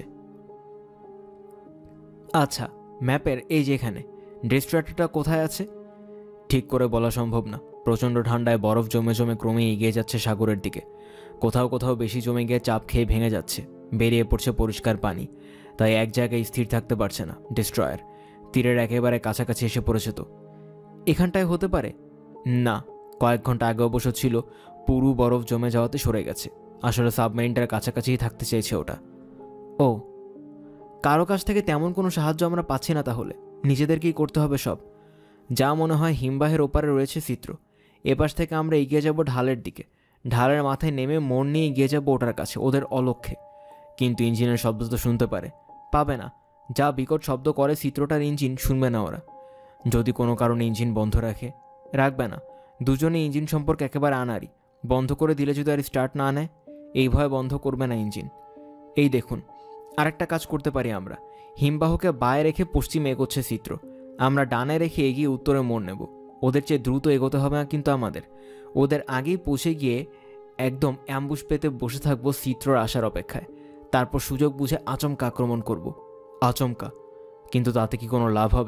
আচ্ছা, ম্যাপের এই যে এখানে ডেস্ট্রয়ারটা কোথায় আছে? ঠিক করে বলা সম্ভব না। প্রচণ্ড ঠান্ডায় বরফ জমে জমে ক্রমে এগিয়ে যাচ্ছে সাগরের দিকে। কোথাও কোথাও বেশি জমে গিয়ে চাপ খেয়ে ভেঙে যাচ্ছে। বেরিয়ে পড়ছে পরিষ্কার পানি। তাই এক জায়গায় স্থির থাকতে পারছে না ডেস্ট্রয়ার। তীরের একেবারে কাছাকাছি এসে পড়েছে তো। এখানটায় হতে পারে? না, কয়েক ঘন্টা আগে অবশ্য ছিল। পুরো বরফ জমে যাওয়াতে সরে গেছে। আসলে সাবমেরিনটার কাছাকাছিই থাকতে চেয়েছে ওটা। ও, কারো কাছ থেকে তেমন কোনো সাহায্য আমরা পাচ্ছি না। তাহলে নিজেদেরকেই করতে হবে সব। যা মনে হয় হিমবাহের ওপারে রয়েছে চিত্র। এপাশ থেকে আমরা এগিয়ে যাব ঢালের দিকে। ঢালের মাথায় নেমে মোড় নিয়ে এগিয়ে যাবো ওটার কাছে, ওদের অলক্ষ্যে। কিন্তু ইঞ্জিনের শব্দ তো শুনতে পারে। পাবে না। যা বিকট শব্দ করে চিত্রটার ইঞ্জিন শুনবে না ওরা। যদি কোনো কারণে ইঞ্জিন বন্ধ রাখে? রাখবে না। দুজনে ইঞ্জিন সম্পর্কে একেবারে আনাড়ি। বন্ধ করে দিলে যদি আর স্টার্ট না নেয়, এই ভয় বন্ধ করবে না ইঞ্জিন। এই দেখুন, আরেকটা কাজ করতে পারি আমরা। হিমবাহকে বায়ে রেখে পশ্চিমে এগোচ্ছে চিত্র। আমরা ডানে রেখে এগিয়ে উত্তরে মোড় নেব। ওদের চেয়ে দ্রুত এগোতে হবে না কিন্তু আমাদের। ওদের আগেই পৌঁছে গিয়ে একদম অ্যাম্বুশ পেতে বসে থাকবো চিত্রর আসার অপেক্ষায়। তারপর সুযোগ বুঝে আচমকা আক্রমণ করব। আচমকা? কিন্তু তাতে কি কোনো লাভ হবে?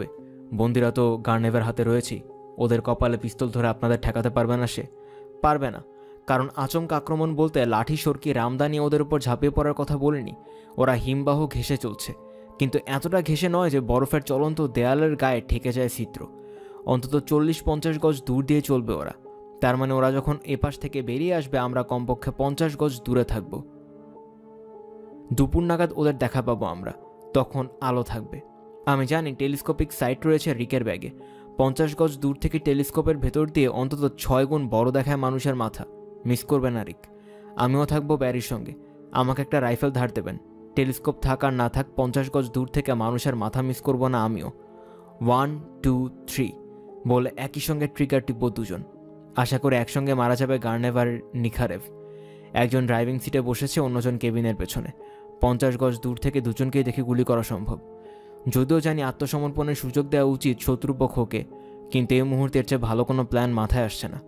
বন্দিরা তো গার্নেভের হাতে রয়েছে, ওদের কপালে পিস্তল ধরে আপনাদের ঠেকাতে পারবে না সে? পারবে না, কারণ আচমকা আক্রমণ বলতে লাঠি সরকি রামদানি ওদের উপর ঝাঁপিয়ে পড়ার কথা বলিনি। ওরা হিমবাহ ঘেঁষে চলছে, কিন্তু এতটা ঘেঁষে নয় যে বরফের চলন্ত দেয়ালের গায়ে ঠেকে যায় ছিদ্র। অন্তত চল্লিশ পঞ্চাশ গজ দূর দিয়ে চলবে ওরা। তার মানে ওরা যখন এপাশ থেকে বেরিয়ে আসবে আমরা কমপক্ষে পঞ্চাশ গজ দূরে থাকব। দুপুর নাগাদ ওদের দেখা পাবো আমরা, তখন আলো থাকবে। আমি জানি টেলিস্কোপিক সাইট রয়েছে রিকের ব্যাগে। পঞ্চাশ গজ দূর থেকে টেলিস্কোপের ভেতর দিয়ে অন্তত ছয় গুণ বড় দেখায় মানুষের মাথা। মিস করবে না রিক। আমিও থাকবো ব্যারির সঙ্গে। আমাকে একটা রাইফেল ধার দেবেন। টেলিস্কোপ থাক আর না থাক পঞ্চাশ গজ দূর থেকে মানুষের মাথা মিস করবো না আমিও। ওয়ান টু থ্রি বলে একই সঙ্গে ট্রিগার টিপব দুজন। আশা করে একসঙ্গে মারা যাবে গার্নেভ আর নিখারেভ। একজন ড্রাইভিং সিটে বসেছে, অন্যজন কেবিনের পেছনে। পঞ্চাশ গজ দূর থেকে দুজনকেই দেখে গুলি করা সম্ভব। যদিও জানি আত্মসমর্পণের সুযোগ দেওয়া উচিত শত্রুপক্ষকে, কিন্তু এই মুহূর্তের চেয়ে ভালো কোনো প্ল্যান মাথায় আসছে না।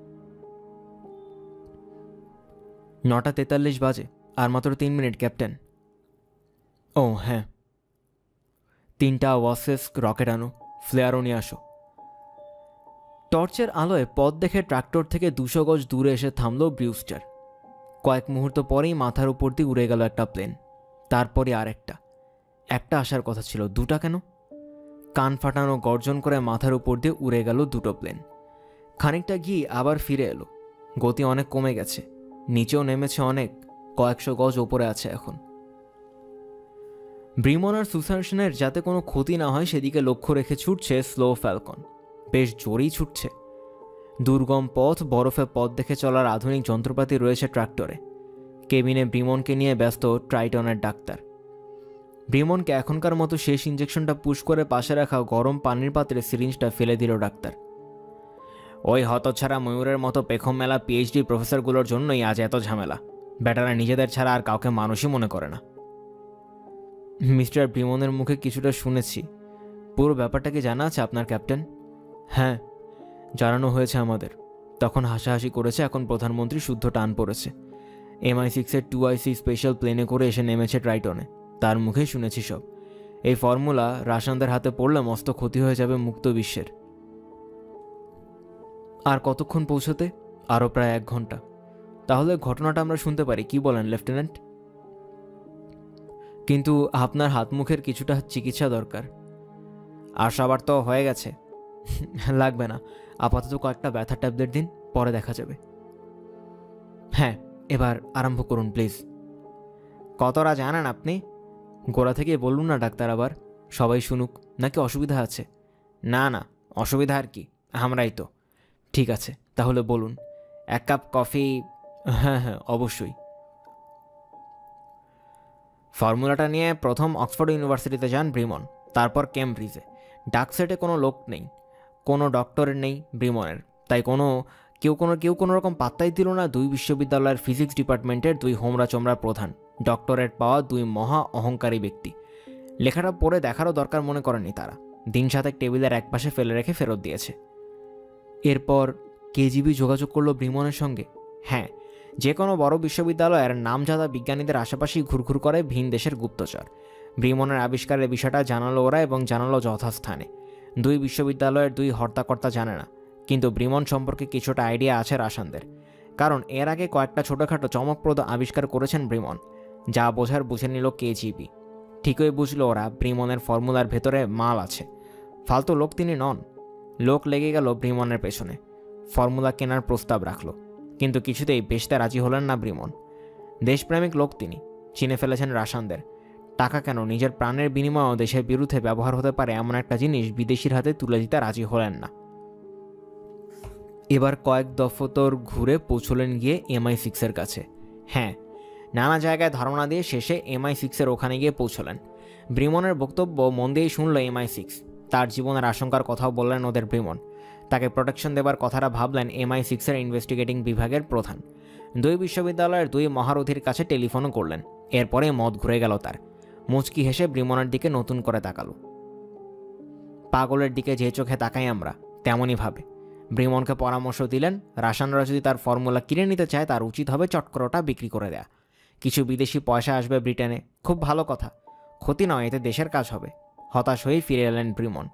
নটা তেতাল্লিশ বাজে, আর মাত্র তিন মিনিট ক্যাপ্টেন। ও হ্যাঁ, তিনটা ওয়াসেস রকেট আনো, ফ্লেয়ারও নিয়ে আসো। টর্চের আলোয় পথ দেখে ট্রাক্টর থেকে দুশো গজ দূরে এসে থামল ব্রিউস্টার। কয়েক মুহূর্ত পরেই মাথার উপর দিয়ে উড়ে গেল একটা প্লেন, তারপরে আর একটা। একটা আসার কথা ছিল, দুটা কেন? কান ফাটানো গর্জন করে মাথার উপর দিয়ে উড়ে গেল দুটো প্লেন। খানিকটা গিয়ে আবার ফিরে এলো। গতি অনেক কমে গেছে, নিচেও নেমেছে অনেক, কয়েকশো গজ ওপরে আছে এখন। ব্রিমন আর সুসানসনের যাতে কোনো ক্ষতি না হয় সেদিকে লক্ষ্য রেখে ছুটছে স্লো ফ্যালকন। বেশ জোরেই ছুটছে। দুর্গম পথ, বরফে পথ দেখে চলার আধুনিক যন্ত্রপাতি রয়েছে ট্রাক্টরে। কেবিনে ব্রিমনকে নিয়ে ব্যস্ত ট্রাইটনের ডাক্তার। ব্রিমনকে এখনকার মতো শেষ ইঞ্জেকশনটা পুশ করে পাশে রাখা গরম পানির পাত্রে সিরিঞ্জটা ফেলে দিল ডাক্তার। ওই হতছাড়া ময়ূরের মতো পেখম মেলা পিএইচডি প্রফেসরগুলোর জন্যই আজ এত ঝামেলা। বেটারা নিজেদের ছাড়া আর কাউকে মানুষই মনে করে না। মিস্টার ব্রিমনের মুখে কিছুটা শুনেছি। পুরো ব্যাপারটা কি জানা আছে আপনার ক্যাপ্টেন? হ্যাঁ, জানানো হয়েছে আমাদের। তখন হাসাহাসি করেছে, এখন প্রধানমন্ত্রী শুদ্ধ টান পড়েছে। এমআই সিক্সের টু আইসি স্পেশাল প্লেনে করে এসে নেমেছে ট্রাইটনে। তার মুখেই শুনেছি সব। এই ফর্মুলা রাশিয়ানদের হাতে পড়লে মস্ত ক্ষতি হয়ে যাবে মুক্ত বিশ্বের। আর কতক্ষণ পৌঁছতে? আরও প্রায় এক ঘন্টা। তাহলে ঘটনাটা আমরা শুনতে পারি, কি বলেন লেফটেন্যান্ট? কিন্তু আপনার হাত মুখের কিছুটা চিকিৎসা দরকার। আর সবার তো হয়ে গেছে। লাগবে না, আপাতত কয়েকটা ব্যথা ট্যাবলেট দিন, পরে দেখা যাবে। হ্যাঁ, এবার আরম্ভ করুন প্লিজ। কতটা জানেন আপনি? গোড়া থেকে বলুন না ডাক্তার, আবার সবাই শুনুক। নাকি অসুবিধা আছে? না না, অসুবিধা আর কি, আমরাই তো। ঠিক আছে, তাহলে বলুন। এক কাপ কফি? হ্যাঁ হ্যাঁ, অবশ্যই। ফর্মুলাটা নিয়ে প্রথম অক্সফোর্ড ইউনিভার্সিটিতে যান ব্রিমন, তারপর কেমব্রিজে। ডাকসেটে কোনো লোক নেই, কোনো ডক্টরের নেই ব্রিমনের, তাই কোনো কেউ কোনো কেউ কোনো রকম পাত্তাই দিল না দুই বিশ্ববিদ্যালয়ের ফিজিক্স ডিপার্টমেন্টের দুই হোমরা চোমরা প্রধান, ডক্টরেট পাওয়া দুই মহা অহংকারী ব্যক্তি। লেখাটা পড়ে দেখারও দরকার মনে করেনি তারা। দিন সাতেক টেবিলের একপাশে ফেলে রেখে ফেরত দিয়েছে। এরপর কেজিবি যোগাযোগ করলো ব্রিমনের সঙ্গে। হ্যাঁ, যে কোনো বড় বিশ্ববিদ্যালয়ের নামজাদা বিজ্ঞানীদের আশেপাশেই ঘুরঘুর করে ভিন দেশের গুপ্তচর। ব্রিমনের আবিষ্কারের বিষয়টা জানালো ওরা, এবং জানালো যথাস্থানে। দুই বিশ্ববিদ্যালয়ের দুই হর্তাকর্তা জানে না, কিন্তু ব্রিমন সম্পর্কে কিছুটা আইডিয়া আছে রাশানদের। কারণ এর আগে কয়েকটা ছোটোখাটো চমকপ্রদ আবিষ্কার করেছেন ব্রিমন, যা বোঝার বুঝে নিল কেজিবি। ঠিকই বুঝলো ওরা, ব্রিমনের ফর্মুলার ভেতরে মাল আছে। ফালতু লোক তিনি নন। লোক লেগে গেল ব্রিমনের পেছনে। ফর্মুলা কেনার প্রস্তাব রাখলো, কিন্তু কিছুতেই বেচতে রাজি হলেন না ব্রিমন। দেশপ্রেমিক লোক তিনি, চিনে ফেলেছেন রাশানদের। টাকা কেন, নিজের প্রাণের বিনিময়েও দেশের বিরুদ্ধে ব্যবহার হতে পারে এমন একটা জিনিস বিদেশির হাতে তুলে দিতে রাজি হলেন না। এবার কয়েক দফতর ঘুরে পৌঁছলেন গিয়ে এমআই সিক্সের কাছে। হ্যাঁ, নানা জায়গায় ধারণা দিয়ে শেষে এমআই সিক্সের ওখানে গিয়ে পৌঁছলেন। ব্রিমনের বক্তব্য মন দিয়েই শুনল এমআই সিক্স। তার জীবনের আশঙ্কার কথাও বললেন ওদের ব্রিমন। তাকে প্রোটেকশন দেবার কথাটা ভাবলেন এমআই সিক্সের ইনভেস্টিগেটিং বিভাগের প্রধান। দুই বিশ্ববিদ্যালয়ের দুই মহারথীর কাছে টেলিফোনও করলেন। এরপরে মত ঘুরে গেল তার। মুচকি হেসে ব্রিমনের দিকে নতুন করে তাকালো। পাগলের দিকে যে চোখে তাকাই আমরা, তেমনই ভাবে। ব্রিমনকে পরামর্শ দিলেন, রাশানরা যদি তার ফর্মুলা কিনে নিতে চায় তার উচিত হবে চটকরোটা বিক্রি করে দেয়া। কিছু বিদেশি পয়সা আসবে ব্রিটেনে, খুব ভালো কথা। ক্ষতি নয়, এতে দেশের কাজ হবে। হতাশ হয়েই ফিরে এলেন ব্রিমন।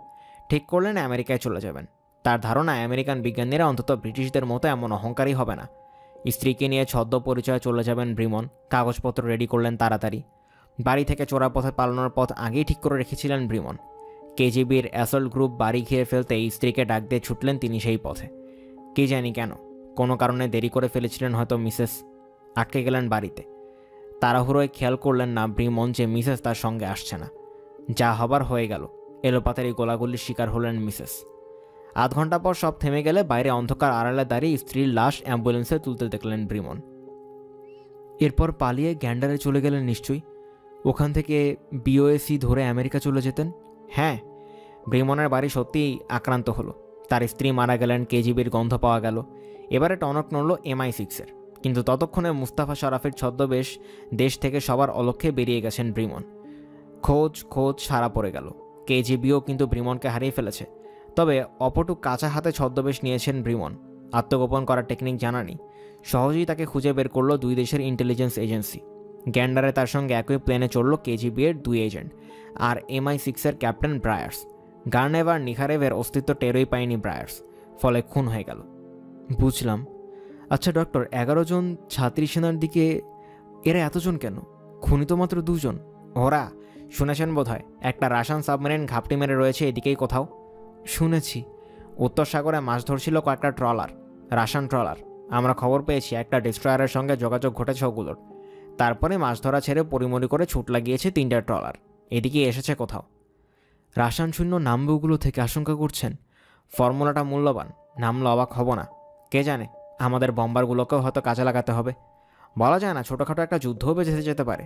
ঠিক করলেন আমেরিকায় চলে যাবেন। তার ধারণা আমেরিকান বিজ্ঞানীরা অন্তত ব্রিটিশদের মতো এমন অহংকারী হবে না। স্ত্রীকে নিয়ে ছদ্ম পরিচয়ে চলে যাবেন ব্রিমন। কাগজপত্র রেডি করলেন তাড়াতাড়ি। বাড়ি থেকে চোরা পথে পালানোর পথ আগেই ঠিক করে রেখেছিলেন ব্রিমন। কেজিবির অ্যাসল্ট গ্রুপ বাড়ি খেয়ে ফেলতে স্ত্রীকে ডাক দিয়ে ছুটলেন তিনি সেই পথে। কে জানি কেন, কোনো কারণে দেরি করে ফেলেছিলেন হয়তো মিসেস। আটকে গেলেন বাড়িতে। তাড়াহুড়োয় খেয়াল করলেন না ব্রিমন যে মিসেস তার সঙ্গে আসছে না। যা হবার হয়ে গেল। এলোপাতারি গোলাগুলির শিকার হলেন মিসেস। আধ ঘন্টা পর সব থেমে গেলে বাইরে অন্ধকার আড়ালে দাঁড়িয়ে স্ত্রীর লাশ অ্যাম্বুলেন্সে তুলতে দেখলেন ব্রিমন। এরপর পালিয়ে গ্যান্ডারে চলে গেলেন নিশ্চয়ই। ওখান থেকে বিওএসি ধরে আমেরিকা চলে যেতেন। হ্যাঁ, ব্রিমনের বাড়ি সত্যিই আক্রান্ত হলো। তার স্ত্রী মারা গেলেন, কেজিবির গন্ধ পাওয়া গেল। এবারে টনক নড়ল এমআই সিক্সের। কিন্তু ততক্ষণে মুস্তাফা শরাফের ছদ্মবেশ দেশ থেকে সবার অলক্ষ্যে বেরিয়ে গেছেন ব্রিমন। খোঁজ খোঁজ সারা পড়ে গেল। কেজিবিও কিন্তু ব্রিমনকে হারিয়ে ফেলেছে। তবে অপটু কাঁচা হাতে ছদ্মবেশ নিয়েছেন ব্রিমন। আত্মগোপন করার টেকনিক জানা নেই। সহজেই তাকে খুঁজে বের করলো দুই দেশের ইন্টেলিজেন্স এজেন্সি। গ্যান্ডারে তার সঙ্গে একই প্লেনে চড়ল কেজিবি এর দুই এজেন্ট আর এমআই সিক্সের ক্যাপ্টেন ব্রায়ার্স। গার্নেভ আর নিখারেভের অস্তিত্ব টেরই পায়নি ব্রায়ার্স। ফলে খুন হয়ে গেল। বুঝলাম। আচ্ছা ডক্টর, এগারো জন ছাত্রী সেনার দিকে এরা এতজন কেন? খুনি তো মাত্র দুজন। ওরা শুনেছেন বোধ হয়, একটা রাশিয়ান সাবমেরিন ঘাপটি মেরে রয়েছে এদিকেই কোথাও। শুনেছি। উত্তর সাগরে মাছ ধরছিল কয়েকটা ট্রলার, রাশিয়ান ট্রলার। আমরা খবর পেয়েছি একটা ডিস্ট্রয়ারের সঙ্গে যোগাযোগ ঘটেছে ওগুলোর। তারপরে মাছ ধরা ছেড়ে পরিমরি করে ছুট লাগিয়েছে তিনটা ট্রলার। এদিকে এসেছে কোথাও। রাশিয়ান শূন্য নামবে ওগুলো থেকে আশঙ্কা করছেন? ফর্মুলাটা মূল্যবান, নামলে অবাক হব না। কে জানে, আমাদের বম্বারগুলোকেও হয়তো কাজে লাগাতে হবে। বলা যায় না, ছোটোখাটো একটা যুদ্ধও বেঁচে যেতে পারে।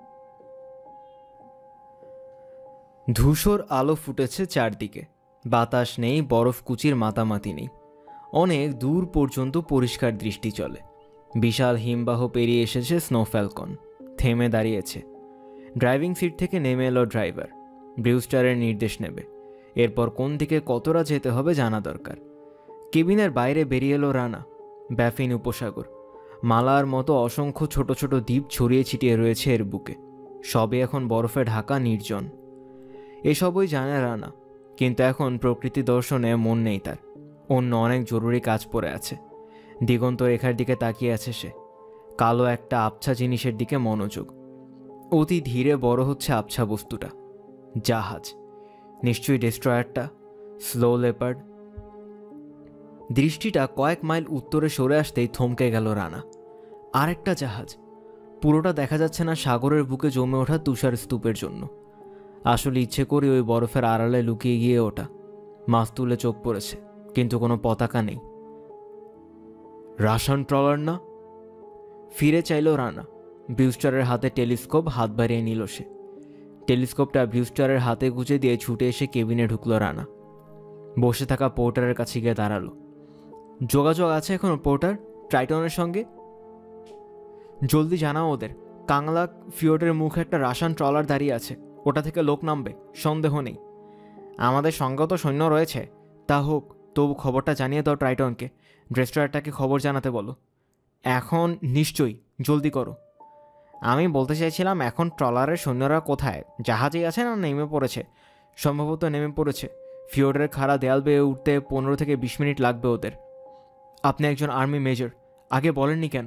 ধূসর আলো ফুটেছে চারদিকে। বাতাস নেই, বরফকুচির মাতামাতি নেই। অনেক দূর পর্যন্ত পরিষ্কার দৃষ্টি চলে। বিশাল হিমবাহ পেরিয়ে এসেছে স্নোফ্যালকন। থেমে দাঁড়িয়েছে। ড্রাইভিং সিট থেকে নেমে এলো ড্রাইভার। ব্রিউস্টারের নির্দেশ নেবে। এরপর কোন দিকে কতটা যেতে হবে জানা দরকার। কেবিনের বাইরে বেরিয়ে এলো রানা। ব্যাফিন উপসাগর মালার মতো অসংখ্য ছোট ছোট দ্বীপ ছড়িয়ে ছিটিয়ে রয়েছে এর বুকে। সবে এখন বরফে ঢাকা, নির্জন। এসবই জানে রানা, কিন্তু এখন প্রকৃতি দর্শনে মন নেই তার। অন্য অনেক জরুরি কাজ পড়ে আছে। দিগন্ত রেখার দিকে তাকিয়ে আছে সে। কালো একটা আবছা জিনিসের দিকে মনোযোগ। অতি ধীরে বড় হচ্ছে আবছা বস্তুটা। জাহাজ, নিশ্চয়ই ডেস্ট্রয়ারটা, স্লো লেপার্ড। দৃষ্টিটা কয়েক মাইল উত্তরে সরে আসতেই থমকে গেল রানা। আরেকটা জাহাজ। পুরোটা দেখা যাচ্ছে না সাগরের বুকে জমে ওঠা তুষার স্তূপের জন্য। আসলে ইচ্ছে করে ওই বরফের আড়ালে লুকিয়ে গিয়ে ওটা। মাছ তুলে চোখ পড়েছে, কিন্তু কোনো পতাকা নেই। রাশিয়ান ট্রলার না? ফিরে চাইল রানা। ব্রিউস্টারের হাতে টেলিস্কোপ হাত বাড়িয়ে নিল সে। টেলিস্কোপটা ব্রিউস্টারের হাতে গুঁজে দিয়ে ছুটে এসে কেবিনে ঢুকলো রানা। বসে থাকা পোর্টারের কাছে গিয়ে দাঁড়ালো। যোগাযোগ আছে এখনো পোর্টার ট্রাইটনের সঙ্গে? জলদি জানাও ওদের। কাংলাক ফিওর্ডের মুখে একটা রাশিয়ান ট্রলার দাঁড়িয়ে আছে। ওটা থেকে লোক নামবে, সন্দেহ নেই। আমাদের সঙ্গেও তো সৈন্য রয়েছে। তা হোক, তবু খবরটা জানিয়ে দাও ট্রাইটনকে। ডেস্ট্রয়ারটাকে খবর জানাতে বলো। এখন নিশ্চয়ই, জলদি করো। আমি বলতে চাইছিলাম, এখন ট্রলারের সৈন্যরা কোথায়? জাহাজেই আছে না নেমে পড়েছে? সম্ভবত নেমে পড়েছে। ফিওর্ডের খাড়া দেয়াল বেয়ে উঠতে পনেরো থেকে বিশ মিনিট লাগবে ওদের। আপনি একজন আর্মি মেজর, আগে বলেননি কেন?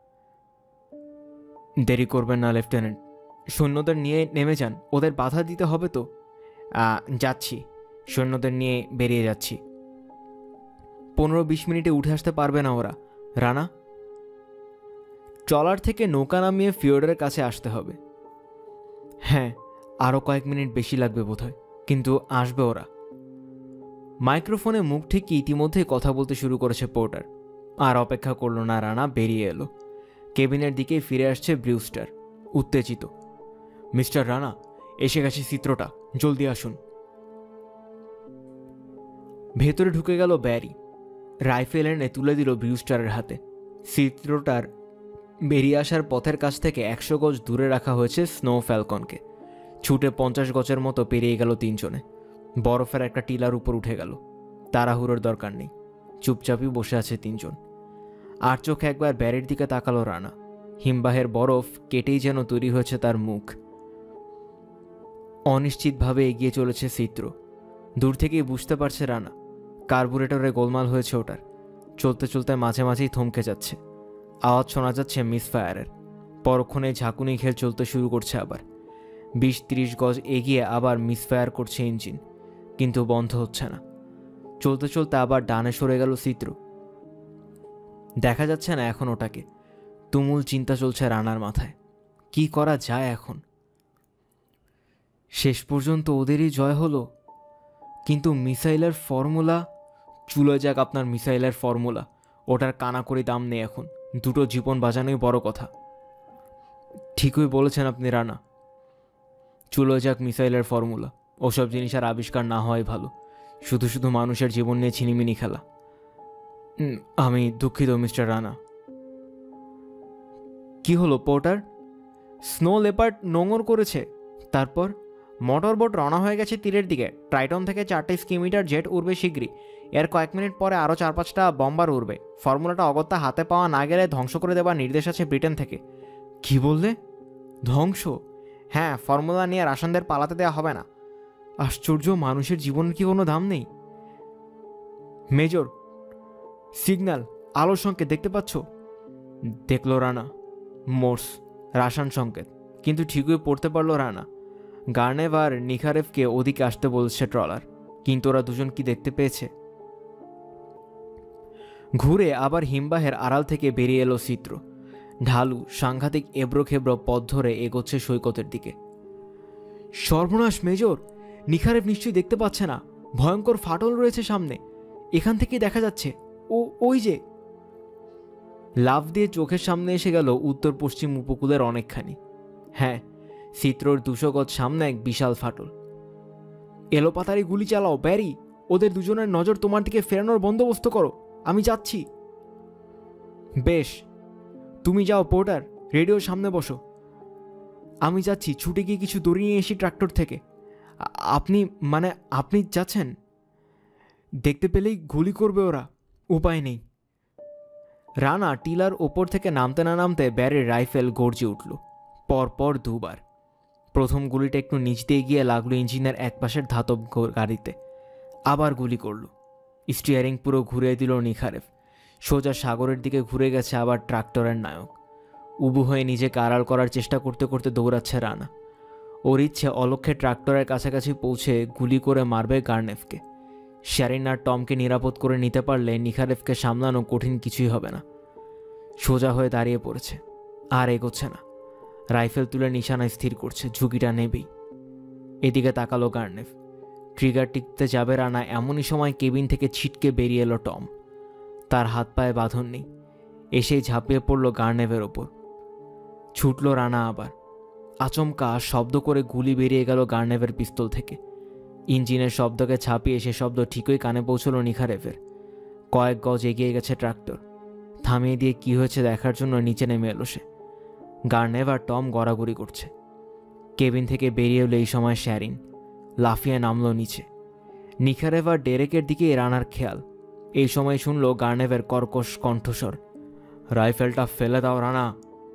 দেরি করবেন না লেফটেন্যান্ট। সৈন্যদের নিয়ে নেমে যান, ওদের বাধা দিতে হবে তো। যাচ্ছি, সৈন্যদের নিয়ে বেরিয়ে যাচ্ছি। পনেরো বিশ মিনিটে উঠে আসতে পারবে না ওরা। রানা, ট্রলার থেকে নৌকা নামিয়ে ফিওর্ডের কাছে আসতে হবে। হ্যাঁ, আরও কয়েক মিনিট বেশি লাগবে বোধহয়, কিন্তু আসবে ওরা। মাইক্রোফোনে মুখ থেকে ইতিমধ্যেই কথা বলতে শুরু করেছে পোর্টার। আর অপেক্ষা করল না রানা, বেরিয়ে এলো। কেবিনের দিকে ফিরে আসছে ব্রিউস্টার, উত্তেজিত। মিস্টার রানা, এসে গেছে চিত্রটা, জলদি আসুন। ভেতরে ঢুকে গেল ব্যারি। রাইফেল এনে তুলে দিল ব্রিউস্টারের হাতে। চিত্রটার বেরিয়ে আসার পথের কাছ থেকে একশো গজ দূরে রাখা হয়েছে স্নো ফ্যালকনকে। ছুটে পঞ্চাশ গজের মতো পেরিয়ে গেল তিনজনে। বরফের একটা টিলার উপর উঠে গেল। তাড়াহুড়োর দরকার নেই, চুপচাপই বসে আছে তিনজন। আর চোখে একবার ব্যারির দিকে তাকালো রানা। হিমবাহের বরফ কেটেই যেন তৈরি হয়েছে তার মুখ। অনিশ্চিতভাবে এগিয়ে চলেছে চিত্র। দূর থেকেই বুঝতে পারছে রানা কার্বুরেটরে গোলমাল হয়েছে ওটার। চলতে চলতে মাঝে মাঝেই থমকে যাচ্ছে, আওয়াজ শোনা যাচ্ছে মিসফায়ারের। পরক্ষণে ঝাঁকুনি খেল চলতে শুরু করছে আবার। বিশ তিরিশ গজ এগিয়ে আবার মিসফায়ার করছে ইঞ্জিন, কিন্তু বন্ধ হচ্ছে না। চলতে চলতে আবার ডানে সরে গেল চিত্র, দেখা যাচ্ছে না এখন ওটাকে। তুমুল চিন্তা চলছে রানার মাথায়, কি করা যায় এখন। শেষ পর্যন্ত ওদেরই জয় হলো, কিন্তু মিসাইলের ফর্মুলা, চুলো যাক আপনার মিসাইলের ফর্মুলা, ওটার কানাকড়ি দাম নেই এখন। দুটো জীবন বাঁচানোই বড় কথা। ঠিকই বলেছেন আপনি রানা, চুলো যাক মিসাইলের ফর্মুলা। ওসব জিনিস আর আবিষ্কার না হওয়াই ভালো, শুধু শুধু মানুষের জীবন নিয়ে ছিনিমিনি খেলা। আমি দুঃখিত মিস্টার রানা। কি হলো পোর্টার? স্নো লেপার্ড নোঙর করেছে। তারপর মোটর বোট রওনা হয়ে গেছে তীরের দিকে। ট্রাইটন থেকে চারটে স্কিমিটার জেট উড়বে শীঘ্রই। এর কয়েক মিনিট পরে আরও চার পাঁচটা বম্বার উড়বে। ফর্মুলাটা অগত্যা হাতে পাওয়া না গেলে ধ্বংস করে দেওয়ার নির্দেশ আছে ব্রিটেন থেকে। কি বললে? ধ্বংস? হ্যাঁ, ফর্মুলা নিয়ে রাশনদের পালাতে দেওয়া হবে না। আশ্চর্য, মানুষের জীবনের কি কোনো দাম নেই? মেজর, সিগন্যাল, আলোর সংকেত দেখতে পাচ্ছ? দেখলো রানা। মোর্স, রাসায়ন সংকেত। কিন্তু ঠিকই পড়তে পারলো রানা। গার্নেভ আর নিখারেভকে ওদিকে আসতে বলছে ট্রলার, কিন্তু ওরা দুজন কি দেখতে পেয়েছে? ঘুরে আবার হিমবাহের আড়াল থেকে বেরিয়ে এলো চিত্র। ঢালু সাংঘাতিক এবড়ো খেবড়ো পথ ধরে এগোচ্ছে সৈকতের দিকে। সর্বনাশ মেজর, নিখারেভ নিশ্চয়ই দেখতে পাচ্ছে না। ভয়ঙ্কর ফাটল রয়েছে সামনে, এখান থেকেই দেখা যাচ্ছে। ও ওই যে। লাফ দিয়ে চোখের সামনে এসে গেল উত্তর পশ্চিম উপকূলের অনেকখানি। হ্যাঁ, চিত্রর দুশো গজ সামনে এক বিশাল ফাটল। এলোপাতারি গুলি চালাও ব্যারি, ওদের দুজনের নজর তোমার দিকে ফেরানোর বন্দোবস্ত করো। আমি যাচ্ছি। বেশ, তুমি যাও পোর্টার, রেডিওর সামনে বসো। আমি যাচ্ছি, ছুটে গিয়ে কিছু দড়ি নিয়ে এসি ট্রাক্টর থেকে। আপনি মানে আপনি যাচ্ছেন? দেখতে পেলেই গুলি করবে ওরা, উপায় নেই। রানা টিলার ওপর থেকে নামতে না নামতে ব্যারির রাইফেল গর্জে উঠল পরপর দুবার। প্রথম গুলিটা একটু নিচ দিয়ে গিয়ে লাগলো ইঞ্জিনের একপাশের ধাতব গাড়িতে। আবার গুলি করল। স্টিয়ারিং পুরো ঘুরিয়ে দিল নিখারেভ। সোজা সাগরের দিকে ঘুরে গেছে আবার ট্রাক্টরের নায়ক। উবু হয়ে নিজেকে আড়াল করার চেষ্টা করতে করতে দৌড়াচ্ছে রানা। ওর ইচ্ছে অলক্ষ্যে ট্রাক্টরের কাছাকাছি পৌঁছে গুলি করে মারবে গার্নেভকে। শ্যারিন আর টমকে নিরাপদ করে নিতে পারলে নিখারেভকে সামলানো কঠিন কিছুই হবে না। সোজা হয়ে দাঁড়িয়ে পড়েছে, আর এগোচ্ছে না। রাইফেল তুলে নিশানায় স্থির করছে, ঝুঁকিটা নেবেই। এদিকে তাকালো গার্নেভ। ট্রিগার টিকতে যাবে রানা, এমনই সময় কেবিন থেকে ছিটকে বেরিয়ে এলো টম। তার হাত পায়ে বাঁধন নেই, এসেই ঝাঁপিয়ে পড়ল গার্নেভের ওপর। ছুটল রানা আবার। আচমকা শব্দ করে গুলি বেরিয়ে গেল গার্নেভের পিস্তল থেকে। ইঞ্জিনের শব্দকে ছাপিয়ে সে শব্দ ঠিকই কানে পৌঁছল নিখারেভের। কয়েক গজ এগিয়ে গেছে ট্রাক্টর। থামিয়ে দিয়ে কি হয়েছে দেখার জন্য নিচে নেমে এলো সে। গার্নেভ আর টম গড়াগড়ি করছে। কেবিন থেকে বেরিয়ে এলো এই সময় শ্যারিন। লাফিয়ে নামল নিচে। নিখারেভ আর ডেরেকের দিকে রানার খেয়াল। এই সময় শুনল গার্নেভের কর্কশ কণ্ঠস্বর, রাইফেলটা ফেলে দাও রানা।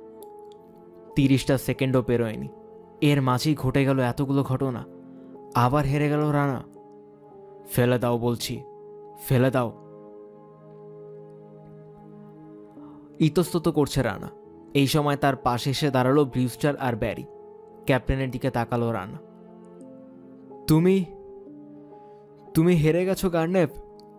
তিরিশটা সেকেন্ডও পেরোয়নি, এর মাঝেই ঘটে গেল এতগুলো ঘটনা। আবার হেরে গেল রানা। ফেলে দাও বলছি, ফেলে দাও। ইতস্তত করছে রানা। এই সময় তার পাশে এসে দাঁড়ালো ব্রিউস্টার আর ব্যারি। ক্যাপ্টেনের দিকে তাকালো রানা। তুমি তুমি হেরে গেছো গার্নেভ,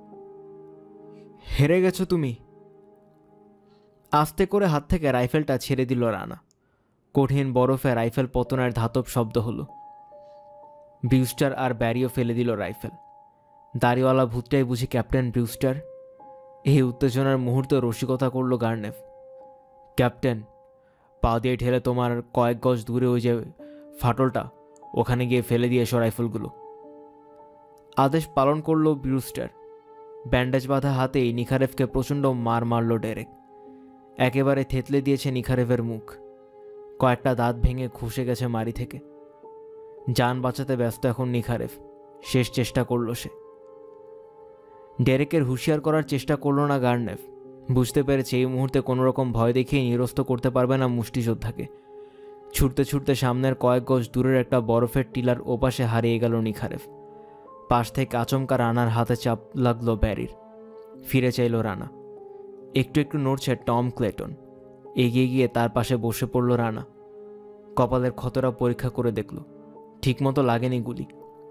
হেরে গেছো তুমি। আস্তে করে হাত থেকে রাইফেলটা ছেড়ে দিল রানা। কঠিন বরফে রাইফেল পতনের ধাতব শব্দ হলো। ব্রিউস্টার আর ব্যারিও ফেলে দিল রাইফেল। দাড়িওয়ালা ভূতটাই বুঝি ক্যাপ্টেন ব্রিউস্টার? এই উত্তেজনার মুহূর্তে রসিকতা করল গার্নেভ। ক্যাপ্টেন, পা দিয়ে ঠেলে তোমার কয়েক গজ দূরে ওই যে ফাটলটা, ওখানে গিয়ে ফেলে দিয়ে এসো রাইফেলগুলো। আদেশ পালন করল ব্রিউস্টার। ব্যান্ডেজ বাঁধা হাতেই নিখারেভকে প্রচণ্ড মার মারল ডেরেক। একেবারে থেতলে দিয়েছে নিখারেভের মুখ। কয়েকটা দাঁত ভেঙে খসে গেছে মারি থেকে। যান বাঁচাতে ব্যস্ত এখন নিখারেভ। শেষ চেষ্টা করল সে। ডেরেকের হুঁশিয়ার করার চেষ্টা করল না গার্নেভ। বুঝতে পেরেছে এই মুহূর্তে কোনো রকম ভয় দেখিয়ে নিরস্ত করতে পারবে না মুষ্টিযোদ্ধাকে। ছুটতে ছুটতে সামনের কয়েক গজ দূরের একটা বরফের টিলার ওপাশে হারিয়ে গেল নিখারেভ। পাশ থেকে আচমকা রানার হাতে চাপ লাগলো ব্যারির। ফিরে চাইল রানা। একটু একটু নড়ছে টম ক্লেটন। এগিয়ে গিয়ে তার পাশে বসে পড়ল রানা। কপালের ক্ষতটা পরীক্ষা করে দেখল, ঠিকমতো লাগেনি গুলি।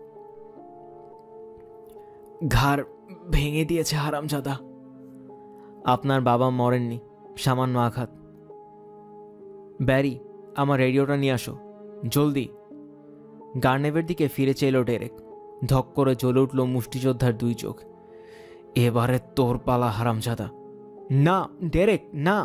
ঘাড় ভেঙে দিয়েছে হারামজাদা। আপনার বাবা মরেননি, সামান্য আঘাত। ব্যারি, আমার রেডিওটা নিয়ে আসো, জলদি। গার্নেভের দিকে ফিরে চাইল ডেরেক। ধক করে জ্বলে উঠল মুষ্টিযোদ্ধার দুই চোখ। এবারে তোর পালা হারামজাদা। না ডেরেক, না।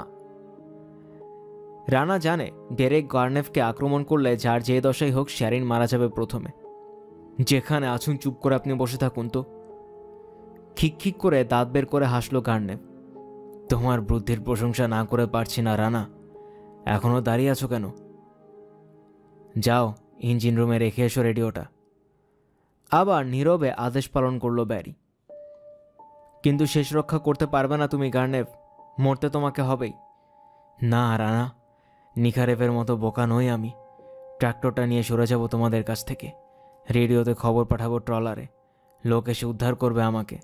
রানা জানে ডেরেক গার্নেভকে আক্রমণ করলে যার যে দশাই হোক শ্যারিন মারা যাবে প্রথমে। যেখানে আছুন চুপ করে আপনি বসে থাকুন তো। খিক খিক করে দাঁত বের করে হাসল গার্নেভ। তোমার বুদ্ধির প্রশংসা না করে পারছি না রানা। এখনো দাঁড়িয়ে আছো কেন? যাও ইঞ্জিন রুমে রেখে এসো রেডিওটা। আবার নীরবে আদেশ পালন করল ব্যারি। কিন্তু শেষ রক্ষা করতে পারবে না তুমি গার্নেভ, মরতে তোমাকে হবেই। না রানা, নিখারেভের মতো বোকা নই আমি। ট্রাক্টরটা নিয়ে সরে যাব তোমাদের কাছ থেকে। রেডিওতে খবর পাঠাবো ট্রলারে, লোক এসে উদ্ধার করবে আমাকে।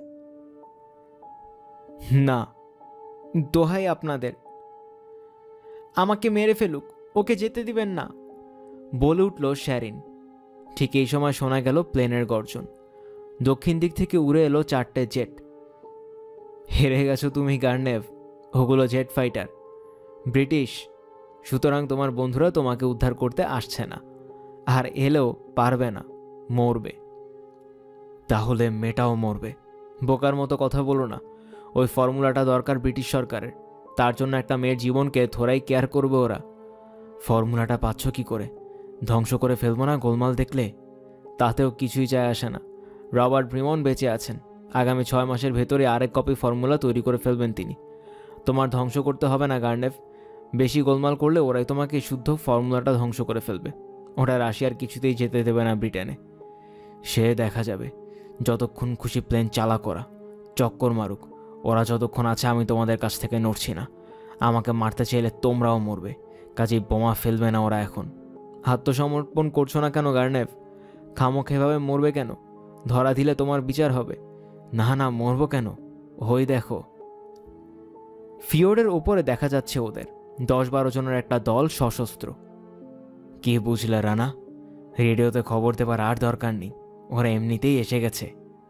না, দোহাই আপনাদের, আমাকে মেরে ফেলুক, ওকে যেতে দিবেন না, বলে উঠল শ্যারিন। ঠিক এই সময় শোনা গেল প্লেনের গর্জন। দক্ষিণ দিক থেকে উড়ে এলো চারটে জেট। হেরে গেছো তুমি গার্নেভ, ওগুলো জেট ফাইটার, ব্রিটিশ। সুতরাং তোমার বন্ধুরা তোমাকে উদ্ধার করতে আসছে না, আর এলেও পারবে না, মরবে। তাহলে মেয়েটাও মরবে। বোকার মতো কথা বলো না। ওই ফর্মুলাটা দরকার ব্রিটিশ সরকারের, তার জন্য একটা মেয়ের জীবনকে থোড়াই কেয়ার করবে ওরা। ফর্মুলাটা পাচ্ছ কি করে? ধ্বংস করে ফেলবো না গোলমাল দেখলে? তাতেও কিছুই যায় আসে না। রবার্ট ব্রিমন বেঁচে আছেন, আগামী ছয় মাসের ভেতরে আরেক কপি ফর্মুলা তৈরি করে ফেলবেন তিনি। তোমার ধ্বংস করতে হবে না গার্নেভ। বেশি গোলমাল করলে ওরাই তোমাকে শুদ্ধ ফর্মুলাটা ধ্বংস করে ফেলবে। ওরা রাশিয়ার কিছুতেই যেতে দেবে না ব্রিটেনে। সে দেখা যাবে। যতক্ষণ খুশি প্লেন চালা করা, চক্কর মারুক, ওরা যতক্ষণ আছে আমি তোমাদের কাছ থেকে নড়ছি না। আমাকে মারতে চাইলে তোমরাও মরবে, কাজেই বোমা ফেলবে না ওরা এখন। আত্মসমর্পণ করছো না কেন গার্নেভ? খামোখ এভাবে মরবে কেন? ধরা দিলে তোমার বিচার হবে। না না, মরবো কেন? হই দেখো। ফিওর্ডের ওপরে দেখা যাচ্ছে ওদের দশ বারো জনের একটা দল সশস্ত্র। কি বুঝলে রানা? রেডিওতে খবর দেবার আর দরকার নেই, ওরা এমনিতেই এসে গেছে।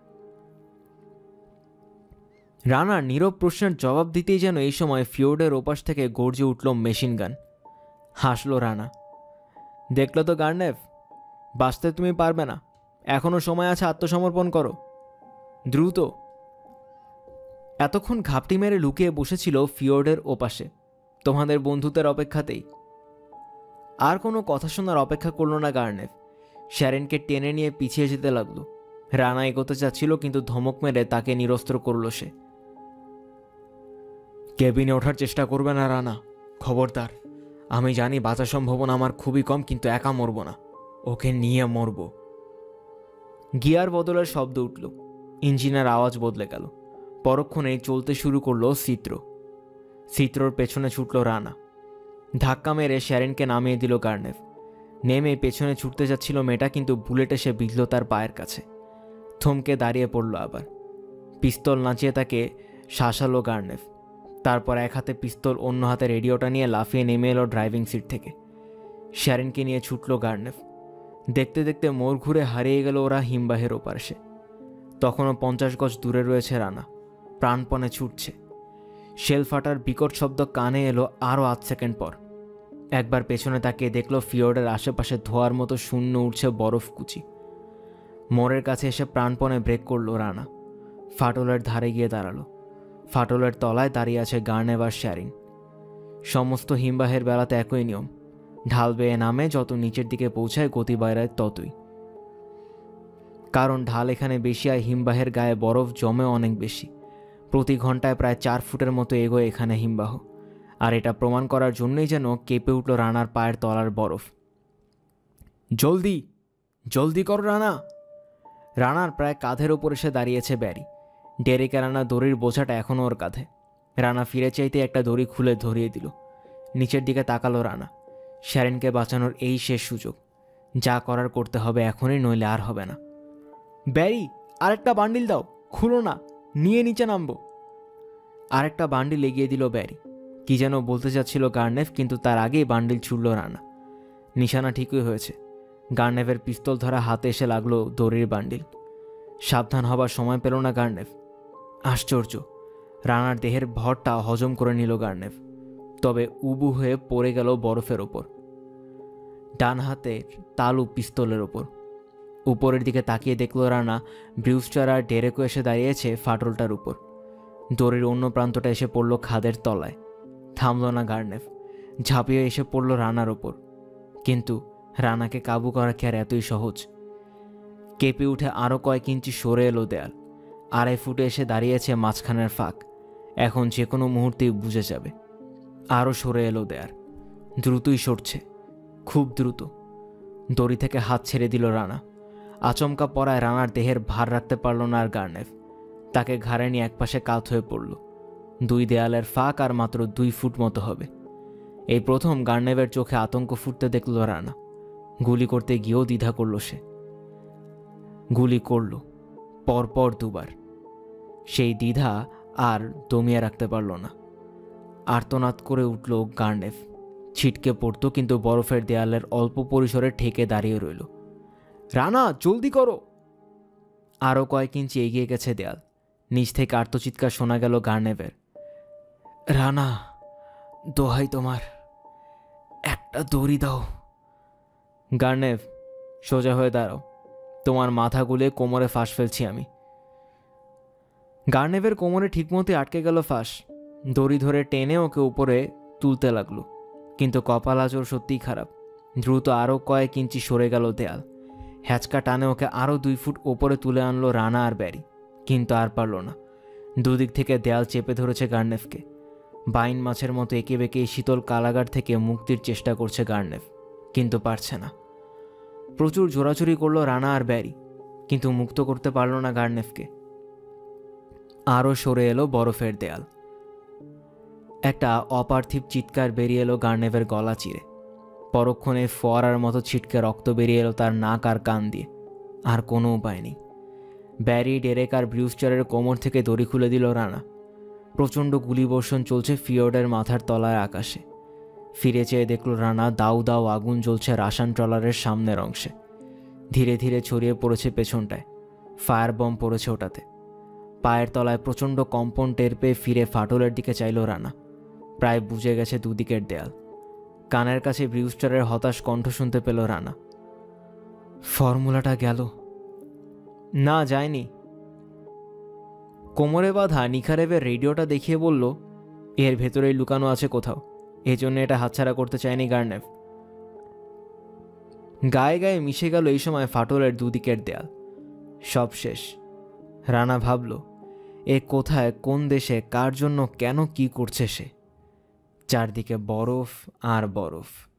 রানা নীরব প্রশ্নের জবাব দিতেই যেন এই সময় ফিওর্ডের ওপাশ থেকে গর্জে উঠল মেশিন গান। হাসল রানা। দেখলো তো গার্নেভ, বাঁচতে তুমি পারবে না, এখনো সময় আছে, আত্মসমর্পণ করো দ্রুত। এতক্ষণ ঘাপটি মেরে লুকিয়ে বসেছিল ফিওর্ডের ওপাশে, তোমাদের বন্ধুত্বের অপেক্ষাতেই। আর কোনো কথা শোনার অপেক্ষা করল না গার্নেভ। শ্যারেনকে টেনে নিয়ে পিছিয়ে যেতে লাগলো। রানা এগোতে চাচ্ছিল, কিন্তু ধমক মেরে তাকে নিরস্ত্র করল সে। কেবিনে ওঠার চেষ্টা করবে না রানা, খবরদার। আমি জানি বাঁচার সম্ভাবনা আমার খুবই কম, কিন্তু একা মরব না, ওকে নিয়ে মরব। গিয়ার বদলের শব্দ উঠল, ইঞ্জিনের আওয়াজ বদলে গেল। পরক্ষণেই চলতে শুরু করলো চিত্র। চিত্রর পেছনে ছুটল রানা। ধাক্কা মেরে শ্যারেনকে নামিয়ে দিল গার্নেভ। নেমে পেছনে ছুটতে যাচ্ছিল মেয়েটা, কিন্তু বুলেট এসে বিঁধল তার পায়ের কাছে। থমকে দাঁড়িয়ে পড়ল আবার। পিস্তল নাচিয়ে তাকে শাসালো গার্নেভ। তারপর এক হাতে পিস্তল, অন্য হাতে রেডিওটা নিয়ে লাফিয়ে নেমে এলো ড্রাইভিং সিট থেকে। শ্যারেনকে নিয়ে ছুটল গার্নেভ। দেখতে দেখতে মোড় ঘুরে হারিয়ে গেল ওরা হিমবাহের ওপাশে। তখনও পঞ্চাশ গজ দূরে রয়েছে রানা, প্রাণপণে ছুটছে। শেল ফাটার বিকট শব্দ কানে এলো আরও আধ সেকেন্ড পর। একবার পেছনে তাকিয়ে দেখল ফিওর্ডের আশেপাশে ধোয়ার মতো শূন্য উঠছে বরফ কুচি। মোড়ের কাছে এসে প্রাণপণে ব্রেক করলো রানা। ফাটলের ধারে গিয়ে দাঁড়ালো। ফাটলের তলায় দাঁড়িয়ে আছে গার্নেভ আর শ্যারিন। সমস্ত হিমবাহের বেলাতে একই নিয়ম, ঢাল বেয়ে নামে, যত নিচের দিকে পৌঁছায় গতি বাড়ায় ততই। কারণ ঢাল এখানে বেশি আর হিমবাহের গায়ে বরফ জমে অনেক বেশি। প্রতি ঘন্টায় প্রায় চার ফুটের মতো এগোয় এখানে হিমবাহ। আর এটা প্রমাণ করার জন্যই যেন কেঁপে উঠল রানার পায়ের তলার বরফ। জলদি জলদি কর রানা। রানার প্রায় কাঁধের ওপর এসে দাঁড়িয়েছে ব্যারি। ডেরেকে রানা দড়ির বোঝাটা এখনও ওর কাঁধে। রানা ফিরে চাইতে একটা দড়ি খুলে ধরিয়ে দিল। নিচের দিকে তাকালো রানা। শ্যারেনকে বাঁচানোর এই শেষ সুযোগ, যা করার করতে হবে এখনই, নইলে আর হবে না। ব্যারি, আরেকটা বান্ডিল দাও, খুলো না, নিয়ে নিচে নামবো। আরেকটা বান্ডিল এগিয়ে দিল ব্যারি। কি যেন বলতে চাচ্ছিল গার্নেভ, কিন্তু তার আগেই বান্ডিল ছুড়ল রানা। নিশানা ঠিকই হয়েছে। গার্নেভের পিস্তল ধরা হাতে এসে লাগলো দড়ির বান্ডিল। সাবধান হবার সময় পেল না গার্নেভ। আশ্চর্য, রানার দেহের ভরটা হজম করে নিল গার্নেভ, তবে উবু হয়ে পড়ে গেল বরফের ওপর, ডান হাতের তালু পিস্তলের ওপর। উপরের দিকে তাকিয়ে দেখল রানা ব্রিউস্টার আর ডেরেকো এসে দাঁড়িয়েছে ফাটলটার উপর। দড়ির অন্য প্রান্তটা এসে পড়ল খাদের তলায়। থামল না গার্নেভ, ঝাঁপিয়ে এসে পড়ল রানার ওপর। কিন্তু রানাকে কাবু করা কি আর এতই সহজ? কেঁপে উঠে আরও কয়েক ইঞ্চি সরে এলো দেয়াল। আড়াই ফুটে এসে দাঁড়িয়েছে মাঝখানের ফাঁক। এখন যে কোনো মুহূর্তেই বুঝে যাবে। আরও সরে এলো দেয়াল, দ্রুতই সরছে, খুব দ্রুত। দড়ি থেকে হাত ছেড়ে দিল রানা। আচমকা পড়ায় রানার দেহের ভার রাখতে পারল না আর গার্নেভ। তাকে ঘাড়ে নিয়ে একপাশে কাত হয়ে পড়ল। দুই দেয়ালের ফাঁক আর মাত্র দুই ফুট মতো হবে। এই প্রথম গার্নেভের চোখে আতঙ্ক ফুটতে দেখল রানা। গুলি করতে গিয়েও দ্বিধা করল সে। গুলি করল পরপর দুবার। সেই দ্বিধা আর দমিয়ে রাখতে পারল না। আর্তনাদ করে উঠল গার্নেভ। ছিটকে পড়ত, কিন্তু বরফের দেয়ালের অল্প পরিসরে ঠেকে দাঁড়িয়ে রইল। রানা, জলদি করো! আরও কয়েক ইঞ্চি এগিয়ে গেছে দেয়াল। নিচ থেকে আর্তচিৎকার শোনা গেল গার্নেভের। রানা, দোহাই তোমার, একটা দড়ি দাও। গার্নেভ, সোজা হয়ে দাঁড়াও, তোমার মাথা গুলে কোমরে ফাঁস ফেলছি আমি। গার্নেভের কোমরে ঠিকমতো আটকে গেল ফাঁস। দড়ি ধরে টেনে ওকে উপরে তুলতে লাগলো, কিন্তু কপাল আজ ওর সত্যিই খারাপ। দ্রুত আরও কয়েক ইঞ্চি সরে গেল দেয়াল। হ্যাচকা টানে ওকে আরও দুই ফুট ওপরে তুলে আনলো রানা আর ব্যারি, কিন্তু আর পারল না। দুদিক থেকে দেয়াল চেপে ধরেছে গার্নেভকে। বাইন মাছের মতো এঁকে বেঁকে শীতল কারাগার থেকে মুক্তির চেষ্টা করছে গার্নেভ, কিন্তু পারছে না। প্রচুর জোরাজুরি করলো রানা আর ব্যারি, কিন্তু মুক্ত করতে পারল না গার্নেভকে। আরও সরে এলো বরফের দেয়াল। একটা অপার্থিব চিৎকার বেরিয়ে এলো গার্নেভের গলা চিরে। পরক্ষণে ফোয়ারার মতো ছিটকে রক্ত বেরিয়ে এলো তার নাক আর কান দিয়ে। আর কোনো উপায় নেই। ব্যারি, ডেরেক আর ব্রিউস্টারের কোমর থেকে দড়ি খুলে দিল রানা। প্রচণ্ড গুলিবর্ষণ চলছে ফিওর্ডের মাথার তলায় আকাশে। ফিরে চেয়ে দেখল রানা দাউ দাউ আগুন জ্বলছে রাসান ট্রলারের সামনের অংশে। ধীরে ধীরে ছড়িয়ে পড়েছে পেছনটায়। ফায়ার বম পড়েছে ওটাতে। পায়ের তলায় প্রচণ্ড কম্পন টের পেয়ে ফিরে ফাটলের দিকে চাইল রানা। প্রায় বুঝে গেছে দুদিকের দেয়াল। কানের কাছে ব্রিউস্টারের হতাশ কণ্ঠ শুনতে পেল রানা। ফর্মুলাটা গেল? না, যায়নি। কোমরে বাঁধা নিখারেবের রেডিওটা দেখিয়ে বলল, এর ভেতরেই লুকানো আছে কোথাও, এজন্য এটা হাতছাড়া করতে চায়নি গার্নেভ। গায়ে গায়ে মিশে গেল এই সময় ফাটলের দুদিকের দেয়াল। সব শেষ। রানা ভাবল, এ কোথায়, কোন দেশে, কার জন্য, কেন, কি করছে সে? চারদিকে বরফ আর বরফ।